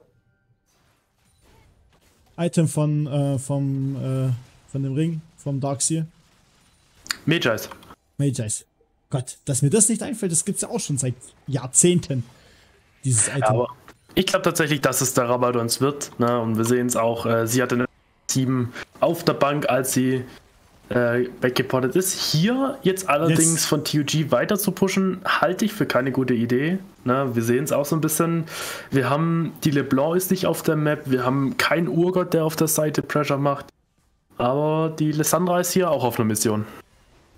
Item von äh, vom äh, von dem Ring vom Darkseer? Magi's. Magi's. Gott, dass mir das nicht einfällt, das gibt's ja auch schon seit Jahrzehnten. Dieses Item. Ja, aber ich glaube tatsächlich, dass es der Rabadons wird. Ne? Und wir sehen es auch. Äh, sie hatte eine sieben auf der Bank, als sie äh, weggeportet ist. Hier jetzt allerdings yes. von T U G weiter zu pushen, halte ich für keine gute Idee. Ne? Wir sehen es auch so ein bisschen. Wir haben, die LeBlanc ist nicht auf der Map, wir haben keinen Urgott, der auf der Seite Pressure macht. Aber die Lissandra ist hier auch auf einer Mission.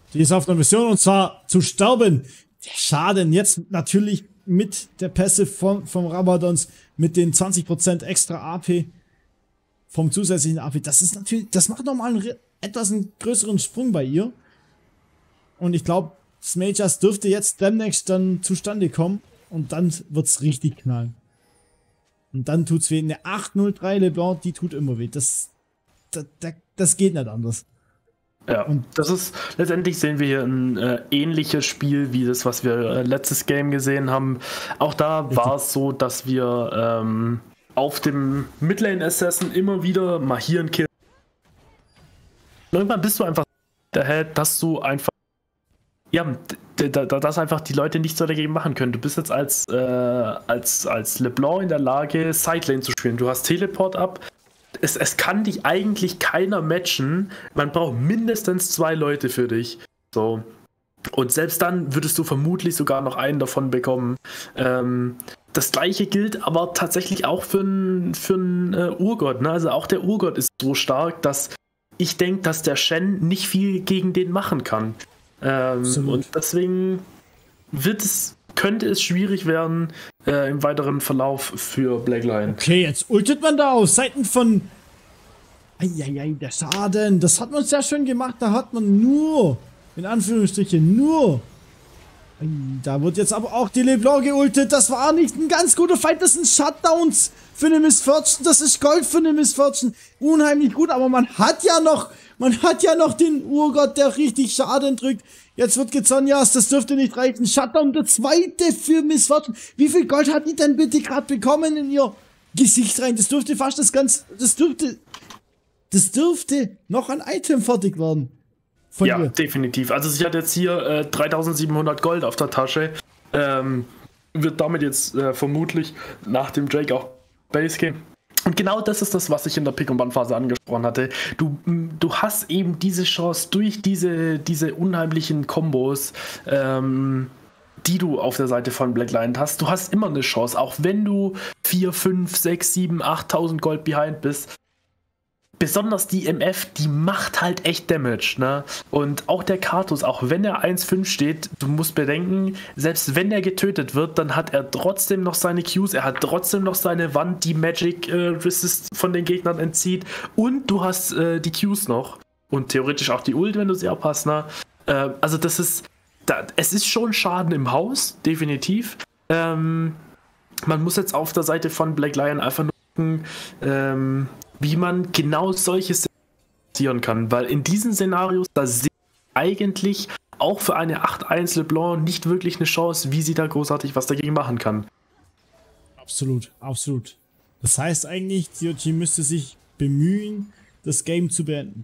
Die ist auf einer Mission und zwar zu sterben. Der Schaden jetzt natürlich mit der Pässe vom, vom Rabadons, mit den zwanzig Prozent extra A P vom zusätzlichen A P. Das ist natürlich, das macht nochmal einen etwas einen größeren Sprung bei ihr. Und ich glaube, Smajas dürfte jetzt demnächst dann zustande kommen und dann wird's richtig knallen. Und dann tut's weh. Eine acht null drei LeBlanc, die tut immer weh. Das, das, das geht nicht anders. Ja, und das ist, letztendlich sehen wir hier ein äh, ähnliches Spiel wie das, was wir äh, letztes Game gesehen haben. Auch da war es so, dass wir ähm, auf dem Midlane Assassin immer wieder mal hier einen Kill. Irgendwann bist du einfach daher, dass du einfach, ja, dass einfach die Leute nichts dagegen machen können. Du bist jetzt als, äh, als, als LeBlanc in der Lage, Sidelane zu spielen. Du hast Teleport ab. Es, es kann dich eigentlich keiner matchen. Man braucht mindestens zwei Leute für dich. So. Und selbst dann würdest du vermutlich sogar noch einen davon bekommen. Ähm, das gleiche gilt aber tatsächlich auch für einen für einen, äh, Urgott. Ne? Also auch der Urgott ist so stark, dass ich denke, dass der Shen nicht viel gegen den machen kann. Ähm, und deswegen wird es, könnte es schwierig werden äh, im weiteren Verlauf für Blackline. Okay, jetzt ultet man da auf Seiten von... Eieiei, der Schaden. Das hat man sehr schön gemacht. Da hat man nur, in Anführungsstrichen, nur... Da wird jetzt aber auch die LeBlanc geultet. Das war nicht ein ganz guter Fight. Das sind Shutdowns für eine Miss Fortune. Das ist Gold für eine Miss Fortune. Unheimlich gut, aber man hat ja noch... Man hat ja noch den Urgott, der richtig Schaden drückt. Jetzt wird Gezonias, das dürfte nicht reichen. Shutdown, der zweite für Miss Fortune. Wie viel Gold hat die denn bitte gerade bekommen in ihr Gesicht rein? Das dürfte fast das ganze... Das dürfte... Das dürfte noch ein Item fertig werden. Von ja, ihr. Definitiv. Also sie hat jetzt hier äh, dreitausendsiebenhundert Gold auf der Tasche. Ähm, wird damit jetzt äh, vermutlich nach dem Drake auch Base gehen. Und genau das ist das, was ich in der Pick-and-Ban-Phase angesprochen hatte. Du, du hast eben diese Chance durch diese, diese unheimlichen Kombos, ähm, die du auf der Seite von Blackline hast. Du hast immer eine Chance, auch wenn du vier, fünf, sechs, sieben, achttausend Gold behind bist. Besonders die M F, die macht halt echt Damage, ne? Und auch der Karthus, auch wenn er eins fünf steht, du musst bedenken, selbst wenn er getötet wird, dann hat er trotzdem noch seine Qs, er hat trotzdem noch seine Wand, die Magic äh, Resist von den Gegnern entzieht, und du hast äh, die Qs noch und theoretisch auch die Ult, wenn du sie abhast, ne? Äh, also das ist, da, es ist schon Schaden im Haus, definitiv. Ähm, man muss jetzt auf der Seite von Blackline einfach nur gucken, ähm, wie man genau solche Szenarien kann, weil in diesen Szenarios, da sehe ich eigentlich auch für eine acht eins LeBlanc nicht wirklich eine Chance, wie sie da großartig was dagegen machen kann. Absolut, absolut. Das heißt eigentlich, T O G müsste sich bemühen, das Game zu beenden.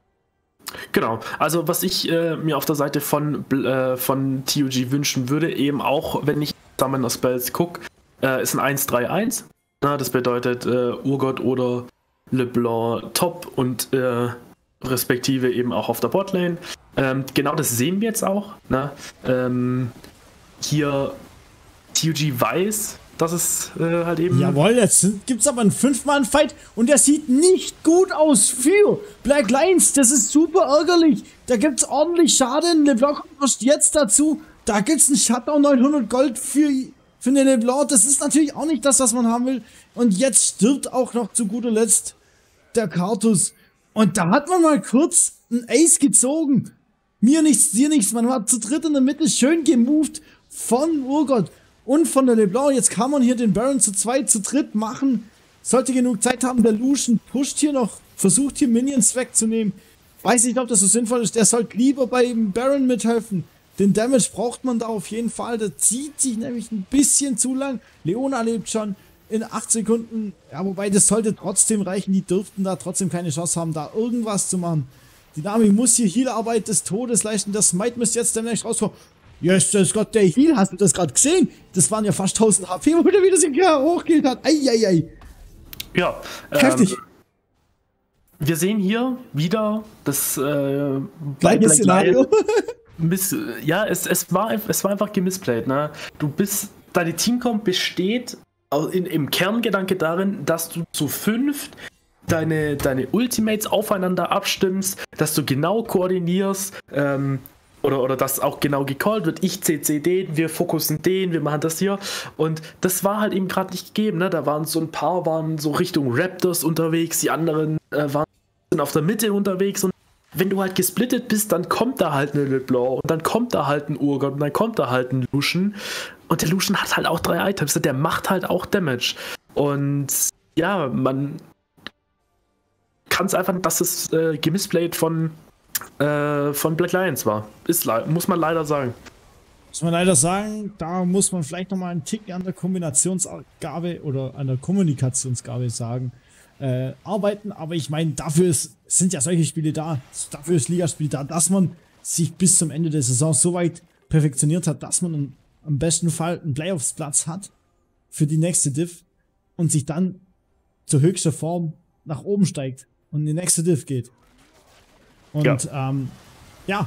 Genau, also was ich äh, mir auf der Seite von, äh, von T O G wünschen würde, eben auch, wenn ich Summoner Spells gucke, äh, ist ein eins drei eins. Na, das bedeutet äh, Urgott oder LeBlanc top und äh, respektive eben auch auf der Botlane. Ähm, genau das sehen wir jetzt auch. Ne? Ähm, hier T O G weiß, dass es äh, halt eben... Jawohl, jetzt gibt es aber einen fünf Mann Fight und der sieht nicht gut aus für Black Lions. Das ist super ärgerlich. Da gibt es ordentlich Schaden. LeBlanc kommt jetzt dazu. Da gibt es einen Shutdown neunhundert Gold für... Für eine LeBlanc. Das ist natürlich auch nicht das, was man haben will. Und jetzt stirbt auch noch zu guter Letzt der Karthus. Und da hat man mal kurz einen Ace gezogen. Mir nichts, dir nichts. Man war zu dritt in der Mitte schön gemoved von Urgott und von der LeBlanc. Jetzt kann man hier den Baron zu zweit, zu dritt machen. Sollte genug Zeit haben. Der Lucian pusht hier noch, versucht hier Minions wegzunehmen. Weiß nicht, ob das so sinnvoll ist. Der sollte lieber beim Baron mithelfen. Den Damage braucht man da auf jeden Fall. Der zieht sich nämlich ein bisschen zu lang. Leona lebt schon in acht Sekunden. Ja, wobei das sollte trotzdem reichen. Die dürften da trotzdem keine Chance haben, da irgendwas zu machen. Die Dame muss hier Heal-Arbeit des Todes leisten. Das Smite müsste jetzt demnächst rauskommen. Jesus Gott, der Heal, hast du das gerade gesehen? Das waren ja fast tausend H P, wo der wieder sich hochgeht hat. Eieiei. Ja. Heftig. Ähm, wir sehen hier wieder das äh, gleiche Szenario. Miss, ja, es, es, war, es war einfach gemisplayt. Ne? Du bist, deine Teamcomp besteht in, im Kerngedanke darin, dass du zu fünft deine, deine Ultimates aufeinander abstimmst, dass du genau koordinierst, ähm, Oder, oder dass auch genau gecallt wird, ich C C den, wir fokussen den, wir machen das hier. Und das war halt eben gerade nicht gegeben. Ne? Da waren so ein paar, waren so Richtung Raptors unterwegs, die anderen äh, waren auf der Mitte unterwegs. Und wenn du halt gesplittet bist, dann kommt da halt eine LeBlanc und dann kommt da halt ein Urgot und dann kommt da halt ein Lucian. Und der Lucian hat halt auch drei Items, der macht halt auch Damage. Und ja, man kann es einfach, dass es äh, gemisplayt von Äh, von Black Lions war. Ist, muss man leider sagen. Muss man leider sagen, da muss man vielleicht nochmal einen Tick an der Kombinationsgabe oder an der Kommunikationsgabe sagen, äh, arbeiten. Aber ich meine, dafür ist, sind ja solche Spiele da. Dafür ist Ligaspiel da, dass man sich bis zum Ende der Saison so weit perfektioniert hat, dass man einen, am besten Fall einen Playoffs-Platz hat für die nächste Div und sich dann zur höchsten Form nach oben steigt und in die nächste Div geht. Und ja. Ähm, ja,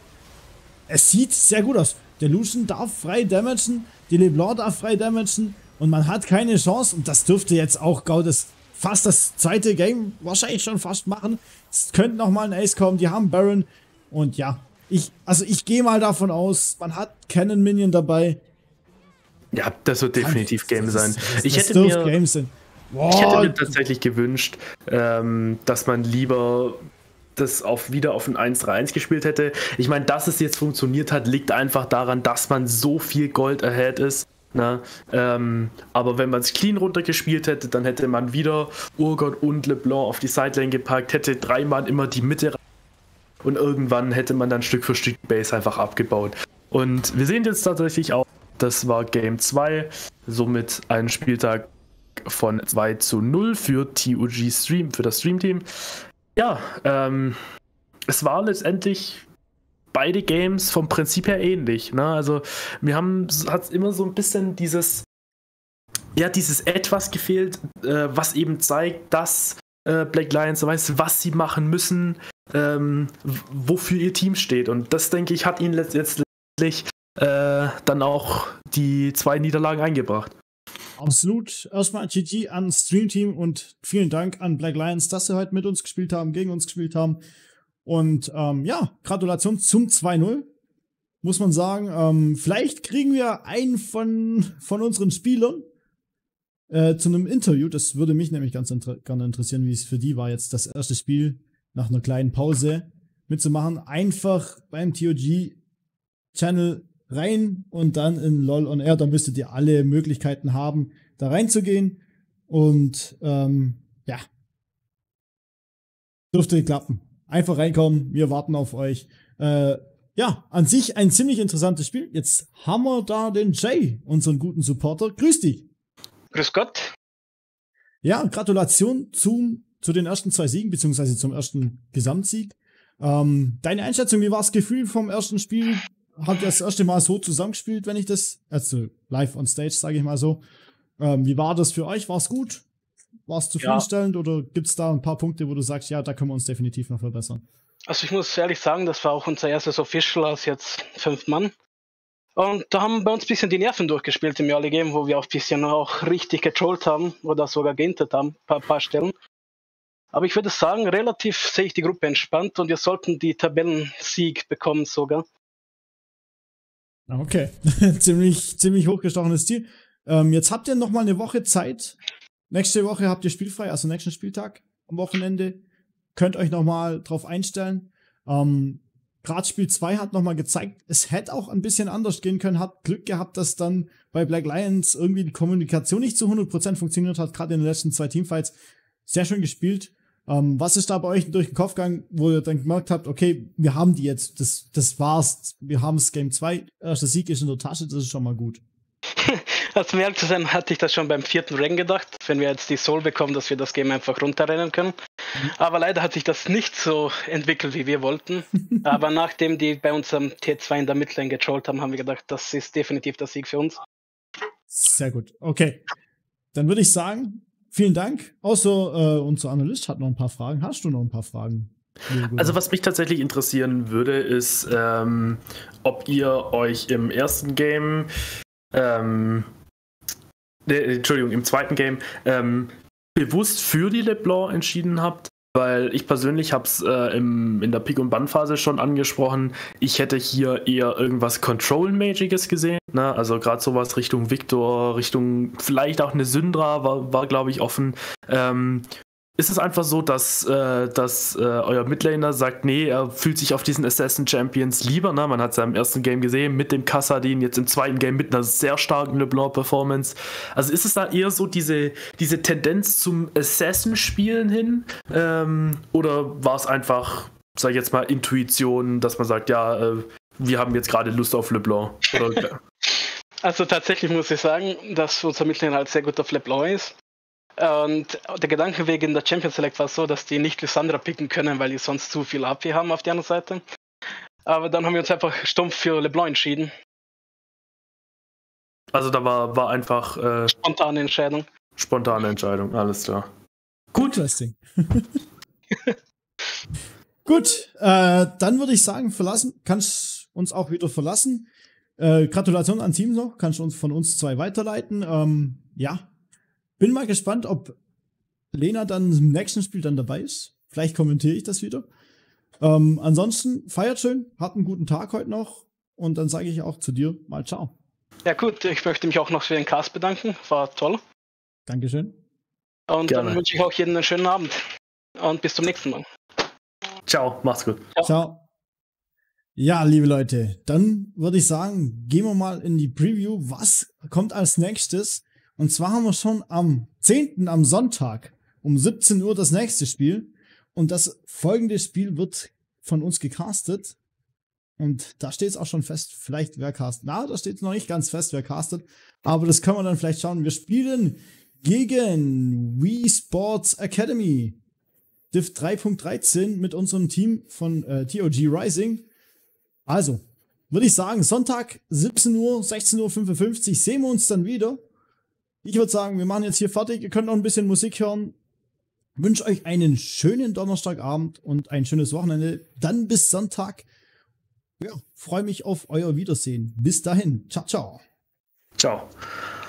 es sieht sehr gut aus. Der Lucian darf frei damagen, die LeBlanc darf frei damagen und man hat keine Chance. Und das dürfte jetzt auch Gaudes fast das zweite Game wahrscheinlich schon fast machen. Es könnte nochmal ein Ace kommen, die haben Baron. Und ja, ich, also ich gehe mal davon aus, man hat Cannon Minion dabei. Ja, das wird definitiv Game das, sein. Das, das, ich, das hätte mir, Game sein. Wow. ich hätte mir tatsächlich gewünscht, ähm, dass man lieber das auf, wieder auf ein eins drei eins gespielt hätte. Ich meine, dass es jetzt funktioniert hat, liegt einfach daran, dass man so viel Gold ahead ist. Ne? Ähm, aber wenn man es clean runtergespielt hätte, dann hätte man wieder Urgot und LeBlanc auf die Sidelane gepackt, hätte dreimal immer die Mitte und irgendwann hätte man dann Stück für Stück Base einfach abgebaut. Und wir sehen jetzt tatsächlich auch, das war Game zwei, somit ein Spieltag von zwei zu null für T O G Stream, für das Stream-Team. Ja, ähm, es war letztendlich beide Games vom Prinzip her ähnlich. Ne? Also wir haben, hat immer so ein bisschen dieses, ja, dieses etwas gefehlt, äh, was eben zeigt, dass äh, Black Lions weiß, was sie machen müssen, ähm, wofür ihr Team steht. Und das, denke ich, hat ihnen letztendlich äh, dann auch die zwei Niederlagen eingebracht. Absolut. Erstmal G G an Stream-Team und vielen Dank an Black Lions, dass sie heute mit uns gespielt haben, gegen uns gespielt haben. Und ähm, ja, Gratulation zum zwei null, muss man sagen. Ähm, vielleicht kriegen wir einen von, von unseren Spielern äh, zu einem Interview. Das würde mich nämlich ganz inter gerne interessieren, wie es für die war, jetzt das erste Spiel nach einer kleinen Pause mitzumachen. Einfach beim T O G-Channel rein und dann in LOL on Air, da müsstet ihr alle Möglichkeiten haben, da reinzugehen und ähm, ja, dürfte klappen. Einfach reinkommen, wir warten auf euch. Äh, ja, an sich ein ziemlich interessantes Spiel. Jetzt haben wir da den Jay, unseren guten Supporter. Grüß dich. Grüß Gott. Ja, Gratulation zum, zu den ersten zwei Siegen, beziehungsweise zum ersten Gesamtsieg. Ähm, deine Einschätzung, wie war das Gefühl vom ersten Spiel? Habt ihr das erste Mal so zusammengespielt, wenn ich das, also live on stage, sage ich mal so. Ähm, wie war das für euch? War es gut? War es zufriedenstellend, ja, oder gibt es da ein paar Punkte, wo du sagst, ja, da können wir uns definitiv noch verbessern? Also ich muss ehrlich sagen, das war auch unser erstes Official als jetzt fünf Mann. Und da haben bei uns ein bisschen die Nerven durchgespielt im Early Game, wo wir auch ein bisschen auch richtig getrollt haben oder sogar gehintet haben, ein paar, paar Stellen. Aber ich würde sagen, relativ sehe ich die Gruppe entspannt und wir sollten die Tabellensieg bekommen sogar. Okay, ziemlich, ziemlich hochgestochenes Ziel. Ähm, jetzt habt ihr noch mal eine Woche Zeit. Nächste Woche habt ihr spielfrei, also nächsten Spieltag am Wochenende. Könnt euch noch mal drauf einstellen. Ähm, Gerade Spiel zwei hat noch mal gezeigt, es hätte auch ein bisschen anders gehen können. Hat Glück gehabt, dass dann bei Black Lions irgendwie die Kommunikation nicht zu hundert Prozent funktioniert hat, gerade in den letzten zwei Teamfights. Sehr schön gespielt. Ähm, was ist da bei euch durch den Kopf gegangen, wo ihr dann gemerkt habt, okay, wir haben die jetzt, das, das war's, wir haben es Game zwei, erster Sieg ist in der Tasche, das ist schon mal gut. Also um ehrlich zu sein, hatte ich das schon beim vierten Rang gedacht, wenn wir jetzt die Soul bekommen, dass wir das Game einfach runterrennen können. Mhm. Aber leider hat sich das nicht so entwickelt, wie wir wollten. Aber nachdem die bei uns am T zwei in der Midlane getrollt haben, haben wir gedacht, das ist definitiv der Sieg für uns. Sehr gut, okay. Dann würde ich sagen, vielen Dank. Außer äh, unser Analyst hat noch ein paar Fragen. Hast du noch ein paar Fragen? Also was mich tatsächlich interessieren würde, ist, ähm, ob ihr euch im ersten Game, ähm, äh, Entschuldigung, im zweiten Game, ähm, bewusst für die LeBlanc entschieden habt Weil ich persönlich habe es äh, in der Pick- und Ban-Phase schon angesprochen, ich hätte hier eher irgendwas Control-Magiges gesehen. Ne? Also gerade sowas Richtung Victor, Richtung vielleicht auch eine Syndra war, war glaube ich, offen. Ähm, ist es einfach so, dass, äh, dass äh, euer Midlaner sagt, nee, er fühlt sich auf diesen Assassin Champions lieber. Ne? Man hat es ja im ersten Game gesehen mit dem Kassadin, jetzt im zweiten Game mit einer sehr starken LeBlanc-Performance. Also ist es da eher so diese, diese Tendenz zum Assassin-Spielen hin? Ähm, oder war es einfach, sag ich jetzt mal, Intuition, dass man sagt, ja, äh, wir haben jetzt gerade Lust auf LeBlanc? Oder, also tatsächlich muss ich sagen, dass unser Midlaner halt sehr gut auf LeBlanc ist. Und der Gedanke wegen der Champions Select war so, dass die nicht Lissandra picken können, weil die sonst zu viel A P haben auf der anderen Seite. Aber dann haben wir uns einfach stumpf für LeBlanc entschieden. Also da war, war einfach äh, spontane Entscheidung. Spontane Entscheidung, alles klar. Gut. Interesting. Gut, äh, dann würde ich sagen, verlassen, kannst uns auch wieder verlassen. Äh, Gratulation an Team noch, kannst du uns von uns zwei weiterleiten. Ähm, ja. Bin mal gespannt, ob Lena dann im nächsten Spiel dann dabei ist. Vielleicht kommentiere ich das wieder. Ähm, ansonsten feiert schön, habt einen guten Tag heute noch und dann sage ich auch zu dir mal ciao. Ja gut, ich möchte mich auch noch für den Cast bedanken, war toll. Dankeschön. Und Gerne. Dann wünsche ich auch jedem einen schönen Abend und bis zum nächsten Mal. Ciao, mach's gut. Ciao. Ciao. Ja, liebe Leute, dann würde ich sagen, gehen wir mal in die Preview. Was kommt als nächstes? Und zwar haben wir schon am zehnten am Sonntag um siebzehn Uhr das nächste Spiel. Und das folgende Spiel wird von uns gecastet. Und da steht es auch schon fest, vielleicht wer castet. Na, da steht noch nicht ganz fest, wer castet. Aber das können wir dann vielleicht schauen. Wir spielen gegen Wii Sports Academy. Div drei Punkt dreizehn mit unserem Team von äh, T O G Rising. Also, würde ich sagen, Sonntag siebzehn Uhr, sechzehn Uhr fünfundfünfzig sehen wir uns dann wieder. Ich würde sagen, wir machen jetzt hier fertig. Ihr könnt noch ein bisschen Musik hören. Ich wünsche euch einen schönen Donnerstagabend und ein schönes Wochenende. Dann bis Sonntag. Ja, freue mich auf euer Wiedersehen. Bis dahin. Ciao, ciao. Ciao.